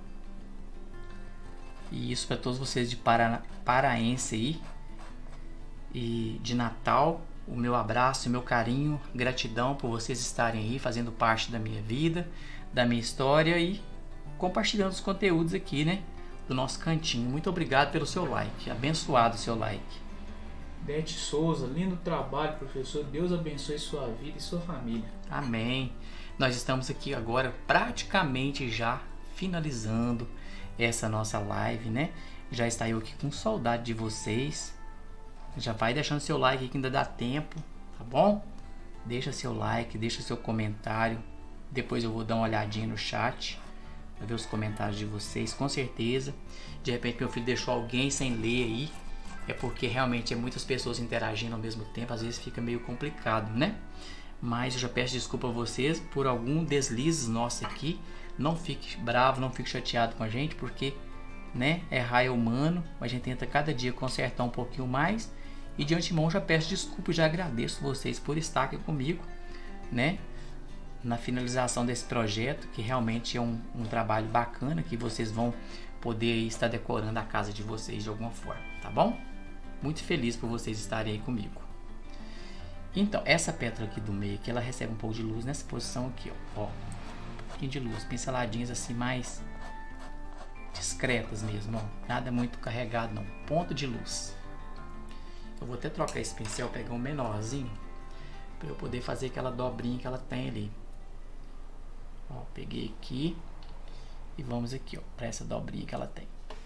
E isso para todos vocês de paraense aí e de Natal, o meu abraço, o meu carinho, gratidão por vocês estarem aí fazendo parte da minha vida, da minha história e compartilhando os conteúdos aqui, né, do nosso cantinho. Muito obrigado pelo seu like, abençoado o seu like. Beth Souza, lindo trabalho, professor. Deus abençoe sua vida e sua família. Amém. Nós estamos aqui agora praticamente já finalizando essa nossa live, né? Já está eu aqui com saudade de vocês. Já vai deixando seu like aí que ainda dá tempo, tá bom? Deixa seu like, deixa seu comentário. Depois eu vou dar uma olhadinha no chat para ver os comentários de vocês, com certeza. De repente meu filho deixou alguém sem ler aí. É porque realmente é muitas pessoas interagindo ao mesmo tempo, às vezes fica meio complicado, né? Mas eu já peço desculpa a vocês por algum deslize nosso aqui. Não fique bravo, não fique chateado com a gente, porque, né, errar é humano. A gente tenta cada dia consertar um pouquinho mais. E de antemão já peço desculpa e já agradeço vocês por estar aqui comigo, né? Na finalização desse projeto, que realmente é um trabalho bacana, que vocês vão poder estar decorando a casa de vocês de alguma forma, tá bom? Muito feliz por vocês estarem aí comigo. Então, essa pétala aqui do meio, que ela recebe um pouco de luz nessa posição aqui, ó. Um pouquinho de luz, pinceladinhas assim mais discretas mesmo, ó. Nada muito carregado não, ponto de luz. Eu vou até trocar esse pincel, pegar um menorzinho, para eu poder fazer aquela dobrinha que ela tem ali. Ó, peguei aqui e vamos aqui, ó, para essa dobrinha que ela tem.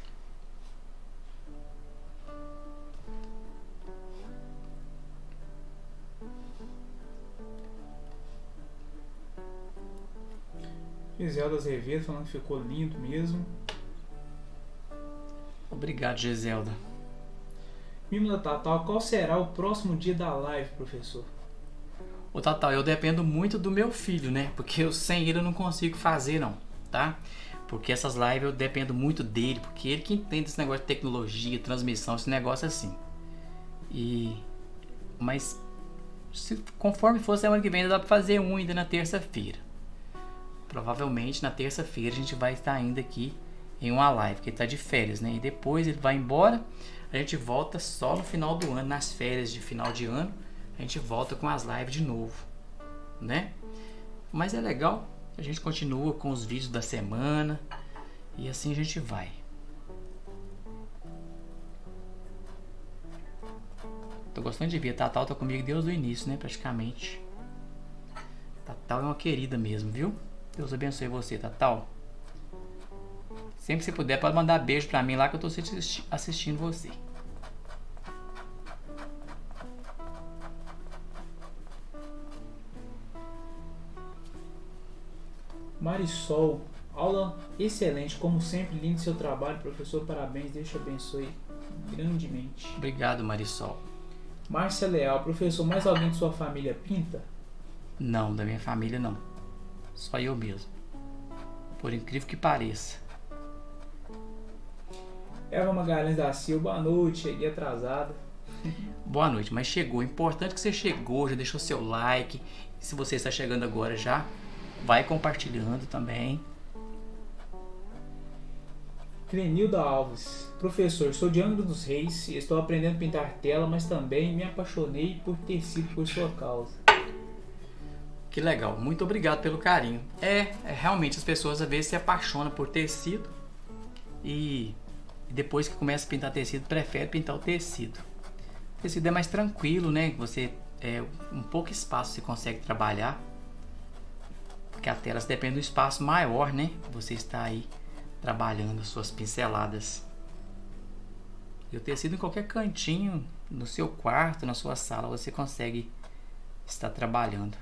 Giselda Azevedo falando que ficou lindo mesmo. Obrigado, Giselda. Mimula Tatal, qual será o próximo dia da live, professor? Ô Tatal, eu dependo muito do meu filho, né? Porque eu sem ele eu não consigo fazer não, tá? Porque essas lives eu dependo muito dele, porque ele que entende esse negócio de tecnologia, transmissão, esse negócio assim. Mas conforme for semana que vem, ainda dá pra fazer um ainda na terça-feira. Provavelmente na terça-feira a gente vai estar ainda aqui em uma live, porque ele tá de férias, né? E depois ele vai embora, a gente volta só no final do ano, nas férias de final de ano, a gente volta com as lives de novo, né? Mas é legal, a gente continua com os vídeos da semana e assim a gente vai. Tô gostando de ver, a Tatal tá comigo desde o início, né? Praticamente. Tatal é uma querida mesmo, viu? Deus abençoe você, Tatal. Sempre que você puder, pode mandar beijo pra mim lá que eu tô assistindo você. Marisol, aula excelente, como sempre, lindo seu trabalho, professor, parabéns, Deus te abençoe grandemente. Obrigado, Marisol. Márcia Leal, professor, mais alguém de sua família pinta? Não, da minha família não. Só eu mesmo. Por incrível que pareça. Eva Magalhães da Silva, boa noite, cheguei atrasada. Boa noite, mas chegou. Importante que você chegou, já deixou seu like. Se você está chegando agora já, vai compartilhando também. Clenilda Alves, professor, sou de Angra dos Reis e estou aprendendo a pintar tela, mas também me apaixonei por tecido por sua causa. Que legal, muito obrigado pelo carinho. Realmente as pessoas às vezes se apaixonam por tecido e depois que começa a pintar tecido, prefere pintar o tecido. O tecido é mais tranquilo, né? Você um pouco espaço você consegue trabalhar, porque a tela depende do espaço maior, né? Você está aí trabalhando suas pinceladas. E o tecido em qualquer cantinho, no seu quarto, na sua sala, você consegue estar trabalhando.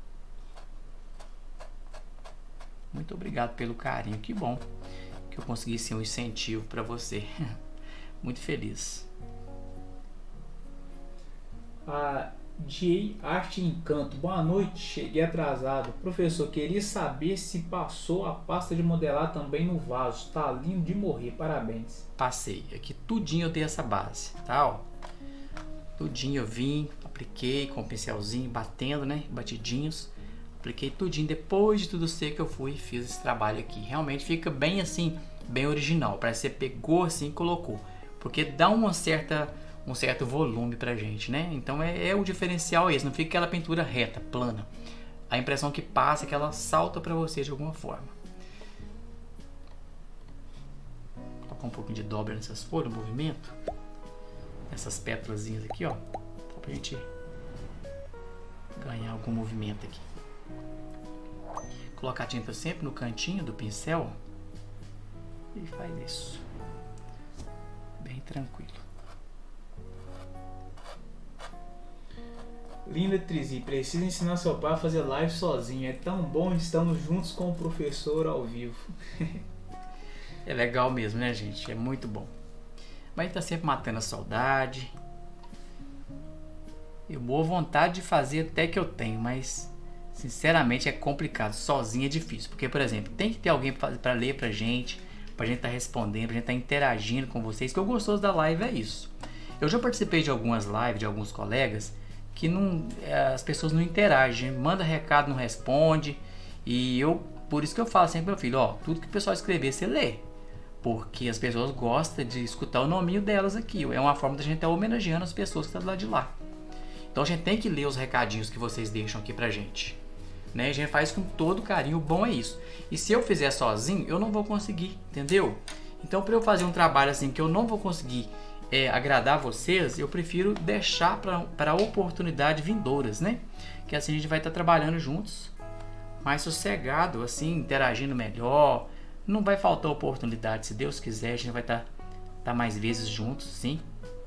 Muito obrigado pelo carinho, que bom que eu consegui ser um incentivo para você. Muito feliz. A de Arte e Encanto. Boa noite, cheguei atrasado. Professor, queria saber se passou a pasta de modelar também no vaso. Tá lindo de morrer, parabéns. Passei. Aqui tudinho eu dei essa base, tá? Ó. Tudinho eu vim, apliquei com o pincelzinho, batendo, né? Batidinhos. Apliquei tudinho. Depois de tudo seco eu fui e fiz esse trabalho aqui. Realmente fica bem assim, bem original. Parece que você pegou assim e colocou. Porque dá um certo volume pra gente, né? Então é o diferencial esse. Não fica aquela pintura reta, plana. A impressão que passa é que ela salta pra você de alguma forma. Vou colocar um pouquinho de dobra nessas folhas, movimento. Essas pétalazinhas aqui, ó. Só pra gente ganhar algum movimento aqui. Colocar a tinta sempre no cantinho do pincel. E faz isso. Bem tranquilo. Linda Trizi, precisa ensinar seu pai a fazer live sozinho. É tão bom, estamos juntos com o professor ao vivo. É legal mesmo, né, gente? É muito bom. Mas tá sempre matando a saudade. E boa vontade de fazer até que eu tenho, mas sinceramente é complicado. Sozinho é difícil. Porque, por exemplo, tem que ter alguém para ler pra gente estar respondendo, pra gente estar interagindo com vocês. Que o gostoso da live é isso. Eu já participei de algumas lives de alguns colegas que as pessoas não interagem, manda recado, não responde. E por isso que eu falo sempre, meu filho, ó, tudo que o pessoal escrever, você lê. Porque as pessoas gostam de escutar o nominho delas aqui. É uma forma da gente estar homenageando as pessoas que estão do lado de lá. Então a gente tem que ler os recadinhos que vocês deixam aqui pra gente. Né? A gente faz com todo carinho, o bom é isso. E se eu fizer sozinho, eu não vou conseguir, entendeu? Então para eu fazer um trabalho assim que eu não vou conseguir agradar vocês, eu prefiro deixar para oportunidades vindouras, né? Que assim a gente vai estar trabalhando juntos, mais sossegado, assim, interagindo melhor. Não vai faltar oportunidade, se Deus quiser, a gente vai estar mais vezes juntos, sim.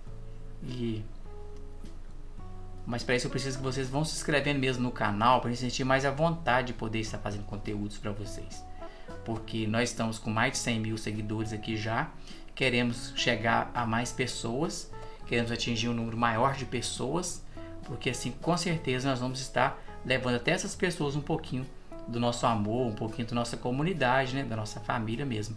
Mas para isso eu preciso que vocês vão se inscrevendo mesmo no canal, para a gente sentir mais a vontade de poder estar fazendo conteúdos para vocês. Porque nós estamos com mais de 100 mil seguidores aqui já. Queremos chegar a mais pessoas, queremos atingir um número maior de pessoas, porque assim com certeza nós vamos estar levando até essas pessoas um pouquinho do nosso amor, um pouquinho da nossa comunidade, né? Da nossa família mesmo.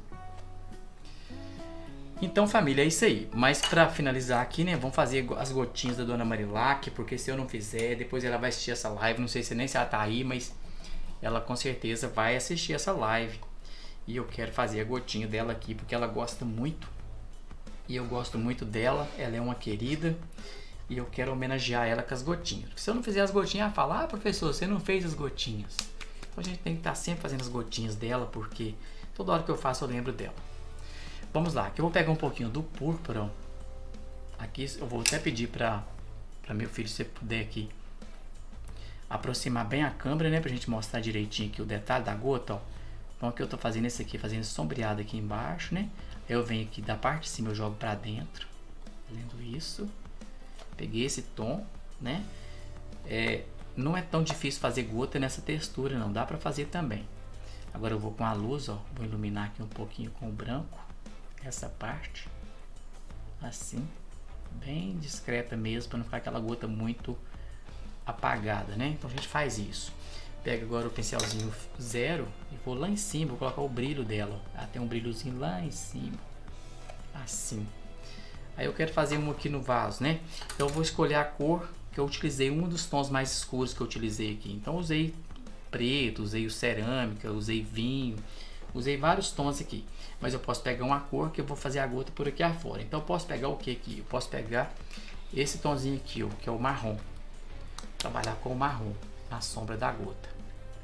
Então família, é isso aí. Mas para finalizar aqui, né? Vamos fazer as gotinhas da Dona Marilac, porque se eu não fizer, depois ela vai assistir essa live, não sei se nem se ela tá aí, mas ela com certeza vai assistir essa live. E eu quero fazer a gotinha dela aqui, porque ela gosta muito. E eu gosto muito dela, ela é uma querida. E eu quero homenagear ela com as gotinhas. Porque se eu não fizer as gotinhas, ela fala: ah, professor, você não fez as gotinhas. Então a gente tem que estar sempre fazendo as gotinhas dela, porque toda hora que eu faço eu lembro dela. Vamos lá, aqui eu vou pegar um pouquinho do púrpura. Aqui eu vou até pedir para meu filho, se você puder aqui, aproximar bem a câmera, né? Pra gente mostrar direitinho aqui o detalhe da gota, ó. Então aqui eu tô fazendo esse aqui, fazendo esse sombreado aqui embaixo, né? Eu venho aqui da parte de cima, eu jogo pra dentro, fazendo isso. Peguei esse tom, né? Não é tão difícil fazer gota nessa textura, não. Dá pra fazer também. Agora eu vou com a luz, ó. Vou iluminar aqui um pouquinho com o branco. Essa parte. Assim. Bem discreta mesmo, pra não ficar aquela gota muito apagada, né? Então a gente faz isso. Pega agora o pincelzinho 0 e vou lá em cima, vou colocar o brilho dela. Ela tem um brilhozinho lá em cima. Assim. Aí eu quero fazer um aqui no vaso, né? Então eu vou escolher a cor que eu utilizei, um dos tons mais escuros que eu utilizei aqui. Então eu usei preto, usei o cerâmica, usei vinho, usei vários tons aqui. Mas eu posso pegar uma cor que eu vou fazer a gota por aqui afora. Então eu posso pegar o que aqui? Eu posso pegar esse tonzinho aqui, ó, que é o marrom. Trabalhar com o marrom na sombra da gota.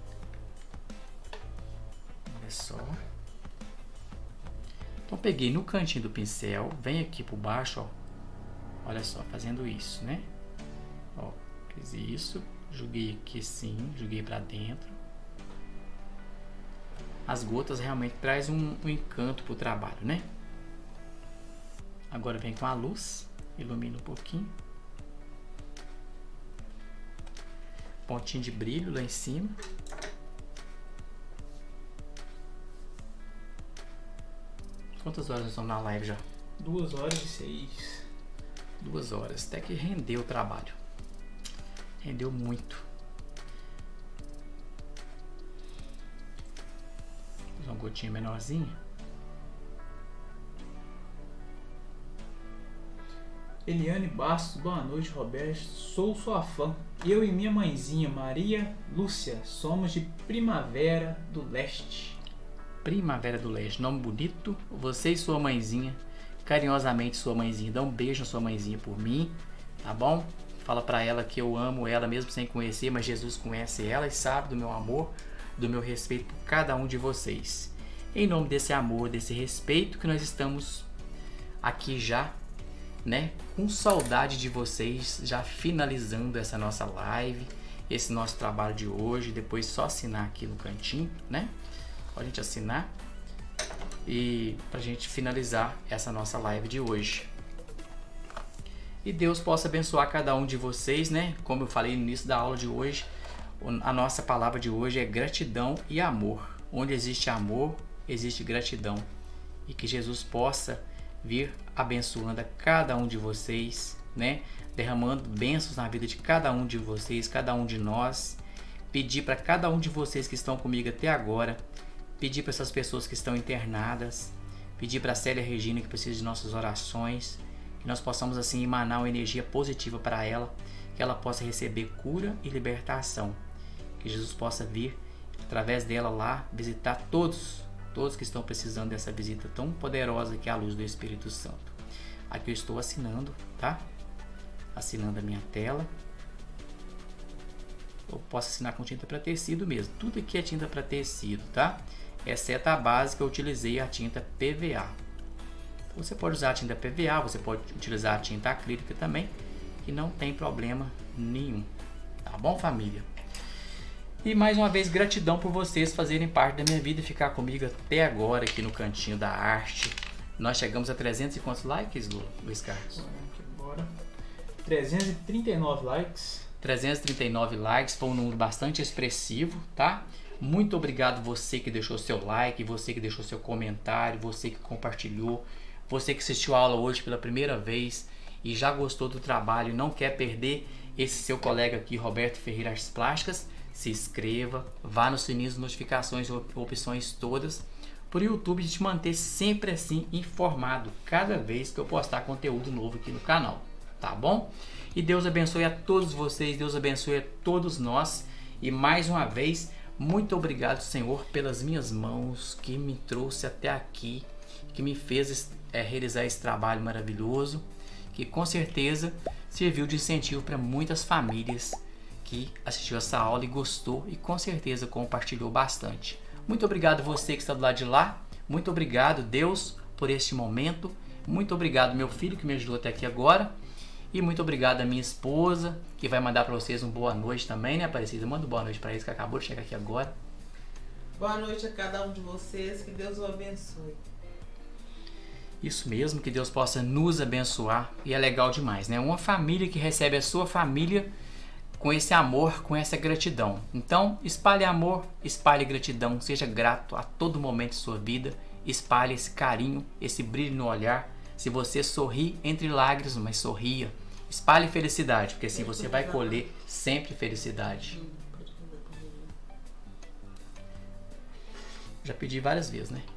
Olha só. Então peguei no cantinho do pincel, vem aqui por baixo, ó. Olha só, fazendo isso, né? Ó, fiz isso, joguei aqui assim, joguei pra dentro. As gotas realmente traz um encanto pro trabalho, né? Agora vem com a luz, ilumina um pouquinho. Pontinho de brilho lá em cima. Quantas horas nós estamos na live já? 2 horas e 6. 2 horas, até que rendeu o trabalho. Rendeu muito. Vou usar uma gotinha menorzinha. Eliane Bastos, boa noite, Roberto. Sou sua fã. Eu e minha mãezinha, Maria Lúcia, somos de Primavera do Leste. Primavera do Leste, nome bonito. Você e sua mãezinha, carinhosamente sua mãezinha. Dá um beijo na sua mãezinha por mim, tá bom? Fala pra ela que eu amo ela mesmo sem conhecer, mas Jesus conhece ela e sabe do meu amor, do meu respeito por cada um de vocês. Em nome desse amor, desse respeito que nós estamos aqui já, né, com saudade de vocês, já finalizando essa nossa live, esse nosso trabalho de hoje. Depois só assinar aqui no cantinho, né? Pode a gente assinar e pra gente finalizar essa nossa live de hoje. E Deus possa abençoar cada um de vocês, né? Como eu falei no início da aula de hoje, a nossa palavra de hoje é gratidão e amor. Onde existe amor, existe gratidão. E que Jesus possa vir abençoando a cada um de vocês, né? Derramando bênçãos na vida de cada um de vocês, cada um de nós. Pedir para cada um de vocês que estão comigo até agora, pedir para essas pessoas que estão internadas, pedir para a Célia Regina que precisa de nossas orações, que nós possamos assim emanar uma energia positiva para ela, que ela possa receber cura e libertação. Que Jesus possa vir através dela lá visitar todos que estão precisando dessa visita tão poderosa que é a luz do Espírito Santo. Aqui eu estou assinando, tá? Assinando a minha tela. Eu posso assinar com tinta para tecido mesmo. Tudo aqui é tinta para tecido, tá? Exceto a base que eu utilizei, a tinta PVA. Você pode usar a tinta PVA, você pode utilizar a tinta acrílica também, que não tem problema nenhum. Tá bom, família? E mais uma vez, gratidão por vocês fazerem parte da minha vida e ficar comigo até agora aqui no Cantinho da Arte. Nós chegamos a 300 e quantos likes, Luiz Carlos? Bora. 339 likes. 339 likes, foi um número bastante expressivo, tá? Muito obrigado você que deixou seu like, você que deixou seu comentário, você que compartilhou, você que assistiu a aula hoje pela primeira vez e já gostou do trabalho e não quer perder esse seu colega aqui, Roberto Ferreira Artes Plásticas. Se inscreva, vá no sininho de notificações, opções todas, para o YouTube te manter sempre assim informado cada vez que eu postar conteúdo novo aqui no canal, tá bom? E Deus abençoe a todos vocês, Deus abençoe a todos nós e mais uma vez, muito obrigado, Senhor, pelas minhas mãos que me trouxe até aqui, que me fez realizar esse trabalho maravilhoso, que com certeza serviu de incentivo para muitas famílias que assistiu essa aula e gostou e com certeza compartilhou bastante. Muito obrigado você que está do lado de lá, muito obrigado Deus por este momento, muito obrigado meu filho que me ajudou até aqui agora e muito obrigado a minha esposa que vai mandar para vocês uma boa noite também, né, Aparecida? Manda boa noite para eles que acabou de chegar aqui agora. Boa noite a cada um de vocês, que Deus o abençoe. Isso mesmo, que Deus possa nos abençoar e é legal demais, né? Uma família que recebe a sua família com esse amor, com essa gratidão. Então, espalhe amor, espalhe gratidão, seja grato a todo momento de sua vida, espalhe esse carinho, esse brilho no olhar. Se você sorri entre lágrimas, mas sorria. Espalhe felicidade, porque assim você vai colher sempre felicidade. Já pedi várias vezes, né?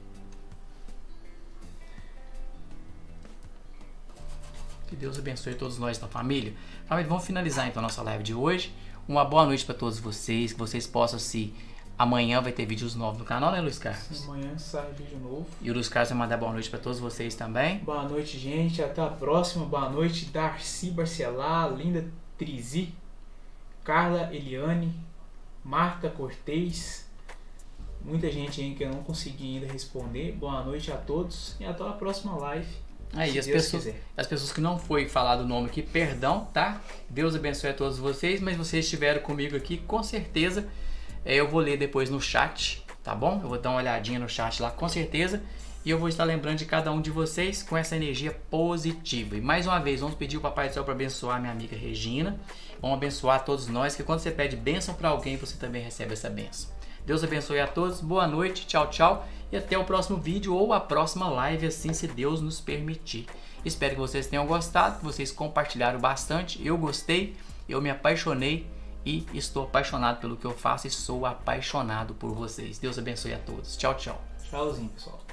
Que Deus abençoe todos nós da família. Família, vamos finalizar então a nossa live de hoje. Uma boa noite para todos vocês. Que vocês possam se... Amanhã vai ter vídeos novos no canal, né, Luiz Carlos? Amanhã sai vídeo novo. E o Luiz Carlos vai mandar boa noite para todos vocês também. Boa noite, gente. Até a próxima. Boa noite, Darcy Barcelar, Linda Trizi, Carla Eliane, Marta Cortez. Muita gente aí que eu não consegui ainda responder. Boa noite a todos e até a próxima live. Aí, as pessoas que não foi falado o nome aqui, perdão, tá? Deus abençoe a todos vocês, mas vocês estiveram comigo aqui, com certeza eu vou ler depois no chat, tá bom? Eu vou dar uma olhadinha no chat lá, com certeza, e eu vou estar lembrando de cada um de vocês com essa energia positiva. E mais uma vez, vamos pedir o Papai do Céu para abençoar minha amiga Regina, vamos abençoar todos nós, que quando você pede bênção para alguém, você também recebe essa bênção. Deus abençoe a todos, boa noite, tchau, tchau. E até o próximo vídeo ou a próxima live, assim se Deus nos permitir. Espero que vocês tenham gostado, que vocês compartilharam bastante. Eu gostei Eu me apaixonei e estou apaixonado pelo que eu faço e sou apaixonado por vocês. Deus abençoe a todos. Tchau, tchau. Tchauzinho, pessoal.